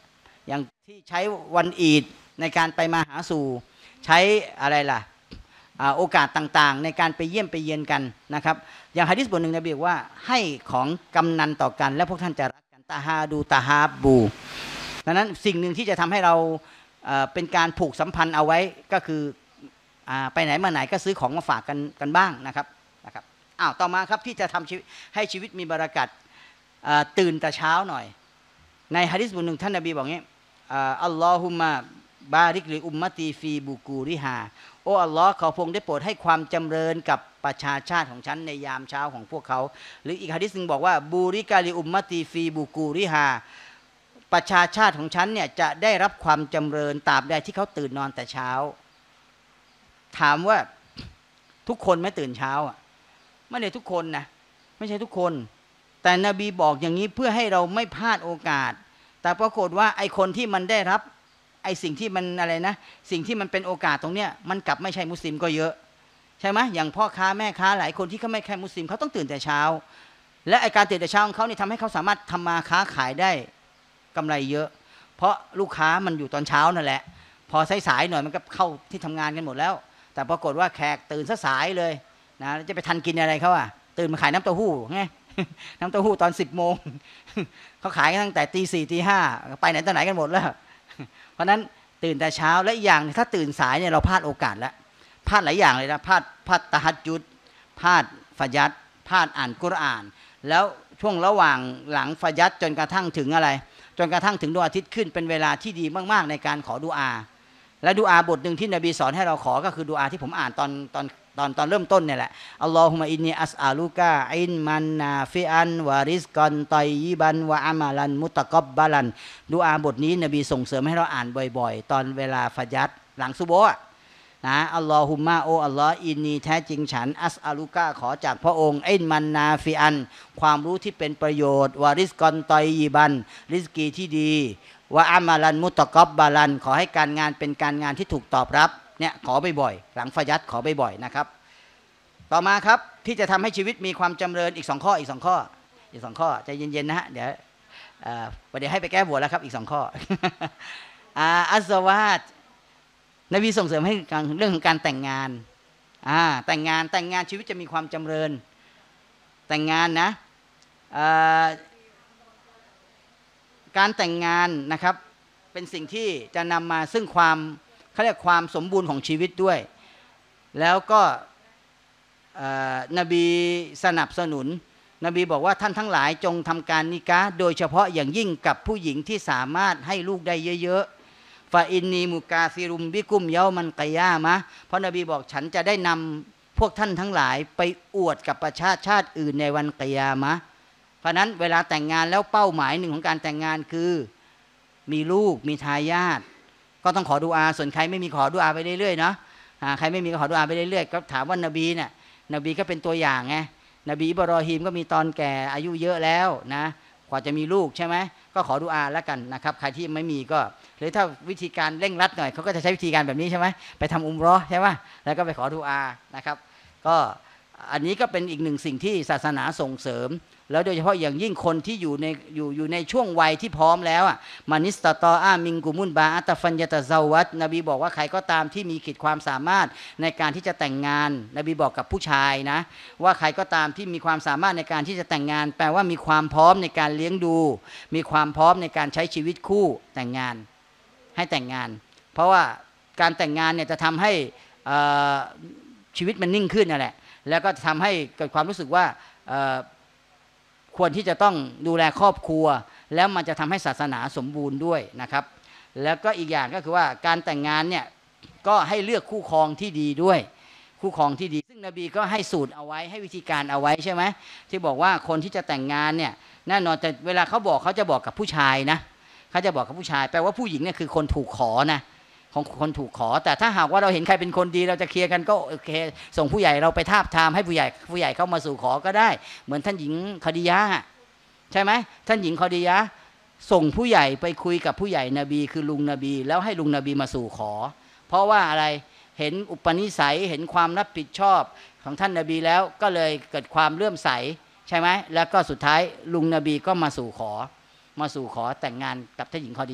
อย่างที่ใช้วันอีดในการไปมาหาสู่ใช้อะไรล่ะโอกาสต่างๆในการไปเยี่ยมไปเยียนกันนะครับอย่างหะดีษบทหนึ่งนบีบอกว่าให้ของกำนันต่อกันและพวกท่านจะรักกันตาฮาดูตาฮาบูดังนั้นสิ่งหนึ่งที่จะทำให้เราเป็นการผูกสัมพันธ์เอาไว้ก็คือไปไหนมาไหนก็ซื้อของมาฝากกันบ้างนะครับต่อมาครับที่จะทำให้ชีวิตมีบารกัตตื่นแต่เช้าหน่อยในหะดีษบทหนึ่งท่านนบีบอกงี้อัลลอฮุมะบาริกลิอุมมะตีฟีบุกูริฮาโอ้อัลลอฮ์ขอพระองค์ได้โปรดให้ความจำเริญกับประชาชาติของฉันในยามเช้าของพวกเขาหรืออีกหะดีษนึงบอกว่าบูริกาลิอุมมะตีฟีบุกูริฮาประชาชาติของฉันเนี่ยจะได้รับความจำเริญตราบใดที่เขาตื่นนอนแต่เช้าถามว่าทุกคนไม่ตื่นเช้าไม่ได้ทุกคนนะไม่ใช่ทุกคนแต่นบีบอกอย่างนี้เพื่อให้เราไม่พลาดโอกาสแต่ปรากฏว่าไอคนที่มันได้รับไอสิ่งที่มันอะไรนะสิ่งที่มันเป็นโอกาสตรงเนี้ยมันกลับไม่ใช่มุสลิมก็เยอะใช่ไหมอย่างพ่อค้าแม่ค้าหลายคนที่เขาไม่ใช่มุสลิมเขาต้องตื่นแต่เช้าและไอการตื่นแต่เช้าของเขานี่ทำให้เขาสามารถทำมาค้าขายได้กำไรเยอะเพราะลูกค้ามันอยู่ตอนเช้านั่นแหละพอสายๆหน่อยมันก็เข้าที่ทำงานกันหมดแล้วแต่ปรากฏว่าแขกตื่นสายเลยนะจะไปทันกินอะไรเขาตื่นมาขายน้ำเต้าหู้ไงน้ำเต้าหู้ตอน10 โมงเขาขายกันตั้งแต่ตี 4ตี 5ไปไหนต่อไหนกันหมดแล้วเพราะนั้นตื่นแต่เช้าและอีกอย่างถ้าตื่นสายเนี่ยเราพลาดโอกาสแล้วพลาดหลายอย่างเลยนะพลาดตะฮัจญุดพลาดฟัญัดพลาดอ่านกุรอานแล้วช่วงระหว่างหลังฟัญัดจนกระทั่งถึงอะไรจนกระทั่งถึงดวงอาทิตย์ขึ้นเป็นเวลาที่ดีมากๆในการขอดุอาและดุอาบทหนึ่งที่นบีสอนให้เราขอก็คือดุอาที่ผมอ่านตอนเริ่มต้นเนี่ยแหละอัลลอฮุมะอินนีอัสอาลูกะอินมันนาฟิอันวาริสกอนตอยยิบันวะอามาลันมุตะกอบบาลันดุอาบทนี้นบีส่งเสริมให้เราอ่านบ่อยๆตอนเวลาฟัญัดหลังซุบฮ์นะอัลลอฮุมะโออัลลอฮ์อินนีแท้จริงฉันอัสอาลูกะขอจากพระองค์อินมันนาฟิอันความรู้ที่เป็นประโยชน์วาริสกอนตอยยิบันริสกีที่ดีวะอามาลันมุตะกอบบาลันขอให้การงานเป็นการงานที่ถูกตอบรับเนี่ยขอบ่อยๆหลังฟัญัดขอบ่อยๆนะครับต่อมาครับที่จะทำให้ชีวิตมีความจำเริญอีก2 ข้อใจเย็นๆนะฮะเดี๋ยวให้ไปแก้บวชแล้วครับอีก2 ข้ออัซวาจนบีส่งเสริมให้เรื่องของการแต่งงานแต่งงานชีวิตจะมีความจำเริญแต่งงานนะการแต่งงานนะครับเป็นสิ่งที่จะนำมาซึ่งความเขาเรียกความสมบูรณ์ของชีวิตด้วยแล้วก็นบีสนับสนุนนบีบอกว่าท่านทั้งหลายจงทำการนิกะห์โดยเฉพาะอย่างยิ่งกับผู้หญิงที่สามารถให้ลูกได้เยอะๆฟาอินนีมุกาซิรุมบิกุมเยามันกะยามะเพราะนบีบอกฉันจะได้นำพวกท่านทั้งหลายไปอวดกับประชาชาติอื่นในวันกะยามะเพราะนั้นเวลาแต่งงานแล้วเป้าหมายหนึ่งของการแต่งงานคือมีลูกมีทายาทก็ต้องขอดุอาส่วนใครไม่มีขอดุอาไปเรื่อยๆเนาะใครไม่มีก็ขอดุอาไปเรื่อยๆก็ถามว่านบีเนี่ยนบีก็เป็นตัวอย่างไงนบีอิบรอฮีมก็มีตอนแก่อายุเยอะแล้วนะกว่าจะมีลูกใช่ไหมก็ขอดุอาแล้วกันนะครับใครที่ไม่มีก็หรือถ้าวิธีการเร่งรัดหน่อยเขาก็จะใช้วิธีการแบบนี้ใช่ไหมไปทำอุมเราะห์ใช่ไหมแล้วก็ไปขอดุอานะครับก็อันนี้ก็เป็นอีกหนึ่งสิ่งที่ศาสนาส่งเสริมแล้วโดยเฉพาะอย่างยิ่งคนที่อยู่ในช่วงวัยที่พร้อมแล้วมานิสตตออามิงกุมุนบาอัตฟันยะตะซาวัตนบีบอกว่าใครก็ตามที่มีขีดความสามารถในการที่จะแต่งงานนบีบอกกับผู้ชายนะว่าใครก็ตามที่มีความสามารถในการที่จะแต่งงานแปลว่ามีความพร้อมในการเลี้ยงดูมีความพร้อมในการใช้ชีวิตคู่แต่งงานให้แต่งงานเพราะว่าการแต่งงานเนี่ยจะทำให้ชีวิตมันนิ่งขึ้นนั่นแหละแล้วก็ทำให้เกิดความรู้สึกว่าควรที่จะต้องดูแลครอบครัวแล้วมันจะทำให้ศาสนาสมบูรณ์ด้วยนะครับแล้วก็อีกอย่างก็คือว่าการแต่งงานเนี่ยก็ให้เลือกคู่ครองที่ดีด้วยคู่ครองที่ดีซึ่งนบีก็ให้สูตรเอาไว้ให้วิธีการเอาไว้ใช่ไหมที่บอกว่าคนที่จะแต่งงานเนี่ยแน่นอนแต่เวลาเขาบอกเขาจะบอกกับผู้ชายนะเขาจะบอกกับผู้ชายแปลว่าผู้หญิงเนี่ยคือคนถูกขอนะของคนถูกขอแต่ถ้าหากว่าเราเห็นใครเป็นคนดีเราจะเคลียร์กันก็โอเคส่งผู้ใหญ่เราไปทาบทามให้ผู้ใหญ่เข้ามาสู่ขอก็ได้เหมือนท่านหญิงคดียะใช่ไหมท่านหญิงคดียะส่งผู้ใหญ่ไปคุยกับผู้ใหญ่นบีคือลุงนบีแล้วให้ลุงนบีมาสู่ขอเพราะว่าอะไรเห็นอุปนิสัยเห็นความรับผิดชอบของท่านนบีแล้วก็เลยเกิดความเลื่อมใสใช่ไหมแล้วก็สุดท้ายลุงนบีก็มาสู่ขอแต่งงานกับท่านหญิงคดียะ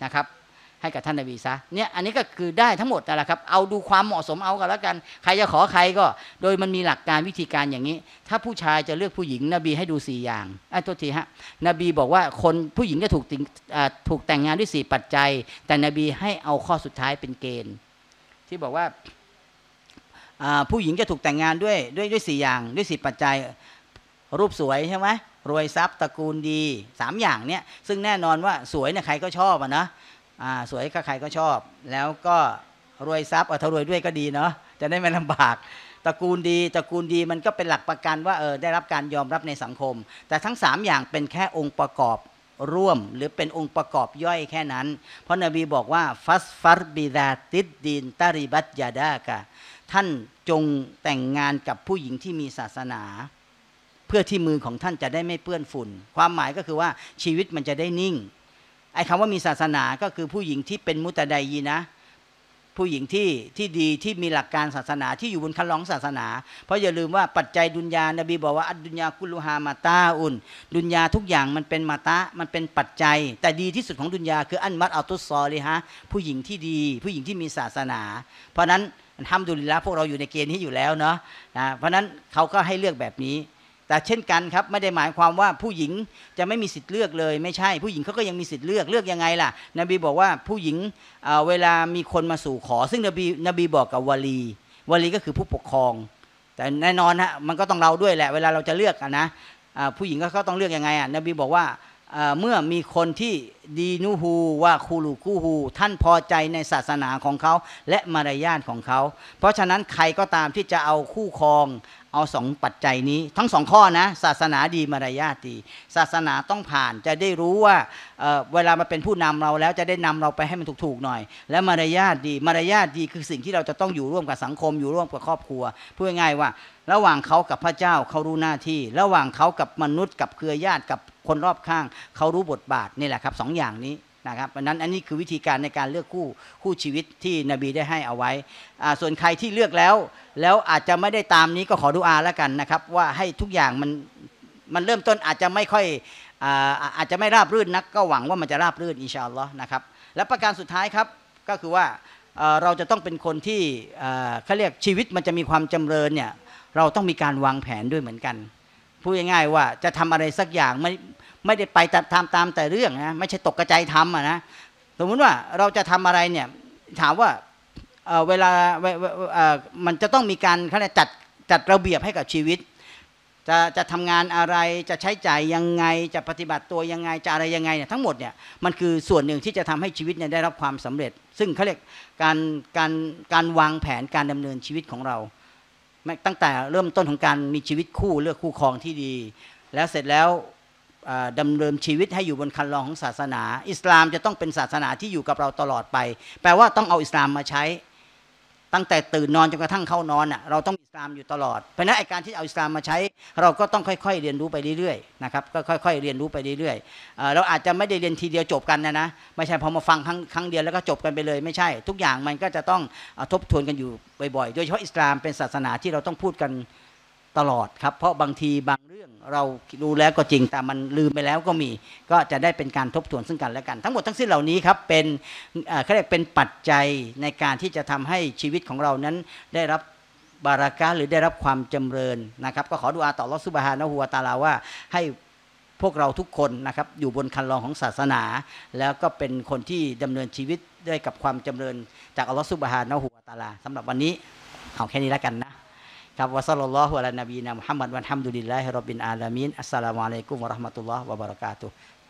นะครับให้กับท่านนบีซะเนี่ยอันนี้ก็คือได้ทั้งหมดนั่นแหละครับเอาดูความเหมาะสมเอากันแล้วกันใครจะขอใครก็โดยมันมีหลักการวิธีการอย่างนี้ถ้าผู้ชายจะเลือกผู้หญิงนบีให้ดู4อย่างโทษทีฮะนบีบอกว่าคนผู้หญิงจะถูกแต่งงานด้วย4ปัจจัยแต่นบีให้เอาข้อสุดท้ายเป็นเกณฑ์ที่บอกว่าผู้หญิงจะถูกแต่งงานด้วย4อย่างด้วย10ปัจจัยรูปสวยใช่ไหมรวยทรัพย์ตระกูลดี3อย่างเนี้ยซึ่งแน่นอนว่าสวยเนี่ยใครก็ชอบนะสวยใครก็ชอบแล้วก็รวยทรัพย์ถ้ารวยด้วยก็ดีเนาะจะได้ไม่ลำบากตระกูลดีมันก็เป็นหลักประกันว่าได้รับการยอมรับในสังคมแต่ทั้ง3อย่างเป็นแค่องค์ประกอบร่วมหรือเป็นองค์ประกอบย่อยแค่นั้นเพราะนบีบอกว่าฟัสฟัรบิดาติดดินตาริบัตยาดากะท่านจงแต่งงานกับผู้หญิงที่มีศาสนาเพื่อที่มือของท่านจะได้ไม่เปื้อนฝุ่นความหมายก็คือว่าชีวิตมันจะได้นิ่งไอ้คำว่ามีศาสนาก็คือผู้หญิงที่เป็นมุตะไดยีนะผู้หญิงที่ดีที่มีหลักการศาสนาที่อยู่บนคันลองศาสนาเพราะอย่าลืมว่าปัจจัยดุนยานบีบอกว่าอัดดุนยากุลูฮามาตาอุนดุนยาทุกอย่างมันเป็นมาตะมันเป็นปัจจัยแต่ดีที่สุดของดุนยาคืออันมัดอัลตุสซอลิฮะผู้หญิงที่ดีผู้หญิงที่มีศาสนาเพราะนั้นอัลฮัมดุลิลละห์พวกเราอยู่ในเกณฑ์นี้อยู่แล้วเนาะเพราะนั้นเขาก็ให้เลือกแบบนี้แต่เช่นกันครับไม่ได้หมายความว่าผู้หญิงจะไม่มีสิทธิ์เลือกเลยไม่ใช่ผู้หญิงเขาก็ยังมีสิทธิ์เลือกยังไงล่ะนบีบอกว่าผู้หญิงเวลามีคนมาสู่ขอซึ่งนบีบอกกับวาลีก็คือผู้ปกครองแต่แน่นอนฮะมันก็ต้องเราด้วยแหละเวลาเราจะเลือกนะผู้หญิงก็ต้องเลือกยังไงนบีบอกว่าเมื่อมีคนที่ดีนูฮูว่าคูลูกูฮูท่านพอใจในศาสนาของเขาและมารยาทของเขาเพราะฉะนั้นใครก็ตามที่จะเอาคู่ครองเอา2ปัจจัยนี้ทั้ง2ข้อนะศาสนาดีมารยาทดีศาสนาต้องผ่านจะได้รู้ว่าเวลามาเป็นผู้นำเราแล้วจะได้นำเราไปให้มันถูกๆหน่อยและมารยาทดีคือสิ่งที่เราจะต้องอยู่ร่วมกับสังคมอยู่ร่วมกับครอบครัวพูดง่ายๆว่าระหว่างเขากับพระเจ้าเขารู้หน้าที่ระหว่างเขากับมนุษย์กับเครือญาติกับคนรอบข้างเขารู้บทบาทนี่แหละครับ2อย่างนี้นะครับเพราะนั้นอันนี้คือวิธีการในการเลือกคู่ชีวิตที่นบีได้ให้เอาไว้ส่วนใครที่เลือกแล้วอาจจะไม่ได้ตามนี้ก็ขอดุอาแล้วกันนะครับว่าให้ทุกอย่างมันเริ่มต้นอาจจะไม่ค่อยอาจจะไม่ราบรื่นนักก็หวังว่ามันจะราบรื่นอินชาอัลลอฮ์นะครับและประการสุดท้ายครับก็คือว่าเราจะต้องเป็นคนที่เขาเรียกชีวิตมันจะมีความจำเริญเนี่ยเราต้องมีการวางแผนด้วยเหมือนกันพูดง่ายๆว่าจะทำอะไรสักอย่างไม่ได้ไปตามแต่เรื่องนะไม่ใช่ตกกระจายทำนะสมมติว่าเราจะทำอะไรเนี่ยถามว่าเวลามันจะต้องมีการเขาเรียกจัดระเบียบให้กับชีวิตจะทำงานอะไรจะใช้จ่ายยังไงจะปฏิบัติตัวยังไงจะอะไรยังไงเนี่ยทั้งหมดเนี่ยมันคือส่วนหนึ่งที่จะทำให้ชีวิตเนี่ยได้รับความสำเร็จซึ่งเขาเรียกการวางแผนการดำเนินชีวิตของเราตั้งแต่เริ่มต้นของการมีชีวิตคู่เลือกคู่ครองที่ดีแล้วเสร็จแล้วดำเนินชีวิตให้อยู่บนคันลองของศาสนาอิสลามจะต้องเป็นศาสนาที่อยู่กับเราตลอดไปแปลว่าต้องเอาอิสลามมาใช้ตั้งแต่ตื่นนอนจนกระทั่งเข้านอนเราต้องอิสลามอยู่ตลอดเพราะฉะนั้นการที่เอาอิสลามมาใช้เราก็ต้องค่อยๆเรียนรู้ไปเรื่อยๆนะครับก็ค่อยๆเรียนรู้ไปเรื่อยๆเราอาจจะไม่ได้เรียนทีเดียวจบกันนะไม่ใช่พอมาฟังครั้งเดียวแล้วก็จบกันไปเลยไม่ใช่ทุกอย่างมันก็จะต้องทบทวนกันอยู่บ่อยๆโดยเฉพาะอิสลามเป็นศาสนาที่เราต้องพูดกันตลอดครับเพราะบางทีบางเรื่องเรารู้แล้วก็จริงแต่มันลืมไปแล้วก็มีก็จะได้เป็นการทบทวนซึ่งกันและกันทั้งหมดทั้งสิ้นเหล่านี้ครับเป็นเขาเรียกเป็นปัจจัยในการที่จะทำให้ชีวิตของเรานั้นได้รับบารากะห์หรือได้รับความจำเริญนะครับก็ขอดุอาต่ออัลเลาะห์ซุบฮานะฮูวะตะอาลาว่าให้พวกเราทุกคนนะครับอยู่บนคันลองของศาสนาแล้วก็เป็นคนที่ดำเนินชีวิตด้วยกับความจำเริญจากอัลเลาะห์ซุบฮานะฮูวะตะอาลาสำหรับวันนี้เอาแค่นี้แล้วกันนะครับวะซัลลัลลอฮุอะลานบีนะมุฮัมมัดวัลฮัมดุลิลลาฮิร็อบบิลอาลามีนอัสสลามุอะลัยกุมวะเราะห์มะตุลลอฮ์วะบะเราะกาตุฮ์